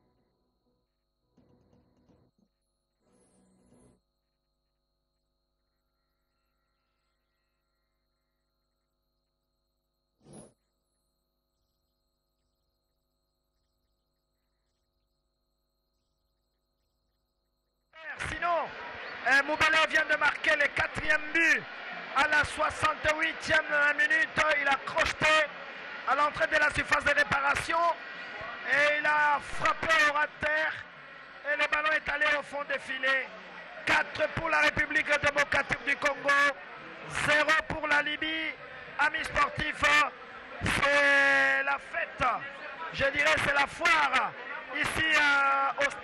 Sinon, Moubele vient de marquer le 4e but à la 68e minute. Il a crocheté à l'entrée de la surface de réparation et il a frappé au ras de terre et le ballon est allé au fond des filets. 4 pour la République démocratique du Congo, 0 pour la Libye. Amis sportifs, c'est la fête, je dirais c'est la foire ici au stade.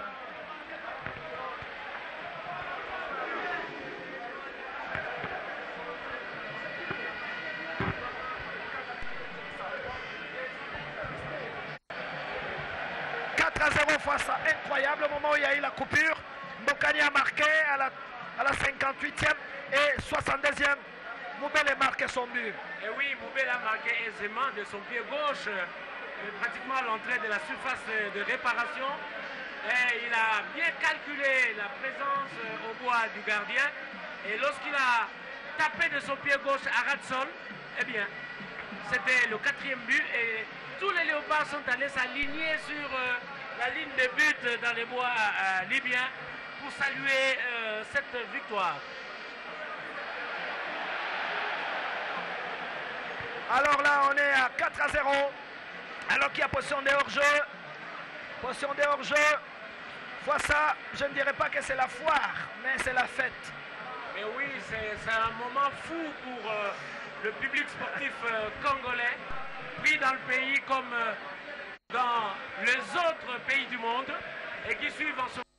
Face à incroyable, au moment où il y a eu la coupure, Mbokani a marqué à la 58e et 62e. Moubele a marqué son but. Et oui, Moubele a marqué aisément de son pied gauche, pratiquement à l'entrée de la surface de réparation. Et il a bien calculé la présence au bois du gardien. Et lorsqu'il a tapé de son pied gauche à ras de sol, eh bien, c'était le 4e but. Et tous les léopards sont allés s'aligner sur la ligne de but dans les bois libyens pour saluer cette victoire. Alors là, on est à 4-0, alors qu'il y a position de hors-jeu. Position de hors-jeu. Fois ça, je ne dirais pas que c'est la foire, mais c'est la fête. Mais oui, c'est un moment fou pour le public sportif congolais, pris dans le pays comme dans les autres pays du monde et qui suivent en ce moment.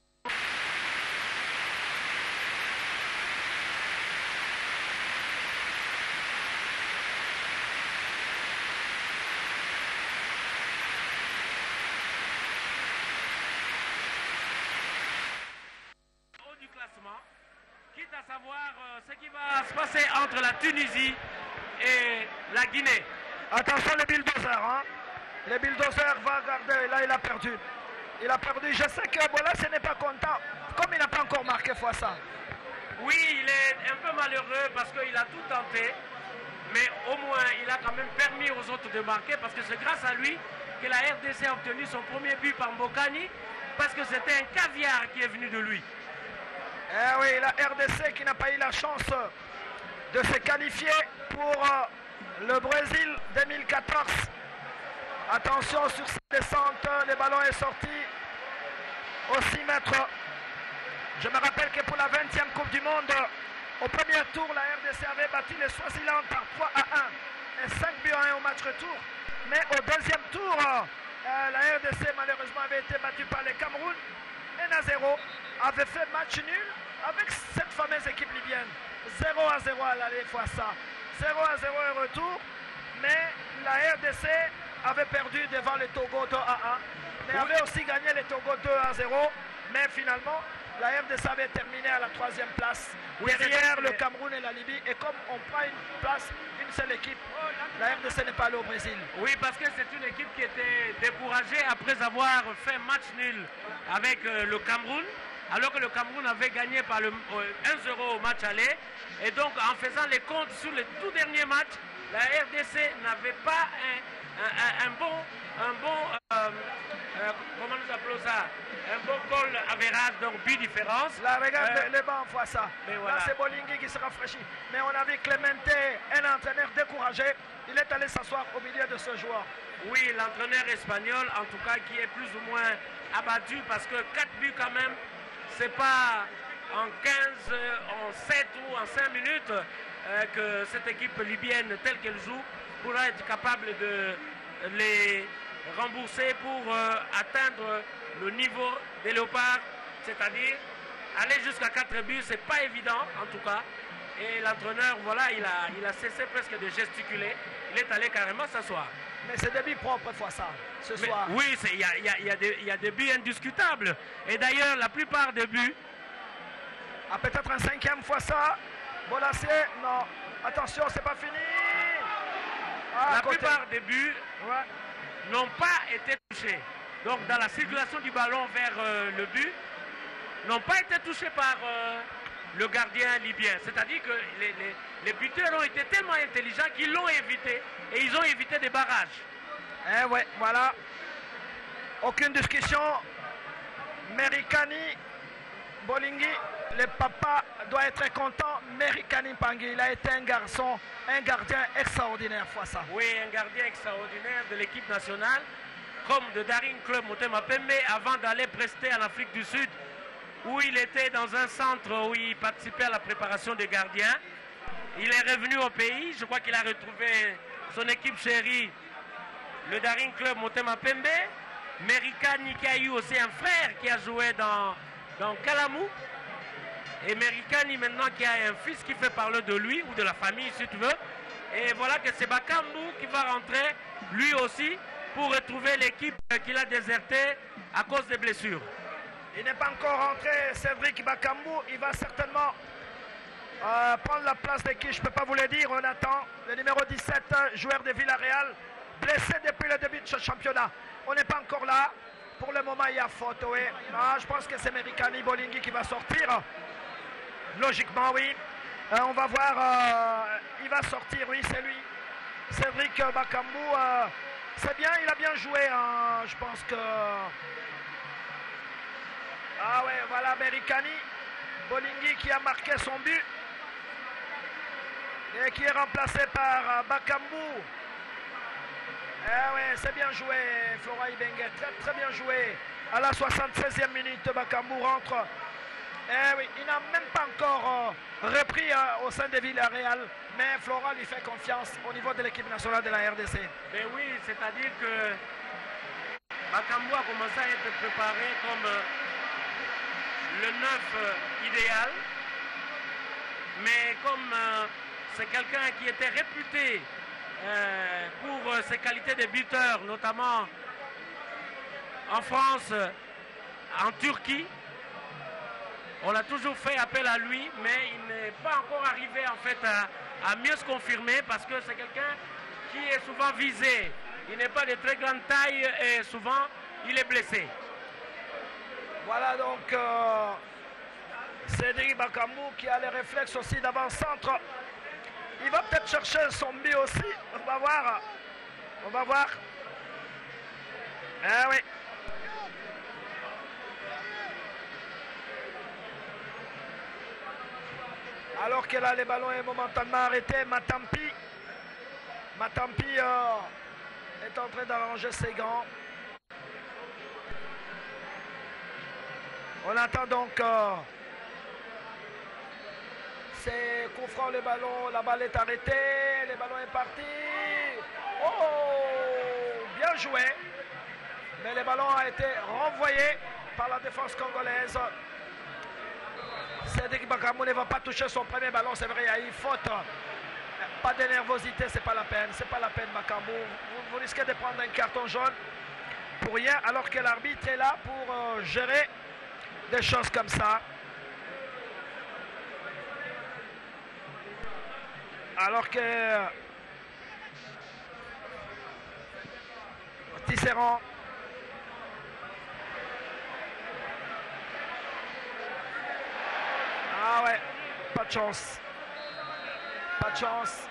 Du classement, quitte à savoir ce qui va se passer entre la Tunisie et la Guinée. Attention le bulldozer, hein. Le bulldozer va garder, là il a perdu. Il a perdu, je sais que voilà, ce n'est pas content, comme il n'a pas encore marqué fois ça. Oui, il est un peu malheureux parce qu'il a tout tenté, mais au moins il a quand même permis aux autres de marquer parce que c'est grâce à lui que la RDC a obtenu son premier but par Mbokani, parce que c'était un caviar qui est venu de lui. Eh oui, la RDC qui n'a pas eu la chance de se qualifier pour le Brésil 2014. Attention sur cette descente, le ballon est sorti au 6 mètres. Je me rappelle que pour la 20e Coupe du Monde, au premier tour, la RDC avait battu les Swaziland par 3-1 et 5 buts à 1 au match retour. Mais au deuxième tour, la RDC malheureusement avait été battue par les Cameroun 1-0, avait fait match nul avec cette fameuse équipe libyenne. 0-0 à l'aller fois ça, 0-0 au retour, mais la RDC avait perdu devant le Togo 2-1, mais avait aussi gagné le Togo 2-0, mais finalement la RDC avait terminé à la 3e place, derrière le Cameroun et la Libye, et comme on prend une place, une seule équipe, la RDC n'est pas allée au Brésil. Oui, parce que c'est une équipe qui était découragée après avoir fait match nul avec le Cameroun, alors que le Cameroun avait gagné par le 1-0 au match aller. Et donc, en faisant les comptes sur le tout dernier match, la RDC n'avait pas un bon comment nous appelons ça, un bon goal average, donc but différence. Là, regarde les bancs fois ça. Voilà. Là, c'est Bolingui qui se rafraîchit. Mais on a vu Clemente, un entraîneur découragé. Il est allé s'asseoir au milieu de ce joueur. Oui, l'entraîneur espagnol, en tout cas, qui est plus ou moins abattu parce que 4 buts quand même, c'est pas en 15, en 7 ou en 5 minutes que cette équipe libyenne, telle qu'elle joue, pourra être capable de les rembourser pour atteindre le niveau des Léopards, c'est-à-dire aller jusqu'à 4 buts, c'est pas évident en tout cas. Et l'entraîneur, voilà, il a cessé presque de gesticuler, il est allé carrément s'asseoir. Mais c'est des buts propres fois ça, ce soir. Oui, il y a des buts indiscutables. Et d'ailleurs, la plupart des buts... Ah, peut-être un 5e fois ça. Bolassier, non. Attention, c'est pas fini. La plupart des buts n'ont pas été touchés. Donc, dans la circulation du ballon vers le but, n'ont pas été touchés par le gardien libyen. C'est-à-dire que les buteurs ont été tellement intelligents qu'ils l'ont évité. Et ils ont évité des barrages. Eh ouais, voilà. Aucune discussion. Merikani, Bolingui, le papa doit être content. Merikani Pangui, il a été un garçon, un gardien extraordinaire fois ça. Oui, un gardien extraordinaire de l'équipe nationale, comme de Daring Club Motema Pembe, avant d'aller prester en Afrique du Sud, où il était dans un centre où il participait à la préparation des gardiens. Il est revenu au pays, je crois qu'il a retrouvé son équipe chérie, le Daring Club Motema Pembe. Merikani qui a eu aussi un frère qui a joué dans Kalamou. Et Merikani maintenant qui a un fils qui fait parler de lui ou de la famille si tu veux. Et voilà que c'est Bakambu qui va rentrer lui aussi pour retrouver l'équipe qu'il a désertée à cause des blessures. Il n'est pas encore rentré, Cédric Bakambu. Il va certainement prendre la place de qui, je ne peux pas vous le dire. On attend le numéro 17, joueur de Villarreal, blessé depuis le début de ce championnat. On n'est pas encore là. Pour le moment, il y a faute. Oui. Ah, je pense que c'est Merikani Bolingui qui va sortir. Logiquement, oui. On va voir. Il va sortir, oui, c'est lui. Cédric Bakambu. C'est bien, il a bien joué. Hein. Je pense que... Ah ouais, voilà Merikani Bolingui qui a marqué son but. Et qui est remplacé par Bakambu. Eh ouais, c'est bien joué, Flora Ibenge, très bien joué. À la 76e minute, Bakambu rentre. Eh oui, il n'a même pas encore repris au sein de Villarreal, mais Flora lui fait confiance au niveau de l'équipe nationale de la RDC. Mais oui, c'est-à-dire que Bakambu a commencé à être préparé comme le 9 idéal, mais comme c'est quelqu'un qui était réputé pour ses qualités de buteur, notamment en France, en Turquie. On a toujours fait appel à lui, mais il n'est pas encore arrivé en fait à mieux se confirmer parce que c'est quelqu'un qui est souvent visé. Il n'est pas de très grande taille et souvent il est blessé. Voilà donc Cédric Bakambu qui a les réflexes aussi d'avant-centre. Il va peut-être chercher son but aussi. On va voir. On va voir. Ah oui. Alors que là, le ballon est momentanément arrêté. Matampi. Matampi est en train d'arranger ses gants. On attend donc c'est coup franc le ballon, la balle est arrêtée, le ballon est parti. Oh, bien joué. Mais le ballon a été renvoyé par la défense congolaise. Cédric Bakambu ne va pas toucher son premier ballon, c'est vrai, il y a eu faute. Pas de nervosité, c'est pas la peine, c'est pas la peine Bakambu. Vous risquez de prendre un carton jaune pour rien, alors que l'arbitre est là pour gérer des choses comme ça. Alors que Tisserand ah ouais, pas de chance. Pas de chance.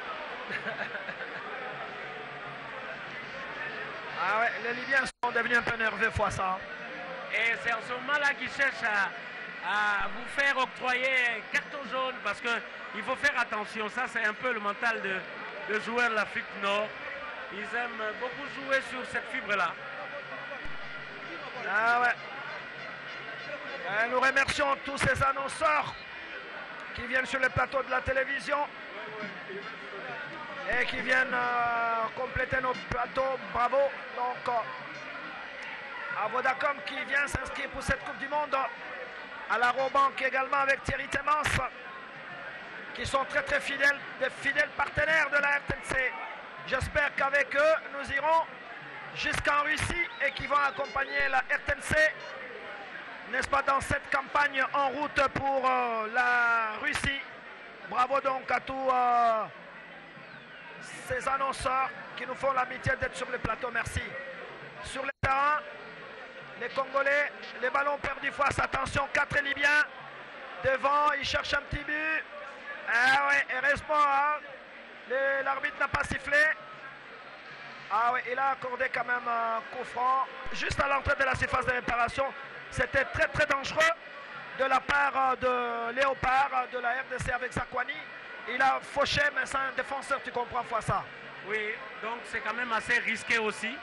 Ah ouais, les Libyens sont devenus un peu nerveux fois ça. Et c'est en ce moment-là qu'ils cherchent à vous faire octroyer un carton jaune parce qu'il faut faire attention. Ça, c'est un peu le mental de joueurs de l'Afrique du Nord. Ils aiment beaucoup jouer sur cette fibre-là. Ah ouais. Et nous remercions tous ces annonceurs qui viennent sur le plateau de la télévision et qui viennent compléter nos plateaux. Bravo. Donc, à Vodacom qui vient s'inscrire pour cette Coupe du Monde, à la Robank également avec Thierry Temans, qui sont très très fidèles, des fidèles partenaires de la RTNC. J'espère qu'avec eux, nous irons jusqu'en Russie et qui vont accompagner la RTNC, n'est-ce pas, dans cette campagne en route pour la Russie. Bravo donc à tous ces annonceurs qui nous font l'amitié d'être sur le plateau. Merci. Sur le terrain, les Congolais, les ballons perdus face. Attention, 4 Libyens devant, ils cherchent un petit but. Ah ouais, heureusement, hein, l'arbitre n'a pas sifflé. Ah oui, il a accordé quand même un coup franc juste à l'entrée de la surface de réparation. C'était très très dangereux de la part de Léopard de la RDC avec Zakwani. Il a fauché, mais c'est un défenseur, tu comprends, fois ça. Oui, donc c'est quand même assez risqué aussi.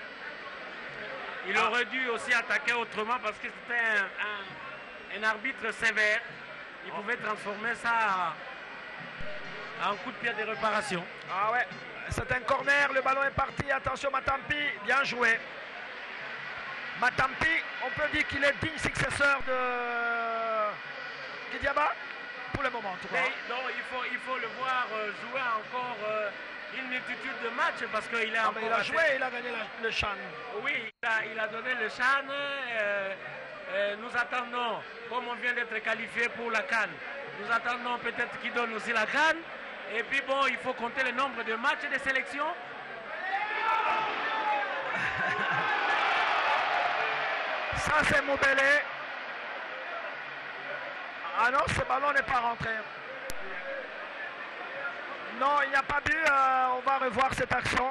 Il aurait dû aussi attaquer autrement parce que c'était un arbitre sévère. Il pouvait transformer ça en coup de pied de réparation. Ah ouais, c'est un corner, le ballon est parti. Attention Matampi, bien joué. Matampi, on peut dire qu'il est digne successeur de Kidiaba pour le moment. En tout cas. Non, il faut le voir jouer encore une multitude de matchs parce qu'il est encore... il a joué, il a gagné le Chan. Oui, il a donné le Chan. Nous attendons, comme on vient d'être qualifié pour la CAN, nous attendons peut-être qu'il donne aussi la CAN. Et puis bon, il faut compter le nombre de matchs et de sélections. Ça c'est Moubélé. Ah non, ce ballon n'est pas rentré. Non, il n'y a pas but. On va revoir cette action.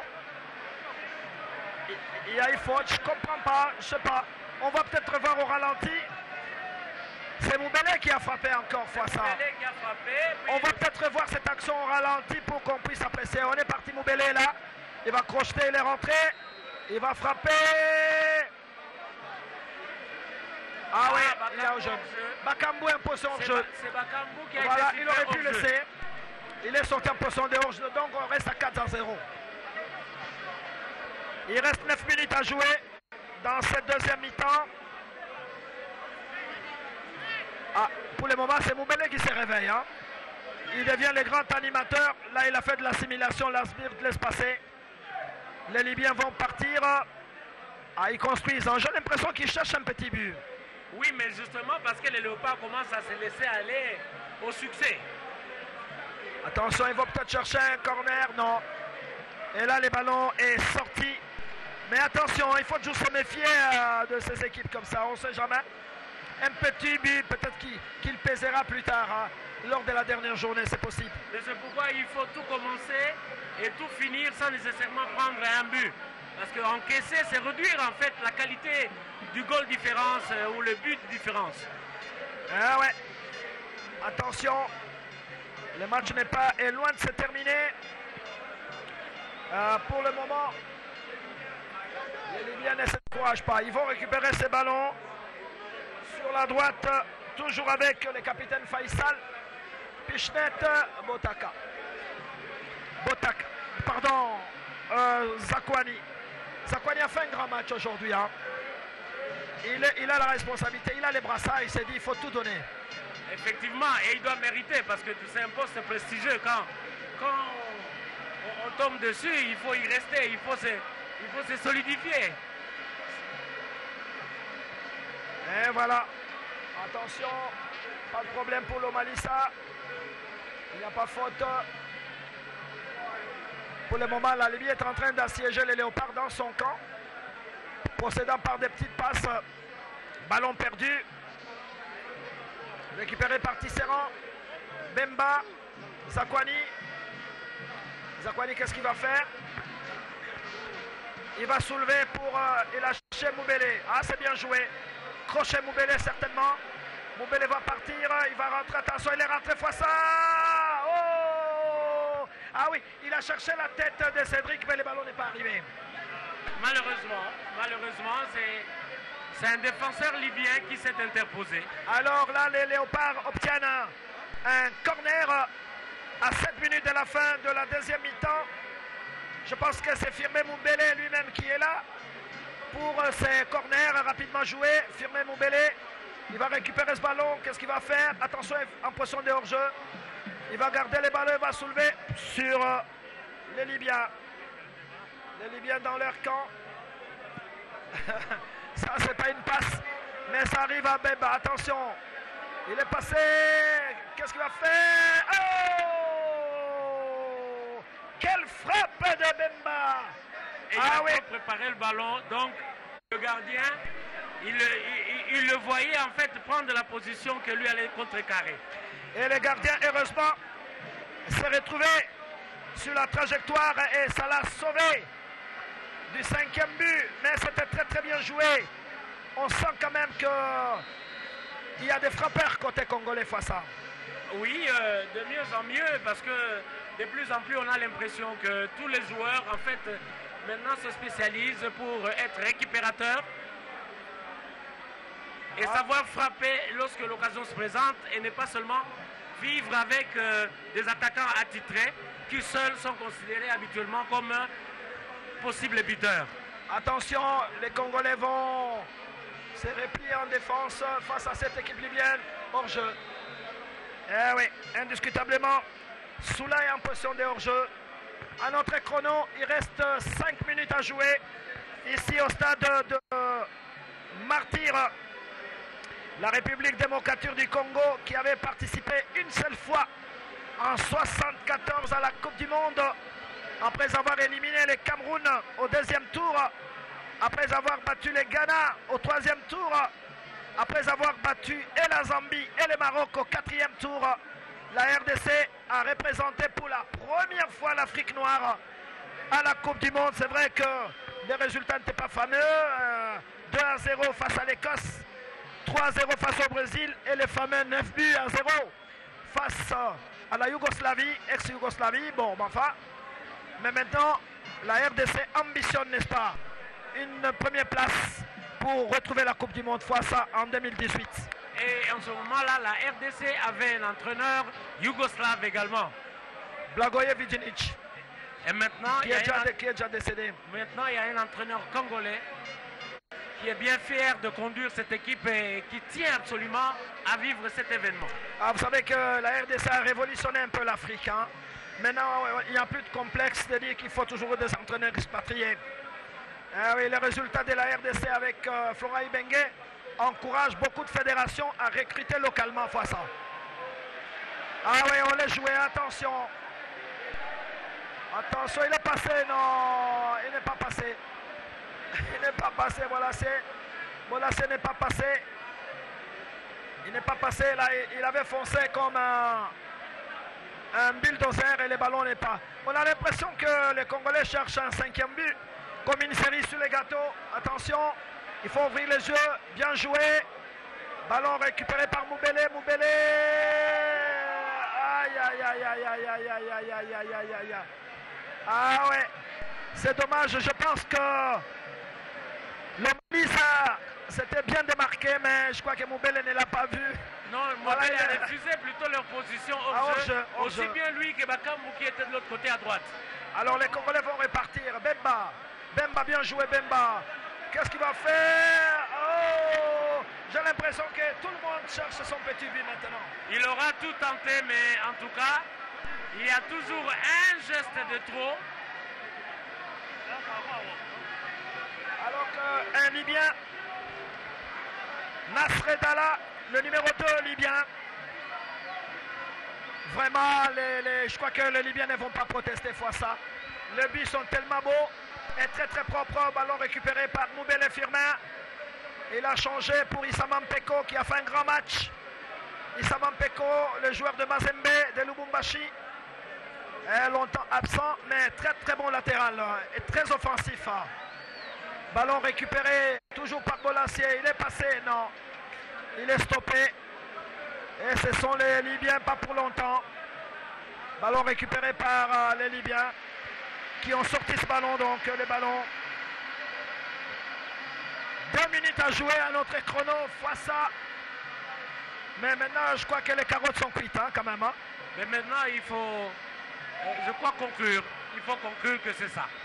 Il y a une faute, je ne comprends pas, je ne sais pas. On va peut-être revoir au ralenti. C'est Moubélé qui a frappé encore fois ça. On va peut-être revoir cette action au ralenti pour qu'on puisse apprécier. On est parti, Moubélé là. Il va crocheter, il est rentré. Il va frapper. Ah oui, il est au jeu. Bakambu impose son jeu. C'est Bakambu qui a voilà, été il aurait pu hors-jeu. laisser. Il est sorti en position de hors-jeu, donc on reste à 4-0. Il reste 9 minutes à jouer dans cette deuxième mi-temps. Ah, pour le moment, c'est Moubélé qui se réveille. Hein. Il devient le grand animateur. Là, il a fait de l'assimilation. L'Asbirte laisse passer. Les Libyens vont partir. Ah, ils construisent. J'ai l'impression qu'ils cherchent un petit but. Oui, mais justement parce que les Léopards commencent à se laisser aller au succès. Attention, ils vont peut-être chercher un corner. Non. Et là, le ballon est sorti. Mais attention, il faut toujours se méfier de ces équipes comme ça. On ne sait jamais. un petit but, peut-être qu'il pèsera plus tard, hein, lors de la dernière journée, c'est possible. Mais c'est pourquoi il faut tout commencer et tout finir sans nécessairement prendre un but. Parce qu'encaisser, c'est réduire en fait la qualité du goal différence ou le but différence. Ah ouais. Attention, le match est loin de se terminer. Pour le moment, les Libyens ne se découragent pas. Ils vont récupérer ces ballons sur la droite, toujours avec le capitaine Faisal, Pichnet, Botaka. Zakwani. Zakwani a fait un grand match aujourd'hui. Hein. Il a la responsabilité, il a les brassards, il s'est dit il faut tout donner. Effectivement, et il doit mériter parce que c'est un poste prestigieux. Quand on tombe dessus, il faut y rester, il faut se solidifier. Et voilà. Attention, pas de problème pour l'Omalissa. Il n'y a pas faute. Pour le moment, la Libye est en train d'assiéger les léopards dans son camp, procédant par des petites passes. Ballon perdu. Récupéré par Tisserand. Bemba. Zakwani. Zakwani, qu'est-ce qu'il va faire? Il va soulever pour lâcher Moubélé. Ah, c'est bien joué. Crochet Moubélé, certainement. Moubélé va partir. Il va rentrer. Attention, il est rentré fois ça. Oh! Ah oui, il a cherché la tête de Cédric, mais le ballon n'est pas arrivé. Malheureusement, c'est un défenseur libyen qui s'est interposé. Alors là, les léopards obtiennent un corner à 7 minutes de la fin de la deuxième mi-temps. Je pense que c'est Firmé Moubélé lui-même qui est là pour ces corners rapidement joués. Firmé Moubélé, il va récupérer ce ballon. Qu'est-ce qu'il va faire? Attention, en position de hors-jeu. Il va garder les ballons, il va soulever sur les Libyens. Les Libyens dans leur camp. Ça, c'est pas une passe, mais ça arrive à Bemba. Attention, il est passé. Qu'est-ce qu'il va faire? Oh! Quelle frappe de Bemba! Et il a préparé le ballon, donc le gardien, il le voyait en fait prendre la position que lui allait contrecarrer. Et le gardien, heureusement, s'est retrouvé sur la trajectoire et ça l'a sauvé du 5e but. Mais c'était très très bien joué. On sent quand même qu'il y a des frappeurs côté congolais face à. Oui, de mieux en mieux, parce que de plus en plus on a l'impression que tous les joueurs en fait maintenant se spécialisent pour être récupérateurs et savoir frapper lorsque l'occasion se présente et ne pas seulement vivre avec des attaquants attitrés qui seuls sont considérés habituellement comme possibles buteurs. Attention, les Congolais vont se replier en défense face à cette équipe libyenne hors jeu. Eh oui, indiscutablement, Soula est en position de hors-jeu. À notre chrono, il reste 5 minutes à jouer ici au stade de Martyr, la République démocratique du Congo, qui avait participé une seule fois en 1974 à la Coupe du Monde, après avoir éliminé les Cameroun au 2e tour, après avoir battu les Ghana au 3e tour, après avoir battu et la Zambie et le Maroc au 4e tour. La RDC a représenté pour la première fois l'Afrique noire à la Coupe du Monde. C'est vrai que les résultats n'étaient pas fameux. 2-0 face à l'Écosse, 3-0 face au Brésil et les fameux 9 buts à 0 face à la Yougoslavie, ex-Yougoslavie. Bon, enfin. Mais maintenant, la RDC ambitionne, n'est-ce pas, une première place pour retrouver la Coupe du Monde fois ça en 2018. Et en ce moment-là, la RDC avait un entraîneur yougoslave également. Blagoje Vidjinic. Et maintenant, qui est déjà décédé. Maintenant, il y a un entraîneur congolais qui est bien fier de conduire cette équipe et qui tient absolument à vivre cet événement. Ah, vous savez que la RDC a révolutionné un peu l'Afrique. Hein. Maintenant, il n'y a plus de complexe de dire qu'il faut toujours des entraîneurs expatriés. Ah oui, les résultats de la RDC avec Florent Ibenge encouragent beaucoup de fédérations à recruter localement fois ça. Ah oui, on l'a joué, attention. Attention, il est passé, non, il n'est pas passé. Il n'est pas passé, Bolassé. Bolassé n'est pas passé. Il n'est pas passé là, il avait foncé comme un bulldozer et le ballon n'est pas. On a l'impression que les Congolais cherchent un 5e but, comme une série sur les gâteaux. Attention, il faut ouvrir les yeux, bien joué. Ballon récupéré par Moubélé, Moubélé. Aïe, aïe, aïe, aïe, aïe, aïe, aïe, aïe, aïe, aïe, aïe, aïe. Ah ouais, c'est dommage, je pense que Lomalisa s'était bien démarqué, mais je crois que Moubélé ne l'a pas vu. Non, Moubélé a refusé plutôt leur position hors jeu. Aussi bien lui que Bakambu qui était de l'autre côté à droite. Alors les Congolais vont repartir. Bemba, Bemba, bien joué Bemba. Qu'est-ce qu'il va faire? Oh, j'ai l'impression que tout le monde cherche son petit but maintenant. Il aura tout tenté, mais en tout cas, il y a toujours un geste de trop. Alors qu'un Libyen, Nasredala, le numéro 2 Libyen, vraiment, je crois que les Libyens ne vont pas protester fois ça. Les buts sont tellement beaux et très très propres. Ballon récupéré par Moubélé Firmin. Il a changé pour Issama Mpeko qui a fait un grand match. Issama Mpeko, le joueur de Mazembe, de Lubumbashi, est longtemps absent, mais très très bon latéral et très offensif. Ballon récupéré toujours par Bolassier. Il est passé, non. Il est stoppé. Et ce sont les Libyens, pas pour longtemps. Ballon récupéré par les Libyens qui ont sorti ce ballon. Donc le ballon. 2 minutes à jouer à notre chrono. Fois ça. Mais maintenant, je crois que les carottes sont cuites hein, quand même. Hein. Mais maintenant, il faut, je crois, conclure. Il faut conclure que c'est ça.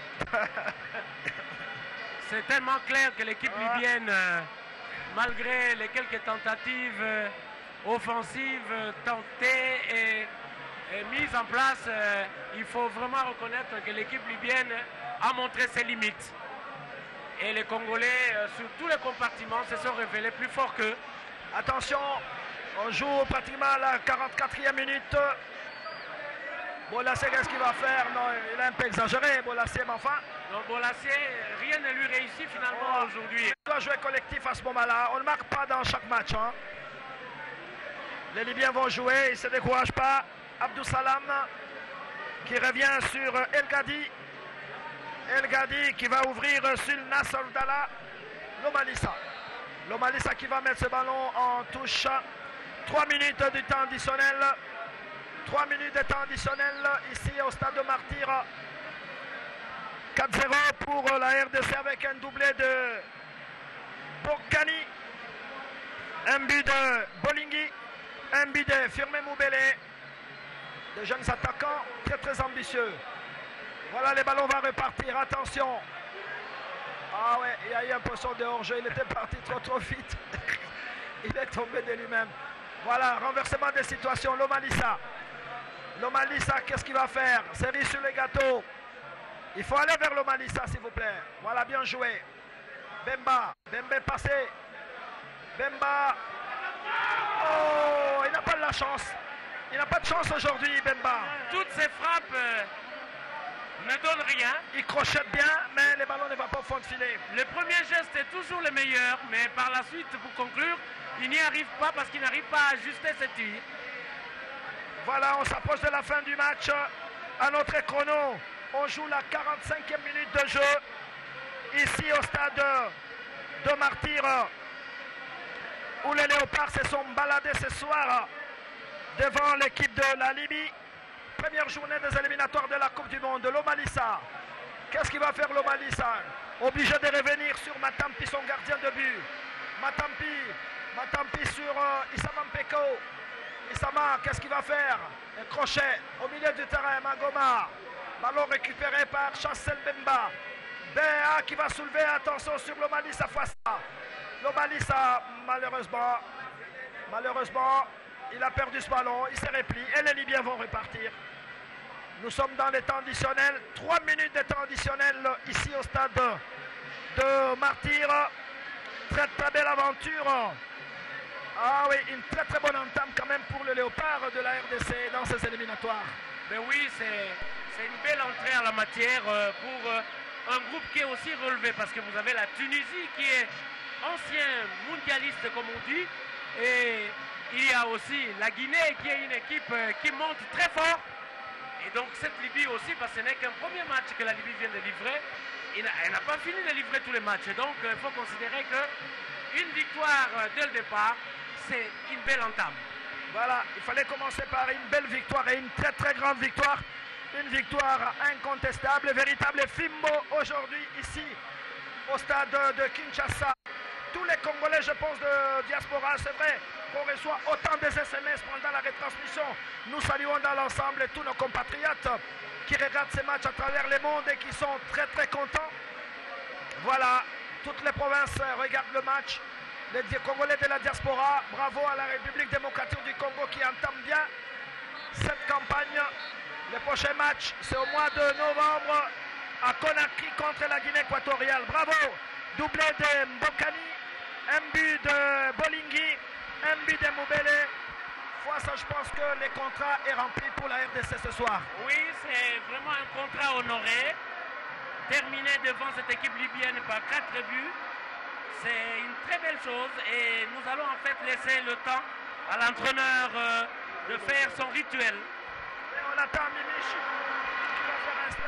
C'est tellement clair que l'équipe libyenne, malgré les quelques tentatives offensives tentées et mises en place, il faut vraiment reconnaître que l'équipe libyenne a montré ses limites. Et les Congolais, sur tous les compartiments, se sont révélés plus forts qu'eux. Attention, on joue pratiquement à la 44e minute. Bolassier, qu'est-ce qu'il va faire? Non, il a un peu exagéré, Bolassier, mais enfin. Non, Bolassier, rien ne lui réussit finalement aujourd'hui. Il doit jouer collectif à ce moment-là. On ne marque pas dans chaque match. Hein. Les Libyens vont jouer, ils ne se découragent pas. Abdou Salam qui revient sur El Gadi. El Gadi qui va ouvrir sur Nasser Dalla. Lomalisa. Lomalisa qui va mettre ce ballon en touche. 3 minutes du temps additionnel. 3 minutes de temps additionnel ici au stade de Martyr. 4-0 pour la RDC avec un doublé de Bokani. Un but de Bolingui. Un but de Firmin Moubélé. Des jeunes attaquants très très ambitieux. Voilà, les ballons vont repartir. Attention. Ah ouais, il y a eu un poisson de hors-jeu. Il était parti trop vite. Il est tombé de lui-même. Voilà, renversement des situations. Lomalisa. Lomalisa, qu'est-ce qu'il va faire? Série sur les gâteaux. Il faut aller vers Lomalisa, s'il vous plaît. Voilà, bien joué. Bemba. Bemba est passé. Bemba. Oh, il n'a pas de la chance. Il n'a pas de chance aujourd'hui, Bemba. Toutes ces frappes ne donnent rien. Il crochette bien, mais les ballons ne vont pas au fond de filet. Le premier geste est toujours le meilleur, mais par la suite, pour conclure, il n'y arrive pas parce qu'il n'arrive pas à ajuster ses tirs. Voilà, on s'approche de la fin du match. À notre chrono, on joue la 45e minute de jeu. Ici au stade de Martyr, où les Léopards se sont baladés ce soir devant l'équipe de la Libye. Première journée des éliminatoires de la Coupe du Monde. Lomalisa. Qu'est-ce qu'il va faire Lomalisa? Obligé de revenir sur Matampi, son gardien de but. Matampi sur Issama Mpeko. Issama, qu'est-ce qu'il va faire? Un crochet au milieu du terrain. Magoma. Ballon récupéré par Chancel Bemba. Béa qui va soulever. Attention sur Lomalisa face à Lomalisa. Malheureusement, il a perdu ce ballon. Il s'est replié et les Libyens vont repartir. Nous sommes dans les temps additionnels. 3 minutes de temps additionnel ici au stade de Martyr. Très très belle aventure. Ah oui, une très très bonne entame quand même pour le Léopard de la RDC dans ces éliminatoires. Ben oui, c'est une belle entrée en la matière pour un groupe qui est aussi relevé parce que vous avez la Tunisie qui est ancien mondialiste comme on dit et il y a aussi la Guinée qui est une équipe qui monte très fort. Et donc cette Libye aussi, parce que ce n'est qu'un premier match que la Libye vient de livrer. Elle n'a pas fini de livrer tous les matchs. Et donc il faut considérer qu'une victoire dès le départ, c'est une belle entame. Voilà, il fallait commencer par une belle victoire et une très très grande victoire. Une victoire incontestable, véritable Fimbo aujourd'hui ici au stade de Kinshasa. Tous les Congolais, je pense, de diaspora, c'est vrai qu'on reçoit autant de SMS pendant la retransmission. Nous saluons dans l'ensemble tous nos compatriotes qui regardent ces matchs à travers le monde et qui sont très très contents. Voilà, toutes les provinces regardent le match. Les Congolais de la diaspora, bravo à la République démocratique du Congo qui entame bien cette campagne. Le prochain match, c'est au mois de novembre à Conakry contre la Guinée équatoriale. Bravo, doublé de Mbokani, un but de Bolingui, un but de Moubele. Fois ça, je pense que le contrat est rempli pour la RDC ce soir. Oui, c'est vraiment un contrat honoré. Terminé devant cette équipe libyenne par 4 buts. C'est une très belle chose et nous allons en fait laisser le temps à l'entraîneur de faire son rituel. Et on attend Mimich qui va faire un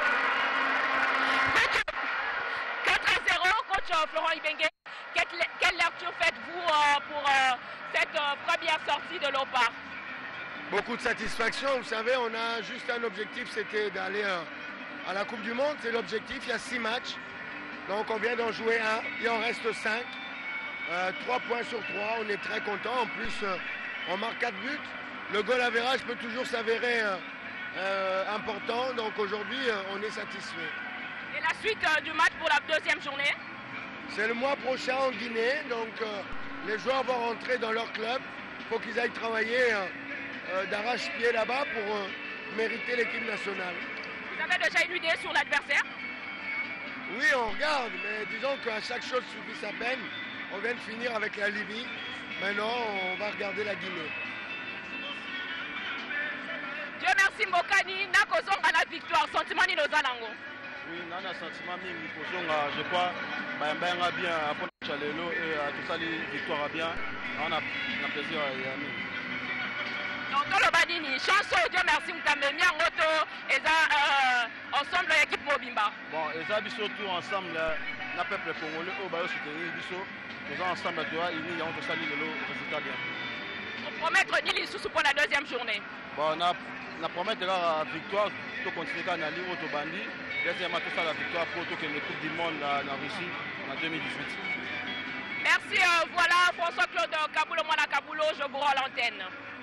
stand-up. 4-0, coach Florent Ibenge. Quelle lecture faites-vous pour cette première sortie de l'OPAR? Beaucoup de satisfaction. Vous savez, on a juste un objectif, c'était d'aller à la Coupe du Monde. C'est l'objectif. Il y a 6 matchs. Donc on vient d'en jouer 1. Il en reste 5. 3 points sur 3. On est très content. En plus, on marque 4 buts. Le goal average peut toujours s'avérer important. Donc aujourd'hui, on est satisfait. Et la suite du match pour la deuxième journée? C'est le mois prochain en Guinée. Donc les joueurs vont rentrer dans leur club. Il faut qu'ils aillent travailler d'arrache-pied là-bas pour mériter l'équipe nationale. Vous avez déjà une idée sur l'adversaire? Oui, on regarde, mais disons qu'à chaque chose suffit sa peine. On vient de finir avec la Libye. Maintenant, on va regarder la Guinée. Dieu merci Mbokani, nakozonga la victoire. Sentiment ni Lozalango. Oui, on a sentiment mingi kozonga, je crois. Bayamba bien, après Chalelo et tout ça, les victoires bien. On a plaisir à Yami. Donc, le Badini, chanson, Dieu merci, Moutamemia, Moto, et ça, ensemble, l'équipe Mobimba. Bon, et ça, surtout ensemble, le peuple congolais, au Bayo soutenir, nous sommes ensemble, tu vois, ils ont tout ça, le résultat bien. On promettre Nili Soussou pour la deuxième journée. Bon, on a promis la victoire, tout continuer à aller au Tobandi. Deuxièmement, tout ça, la victoire pour toute la Coupe du Monde en Russie en 2018. Merci, voilà, François-Claude Kaboulo, Mwana Kaboulo, je vous rends l'antenne.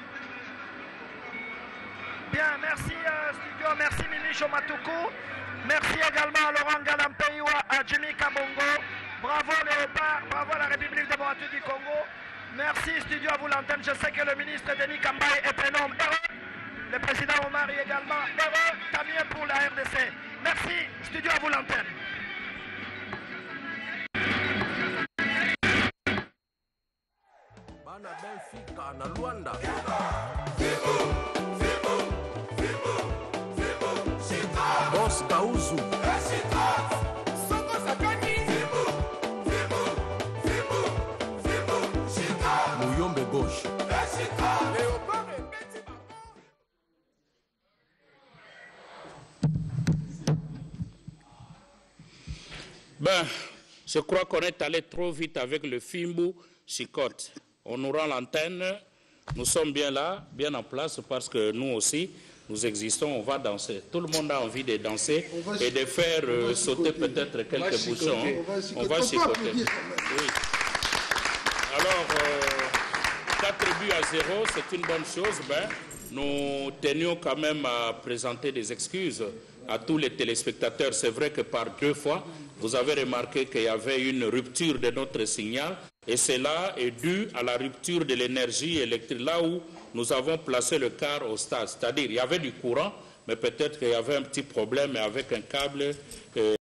Bien, merci Studio, merci Mimicho Matoukou, merci également à Laurent Galampeiwa, à Jimmy Kabongo, bravo Léopard, bravo à la République démocratique du Congo, merci Studio à vous l'antenne, je sais que le ministre Denis Kambaye est un homme heureux, le président Omari également heureux, tant mieux pour la RDC, merci Studio à vous l'antenne. Bana Benfica na Luanda. Boss Kauzu. Muyombe gauche. Ben, je crois qu'on est allé trop vite avec le Fimbu Chicote. On nous rend l'antenne. Nous sommes bien là, bien en place, parce que nous aussi, nous existons, on va danser. Tout le monde a envie de danser et de faire sauter peut-être quelques bouchons. On va chicoter. Oui. Alors, 4 buts à 0, c'est une bonne chose. Ben, nous tenions quand même à présenter des excuses à tous les téléspectateurs. C'est vrai que par 2 fois, vous avez remarqué qu'il y avait une rupture de notre signal. Et cela est dû à la rupture de l'énergie électrique, là où nous avons placé le car au stade. C'est-à-dire, il y avait du courant, mais peut-être qu'il y avait un petit problème avec un câble